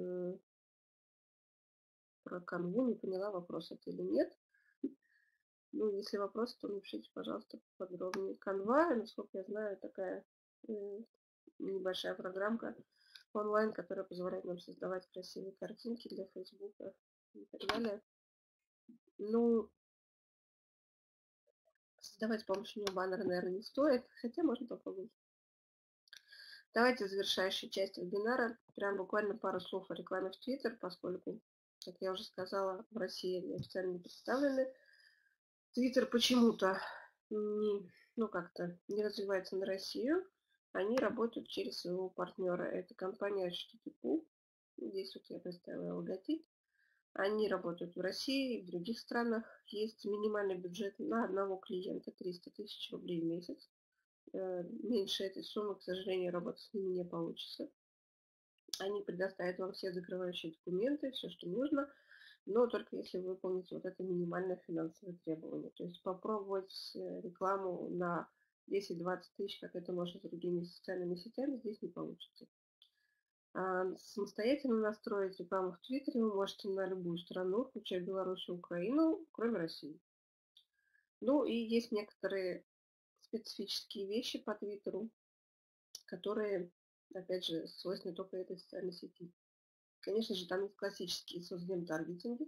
Про канву не поняла, вопрос это или нет. Ну, если вопросы, то напишите, пожалуйста, подробнее. Canva, насколько я знаю, такая небольшая программка онлайн, которая позволяет нам создавать красивые картинки для Фейсбука и так далее. Ну, создавать с помощью нее баннеры, наверное, не стоит, хотя можно попробовать. Давайте завершающая часть вебинара. Прям буквально пару слов о рекламе в Twitter, поскольку, как я уже сказала, в России они официально не представлены. Twitter почему-то как-то не развивается на Россию. Они работают через своего партнера. Это компания HTTP. Здесь вот я представила логотип. Они работают в России и в других странах. Есть минимальный бюджет на одного клиента 300 тысяч рублей в месяц. Меньше этой суммы, к сожалению, работать с ними не получится. Они предоставят вам все закрывающие документы, все, что нужно, но только если вы выполните вот это минимальное финансовое требование. То есть попробовать рекламу на 10-20 тысяч, как это можно с другими социальными сетями, здесь не получится. Самостоятельно настроить рекламу в Твиттере вы можете на любую страну, включая Беларусь и Украину, кроме России. Ну и есть некоторые специфические вещи по Твиттеру, которые, опять же, свойственны только этой социальной сети. Конечно же, там есть классические соцдем-таргетинги.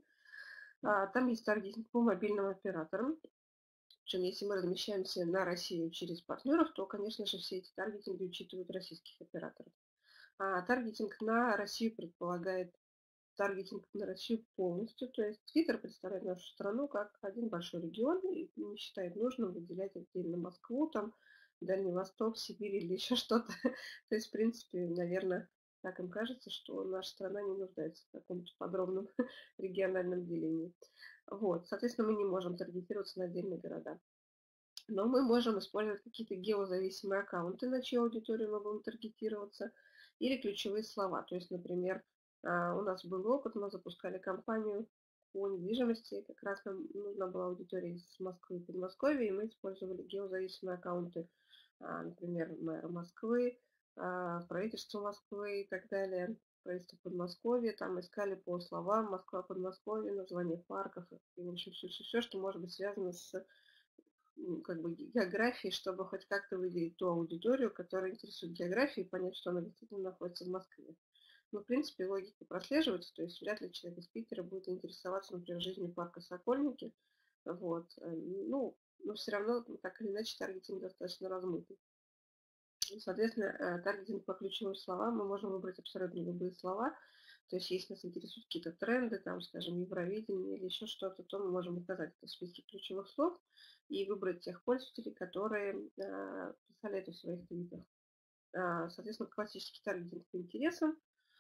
Там есть таргетинг по мобильным операторам. Причем, если мы размещаемся на Россию через партнеров, то, конечно же, все эти таргетинги учитывают российских операторов. Таргетинг на Россию предполагает таргетинг на Россию полностью. То есть Twitter представляет нашу страну как один большой регион и не считает нужным выделять отдельно Москву, там, Дальний Восток, Сибирь или еще что-то. То есть, в принципе, наверное, так им кажется, что наша страна не нуждается в каком-то подробном региональном делении. Вот, соответственно, мы не можем таргетироваться на отдельные города. Но мы можем использовать какие-то геозависимые аккаунты, на чью аудиторию мы будем таргетироваться, или ключевые слова. То есть, например, у нас был опыт, мы запускали кампанию по недвижимости, как раз нам нужна была аудитория из Москвы и Подмосковья, и мы использовали геозависимые аккаунты, например, мэра Москвы, правительства Москвы и так далее, правительство Подмосковья, там искали по словам Москва, Подмосковье, название парков, и, в общем, все, что может быть связано с как бы географией, чтобы хоть как-то выделить ту аудиторию, которая интересует географией, и понять, что она действительно находится в Москве. Но, в принципе, логика прослеживается, то есть вряд ли человек из Питера будет интересоваться, например, жизнью парка Сокольники. Вот. Но все равно, так или иначе, таргетинг достаточно размытый. Соответственно, таргетинг по ключевым словам мы можем выбрать абсолютно любые слова. То есть, если нас интересуют какие-то тренды, там, скажем, Евровидение или еще что-то, то мы можем указать это в списке ключевых слов и выбрать тех пользователей, которые писали это в своих твитах. Соответственно, классический таргетинг по интересам.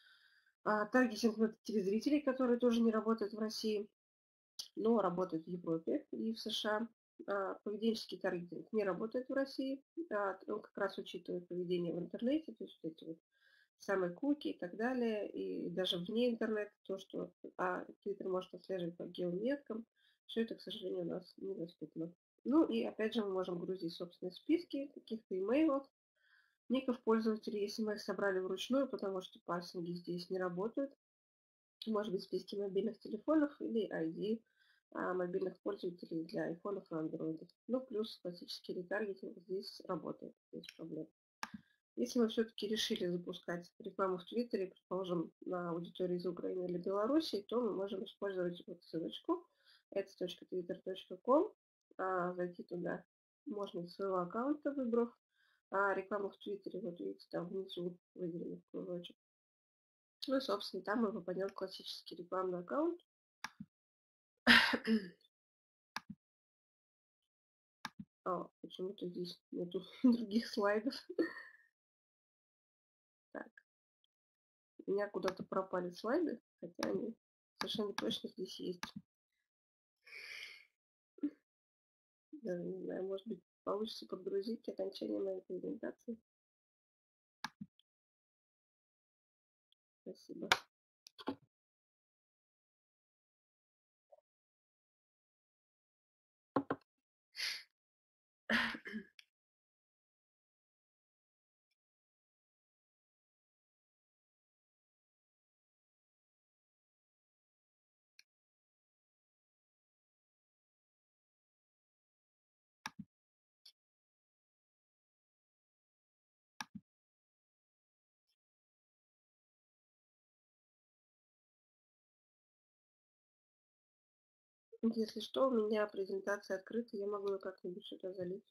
Таргетинг на телезрителей, которые тоже не работают в России, но работают в Европе и в США. Поведенческий таргетинг не работает в России. Он как раз учитывает поведение в интернете, то есть вот эти вот самые куки и так далее, и даже вне интернета, то, что Twitter может отслеживать по геометкам, все это, к сожалению, у нас недоступно. Ну и опять же мы можем грузить собственные списки каких-то имейлов, ников пользователей, если мы их собрали вручную, потому что парсинги здесь не работают. Может быть, списки мобильных телефонов или ID мобильных пользователей для айфонов и андроидов. Ну, плюс классический ретаргетинг здесь работает, без проблем. Если мы все-таки решили запускать рекламу в Твиттере, предположим, на аудитории из Украины или Беларуси, то мы можем использовать вот ссылочку ads.twitter.com, зайти туда можно из своего аккаунта, выбрав рекламу в Твиттере, вот видите, там внизу выделенный кружочек. Ну и, собственно, там мы попадем в классический рекламный аккаунт. Почему-то здесь нету других слайдов. Так, у меня куда-то пропали слайды, хотя они совершенно точно здесь есть. Даже не знаю, может быть, получится подгрузить окончание моей презентации. Спасибо. Если что, у меня презентация открыта, я могу ее как-нибудь сюда залить.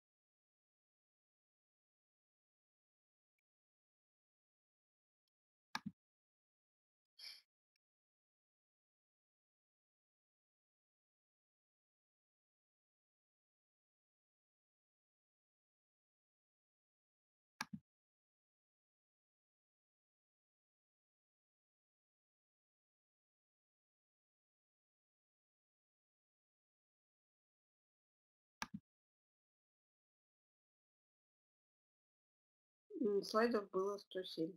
Слайдов было 107.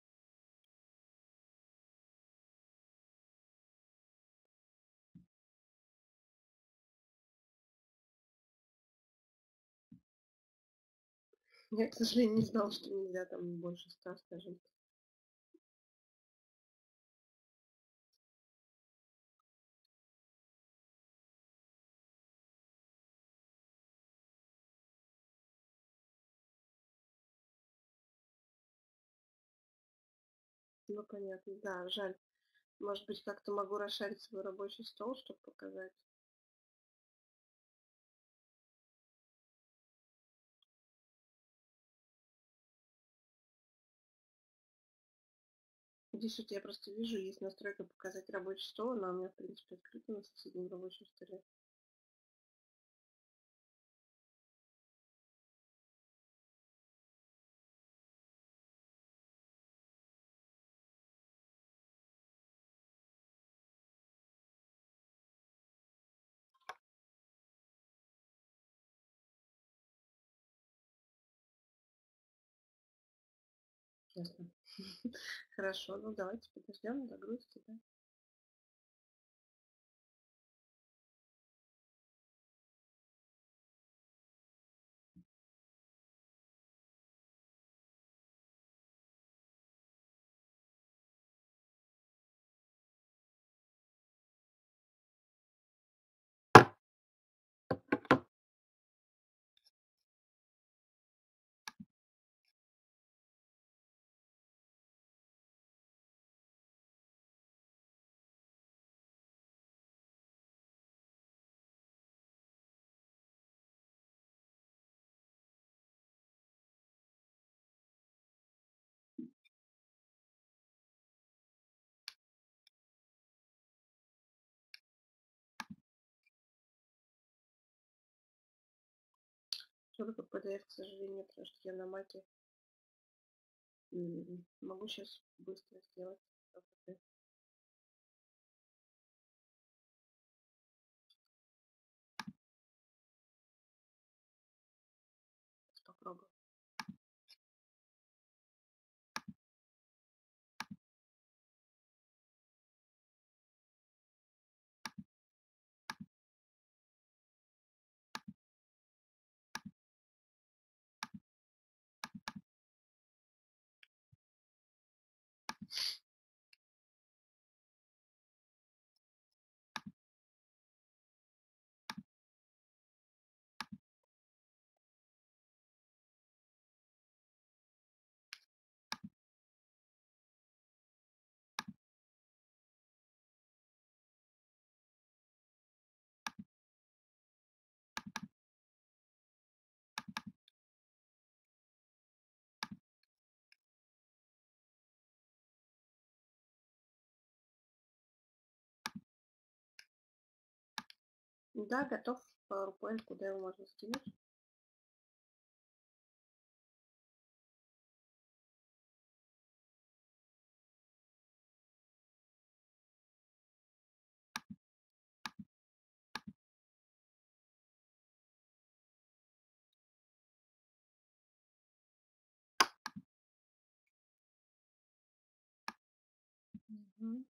Я, к сожалению, не знала, что нельзя там больше 100, скажем. Ну, понятно, да, жаль. Может быть, как-то могу расшарить свой рабочий стол, чтобы показать. Здесь вот я просто вижу, есть настройка показать рабочий стол, она у меня, в принципе, открыта на соседнем рабочем столе. Ясно. Хорошо, ну давайте подождем, догрузки, да. Только PDF, к сожалению, потому что я на маке. Могу сейчас быстро сделать. Попробую. Да, готов PowerPoint, куда его можно скинуть. Мгм.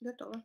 Готово.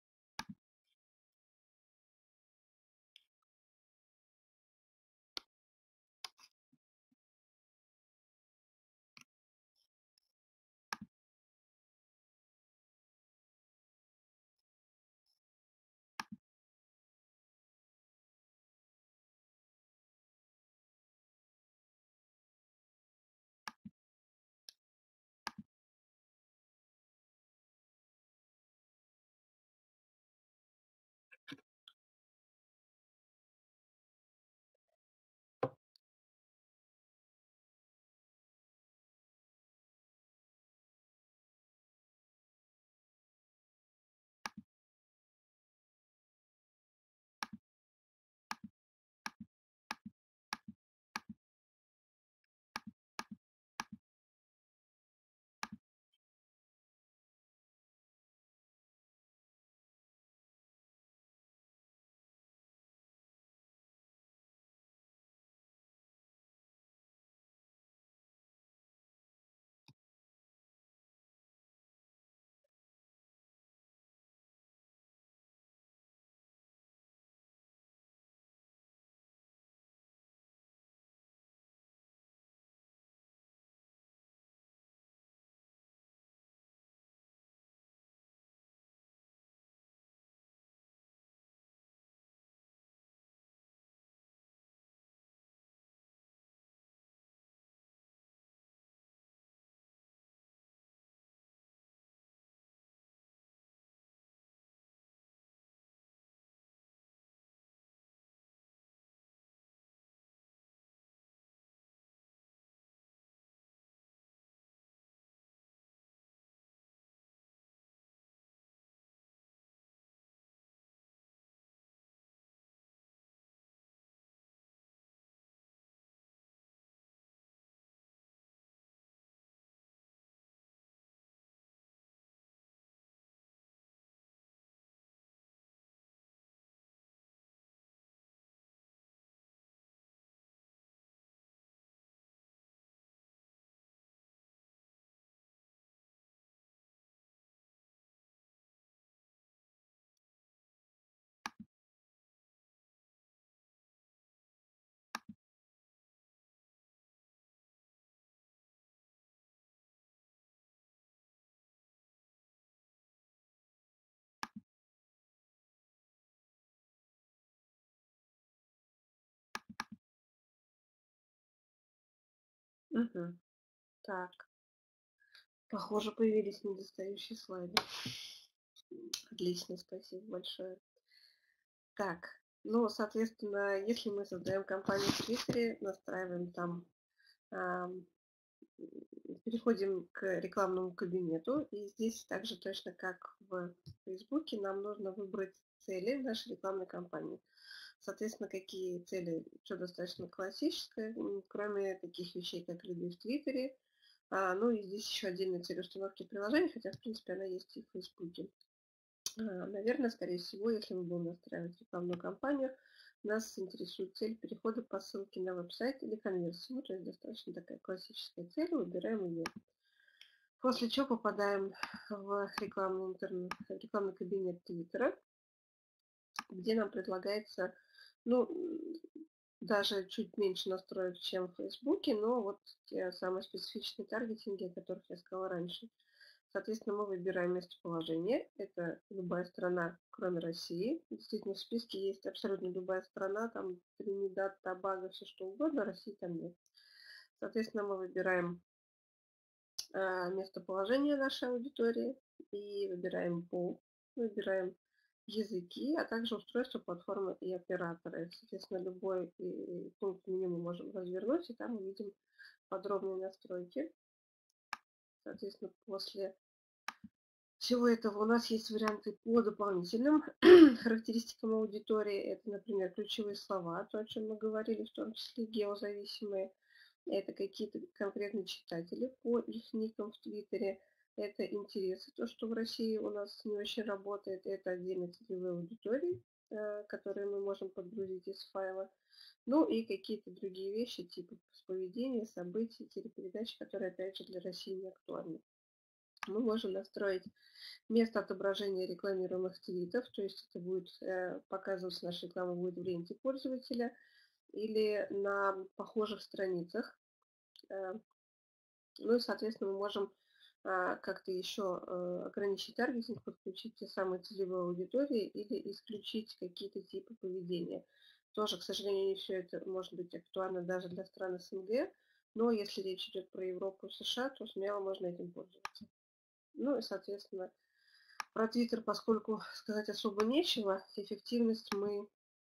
Мгм. Так, похоже, появились недостающие слайды. Отлично, спасибо большое. Так, ну, соответственно, если мы создаем компанию в Твиттере, настраиваем там, ам, переходим к рекламному кабинету, и здесь так же точно, как в Фейсбуке, нам нужно выбрать цели нашей рекламной кампании. Соответственно, какие цели, все достаточно классическое, кроме таких вещей, как ряды в Твиттере. Ну и здесь еще отдельная цель установки приложений, хотя, в принципе, она есть и в Фейсбуке. Наверное, скорее всего, если мы будем настраивать рекламную кампанию, нас интересует цель перехода по ссылке на веб-сайт или конверсию. Ну, то есть достаточно такая классическая цель, выбираем ее. После чего попадаем в рекламный кабинет Твиттера, где нам предлагается, ну, даже чуть меньше настроек, чем в Фейсбуке, но вот те самые специфичные таргетинги, о которых я сказала раньше. Соответственно, мы выбираем местоположение. Это любая страна, кроме России. Действительно, в списке есть абсолютно любая страна, там Тринидад, Тобаго, все что угодно, России там нет. Соответственно, мы выбираем местоположение нашей аудитории и выбираем пол, выбираем языки, а также устройство, платформы и операторы. Соответственно, любой пункт меню мы можем развернуть, и там мы видим подробные настройки. Соответственно, после всего этого у нас есть варианты по дополнительным характеристикам аудитории. Это, например, ключевые слова, то, о чем мы говорили, в том числе геозависимые. Это какие-то конкретные читатели по их никам в Твиттере. Это интересы, то, что в России у нас не очень работает. Это отдельно целевые аудитории, которые мы можем подгрузить из файла. Ну и какие-то другие вещи, типа поведения, событий, телепередач, которые, опять же, для России не актуальны. Мы можем настроить место отображения рекламируемых твитов, то есть это будет показываться, наша реклама будет в ленте пользователя или на похожих страницах. Ну и, соответственно, мы можем как-то еще ограничить таргетинг, подключить те самые целевые аудитории или исключить какие-то типы поведения. Тоже, к сожалению, не все это может быть актуально даже для стран СНГ, но если речь идет про Европу и США, то смело можно этим пользоваться. Ну и, соответственно, про Twitter, поскольку сказать особо нечего, эффективность мы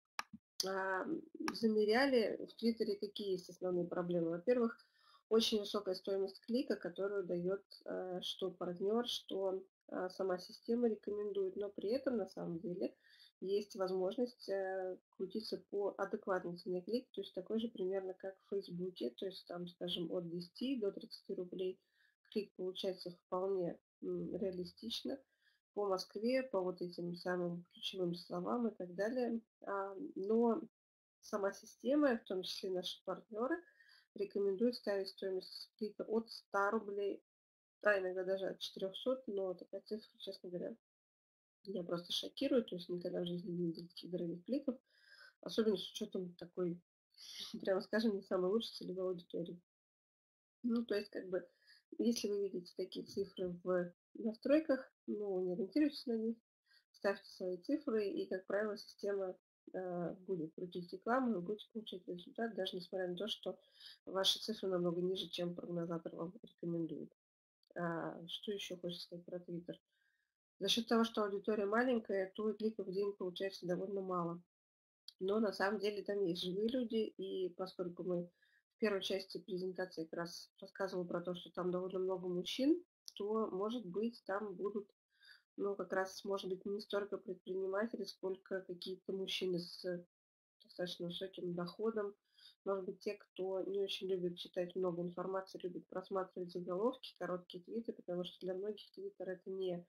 замеряли в Твиттере, какие есть основные проблемы. Во-первых, очень высокая стоимость клика, которую дает что партнер, что сама система рекомендует, но при этом на самом деле есть возможность крутиться по адекватной цене клика, то есть такой же примерно как в Фейсбуке, то есть там, скажем, от 10 до 30 рублей клик получается вполне реалистично по Москве, по вот этим самым ключевым словам и так далее. Но сама система, в том числе наши партнеры, рекомендуют ставить стоимость клика от 100 рублей, а иногда даже от 400, но такая цифра, честно говоря, меня просто шокирует, то есть никогда в жизни не видел таких дорогих кликов, особенно с учетом такой, прямо скажем, не самой лучшей целевой аудитории. Ну, то есть, как бы, если вы видите такие цифры в настройках, ну, не ориентируйтесь на них, ставьте свои цифры, и, как правило, система будет крутить рекламу, вы будете получать результат, даже несмотря на то, что ваши цифры намного ниже, чем прогнозатор вам рекомендует. Что еще хочется сказать про Twitter? За счет того, что аудитория маленькая, то и кликов в день получается довольно мало. Но на самом деле там есть живые люди, и поскольку мы в первой части презентации как раз рассказывал про то, что там довольно много мужчин, то, может быть, там будут, ну, как раз, может быть, не столько предприниматели, сколько какие-то мужчины с достаточно высоким доходом. Может быть, те, кто не очень любит читать много информации, любит просматривать заголовки, короткие твиты, потому что для многих твиттер это не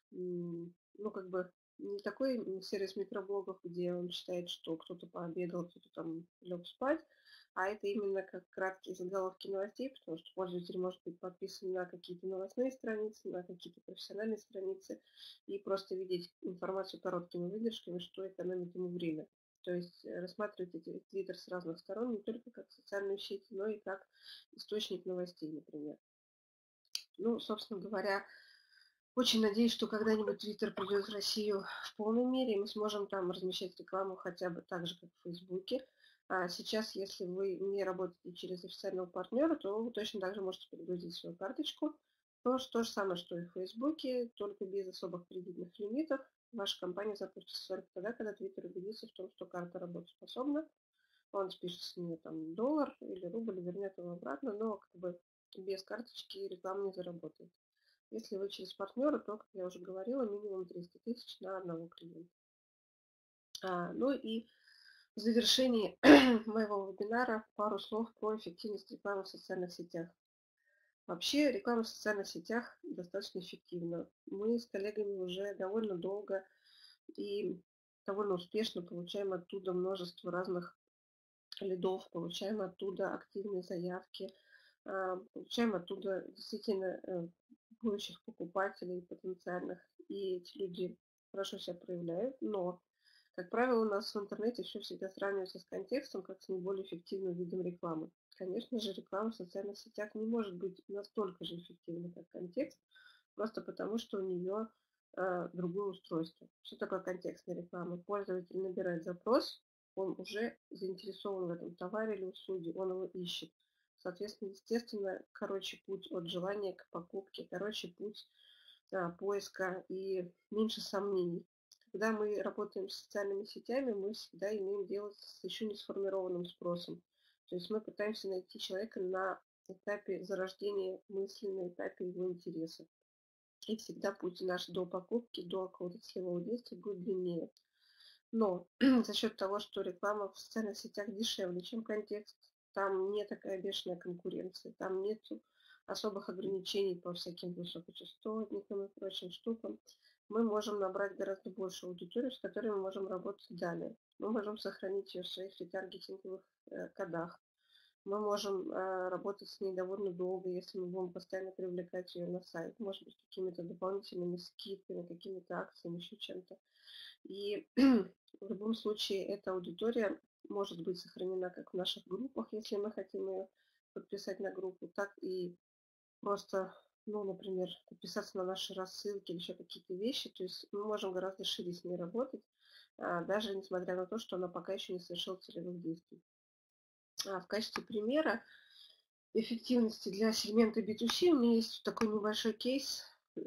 ну, как бы не такой сервис микроблогов, где он считает, что кто-то пообедал, кто-то там лег спать, а это именно как краткие заголовки новостей, потому что пользователь может быть подписан на какие-то новостные страницы, на какие-то профессиональные страницы и просто видеть информацию короткими выдержками, что экономит ему время. То есть рассматривать эти Твиттер с разных сторон, не только как социальную сеть, но и как источник новостей, например. Ну, собственно говоря, очень надеюсь, что когда-нибудь Twitter придет в Россию в полной мере, и мы сможем там размещать рекламу хотя бы так же, как в Фейсбуке. А сейчас, если вы не работаете через официального партнера, то вы точно так же можете перегрузить свою карточку. То же самое, что и в Фейсбуке, только без особых кредитных лимитов. Ваша компания запустится только тогда, когда Twitter убедится в том, что карта работоспособна. Он спишет с нее там доллар или рубль, вернет его обратно, но как бы без карточки реклама не заработает. Если вы через партнера, то, как я уже говорила, минимум 300 тысяч на одного клиента. Ну и в завершении моего вебинара пару слов про эффективность рекламы в социальных сетях. Вообще реклама в социальных сетях достаточно эффективна. Мы с коллегами уже довольно долго и довольно успешно получаем оттуда множество разных лидов, получаем оттуда активные заявки, получаем оттуда действительно будущих покупателей потенциальных, и эти люди хорошо себя проявляют, но, как правило, у нас в интернете все всегда сравнивается с контекстом, как с наиболее эффективным видом рекламы. Конечно же, реклама в социальных сетях не может быть настолько же эффективной, как контекст, просто потому что у нее другое устройство. Что такое контекстная реклама? Пользователь набирает запрос, он уже заинтересован в этом товаре или услуге, он его ищет. Соответственно, естественно, короче путь от желания к покупке, короче путь поиска и меньше сомнений. Когда мы работаем с социальными сетями, мы всегда имеем дело с еще не сформированным спросом. То есть мы пытаемся найти человека на этапе зарождения мысли, на этапе его интереса. И всегда путь наш до покупки, до какого-то целевого действия будет длиннее. Но за счет того, что реклама в социальных сетях дешевле, чем контекст, там не такая бешеная конкуренция, там нет особых ограничений по всяким высокочастотникам и прочим штукам, мы можем набрать гораздо больше аудиторию, с которой мы можем работать далее. Мы можем сохранить ее в своих ретаргетинговых кодах. Мы можем работать с ней довольно долго, если мы будем постоянно привлекать ее на сайт, может быть, какими-то дополнительными скидками, какими-то акциями, еще чем-то. И в любом случае эта аудитория может быть сохранена как в наших группах, если мы хотим ее подписать на группу, так и просто, ну, например, подписаться на наши рассылки или еще какие-то вещи. То есть мы можем гораздо шире с ней работать, даже несмотря на то, что она пока еще не совершила целевых действий. В качестве примера эффективности для сегмента B2C у меня есть такой небольшой кейс.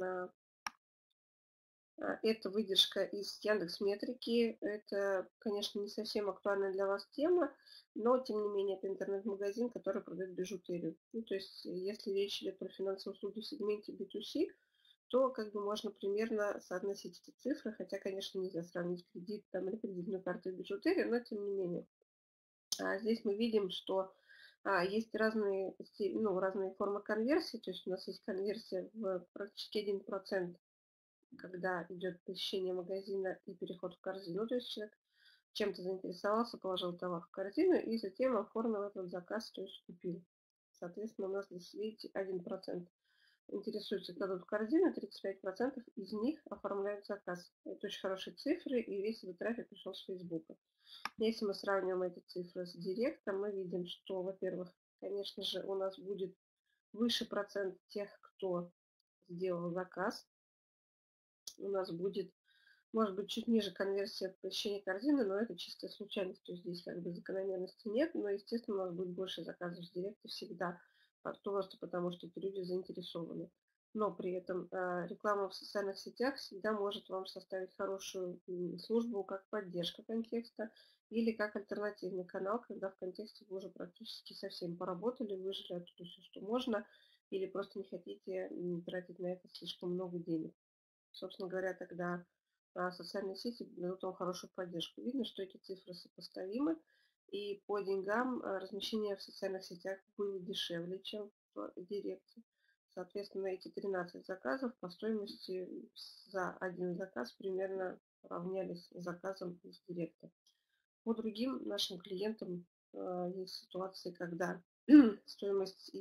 Это выдержка из Яндекс.Метрики. Это, конечно, не совсем актуальная для вас тема, но, тем не менее, это интернет-магазин, который продает бижутерию. Ну, то есть, если речь идет про финансовые услуги в сегменте B2C, то как бы можно примерно соотносить эти цифры, хотя, конечно, нельзя сравнить кредит там, или кредитную карту и бижутерию, но тем не менее. Здесь мы видим, что есть разные, ну, разные формы конверсии, то есть у нас есть конверсия в практически 1%, когда идет посещение магазина и переход в корзину, то есть человек чем-то заинтересовался, положил товар в корзину и затем оформил этот заказ, то есть купил. Соответственно, у нас здесь, видите, 1% интересуются, кладут в корзину, 35% из них оформляют заказ. Это очень хорошие цифры, и весь этот трафик пришел с Фейсбука. Если мы сравниваем эти цифры с Директом, мы видим, что, во-первых, конечно же, у нас будет выше процент тех, кто сделал заказ. У нас будет, может быть, чуть ниже конверсия от посещения корзины, но это чистая случайность, то есть здесь как бы закономерности нет, но, естественно, у нас будет больше заказов в Директе всегда, просто потому что эти люди заинтересованы. Но при этом реклама в социальных сетях всегда может вам составить хорошую службу как поддержка контекста или как альтернативный канал, когда в контексте вы уже практически совсем поработали, выжили оттуда все, что можно, или просто не хотите тратить на это слишком много денег. Собственно говоря, тогда социальные сети дают вам хорошую поддержку. Видно, что эти цифры сопоставимы, и по деньгам размещение в социальных сетях было дешевле, чем в Директе. Соответственно, эти 13 заказов по стоимости за один заказ примерно равнялись заказам из Директа. По другим нашим клиентам есть ситуации, когда стоимость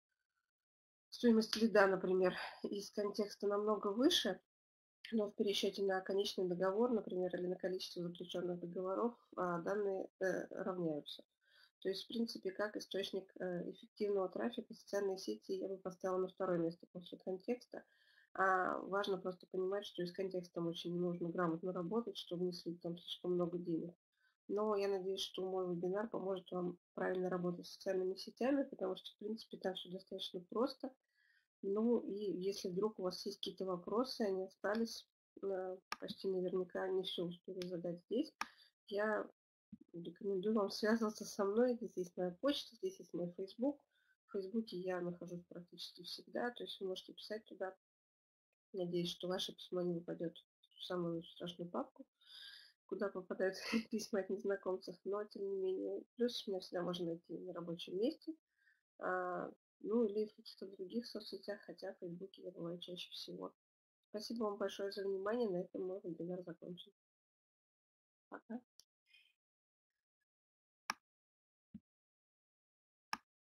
лида, например, из контекста намного выше, но в пересчете на конечный договор, например, или на количество заключенных договоров, данные равняются. То есть, в принципе, как источник эффективного трафика, социальные сети я бы поставила на второе место после контекста. Важно просто понимать, что и с контекстом очень нужно грамотно работать, чтобы не слить там слишком много денег. Но я надеюсь, что мой вебинар поможет вам правильно работать с социальными сетями, потому что, в принципе, там все достаточно просто. Ну и если вдруг у вас есть какие-то вопросы, они остались, почти наверняка не все успели задать здесь, я рекомендую вам связываться со мной. Здесь моя почта, здесь есть мой Facebook. В Фейсбуке я нахожусь практически всегда, то есть вы можете писать туда. Надеюсь, что ваше письмо не упадет в ту самую страшную папку, куда попадают письма от незнакомцев, но тем не менее. Плюс меня всегда можно найти на рабочем месте. А, ну или в каких-то других соцсетях, хотя в Фейсбуке я бываю чаще всего. Спасибо вам большое за внимание. На этом мой вебинар закончен. Пока.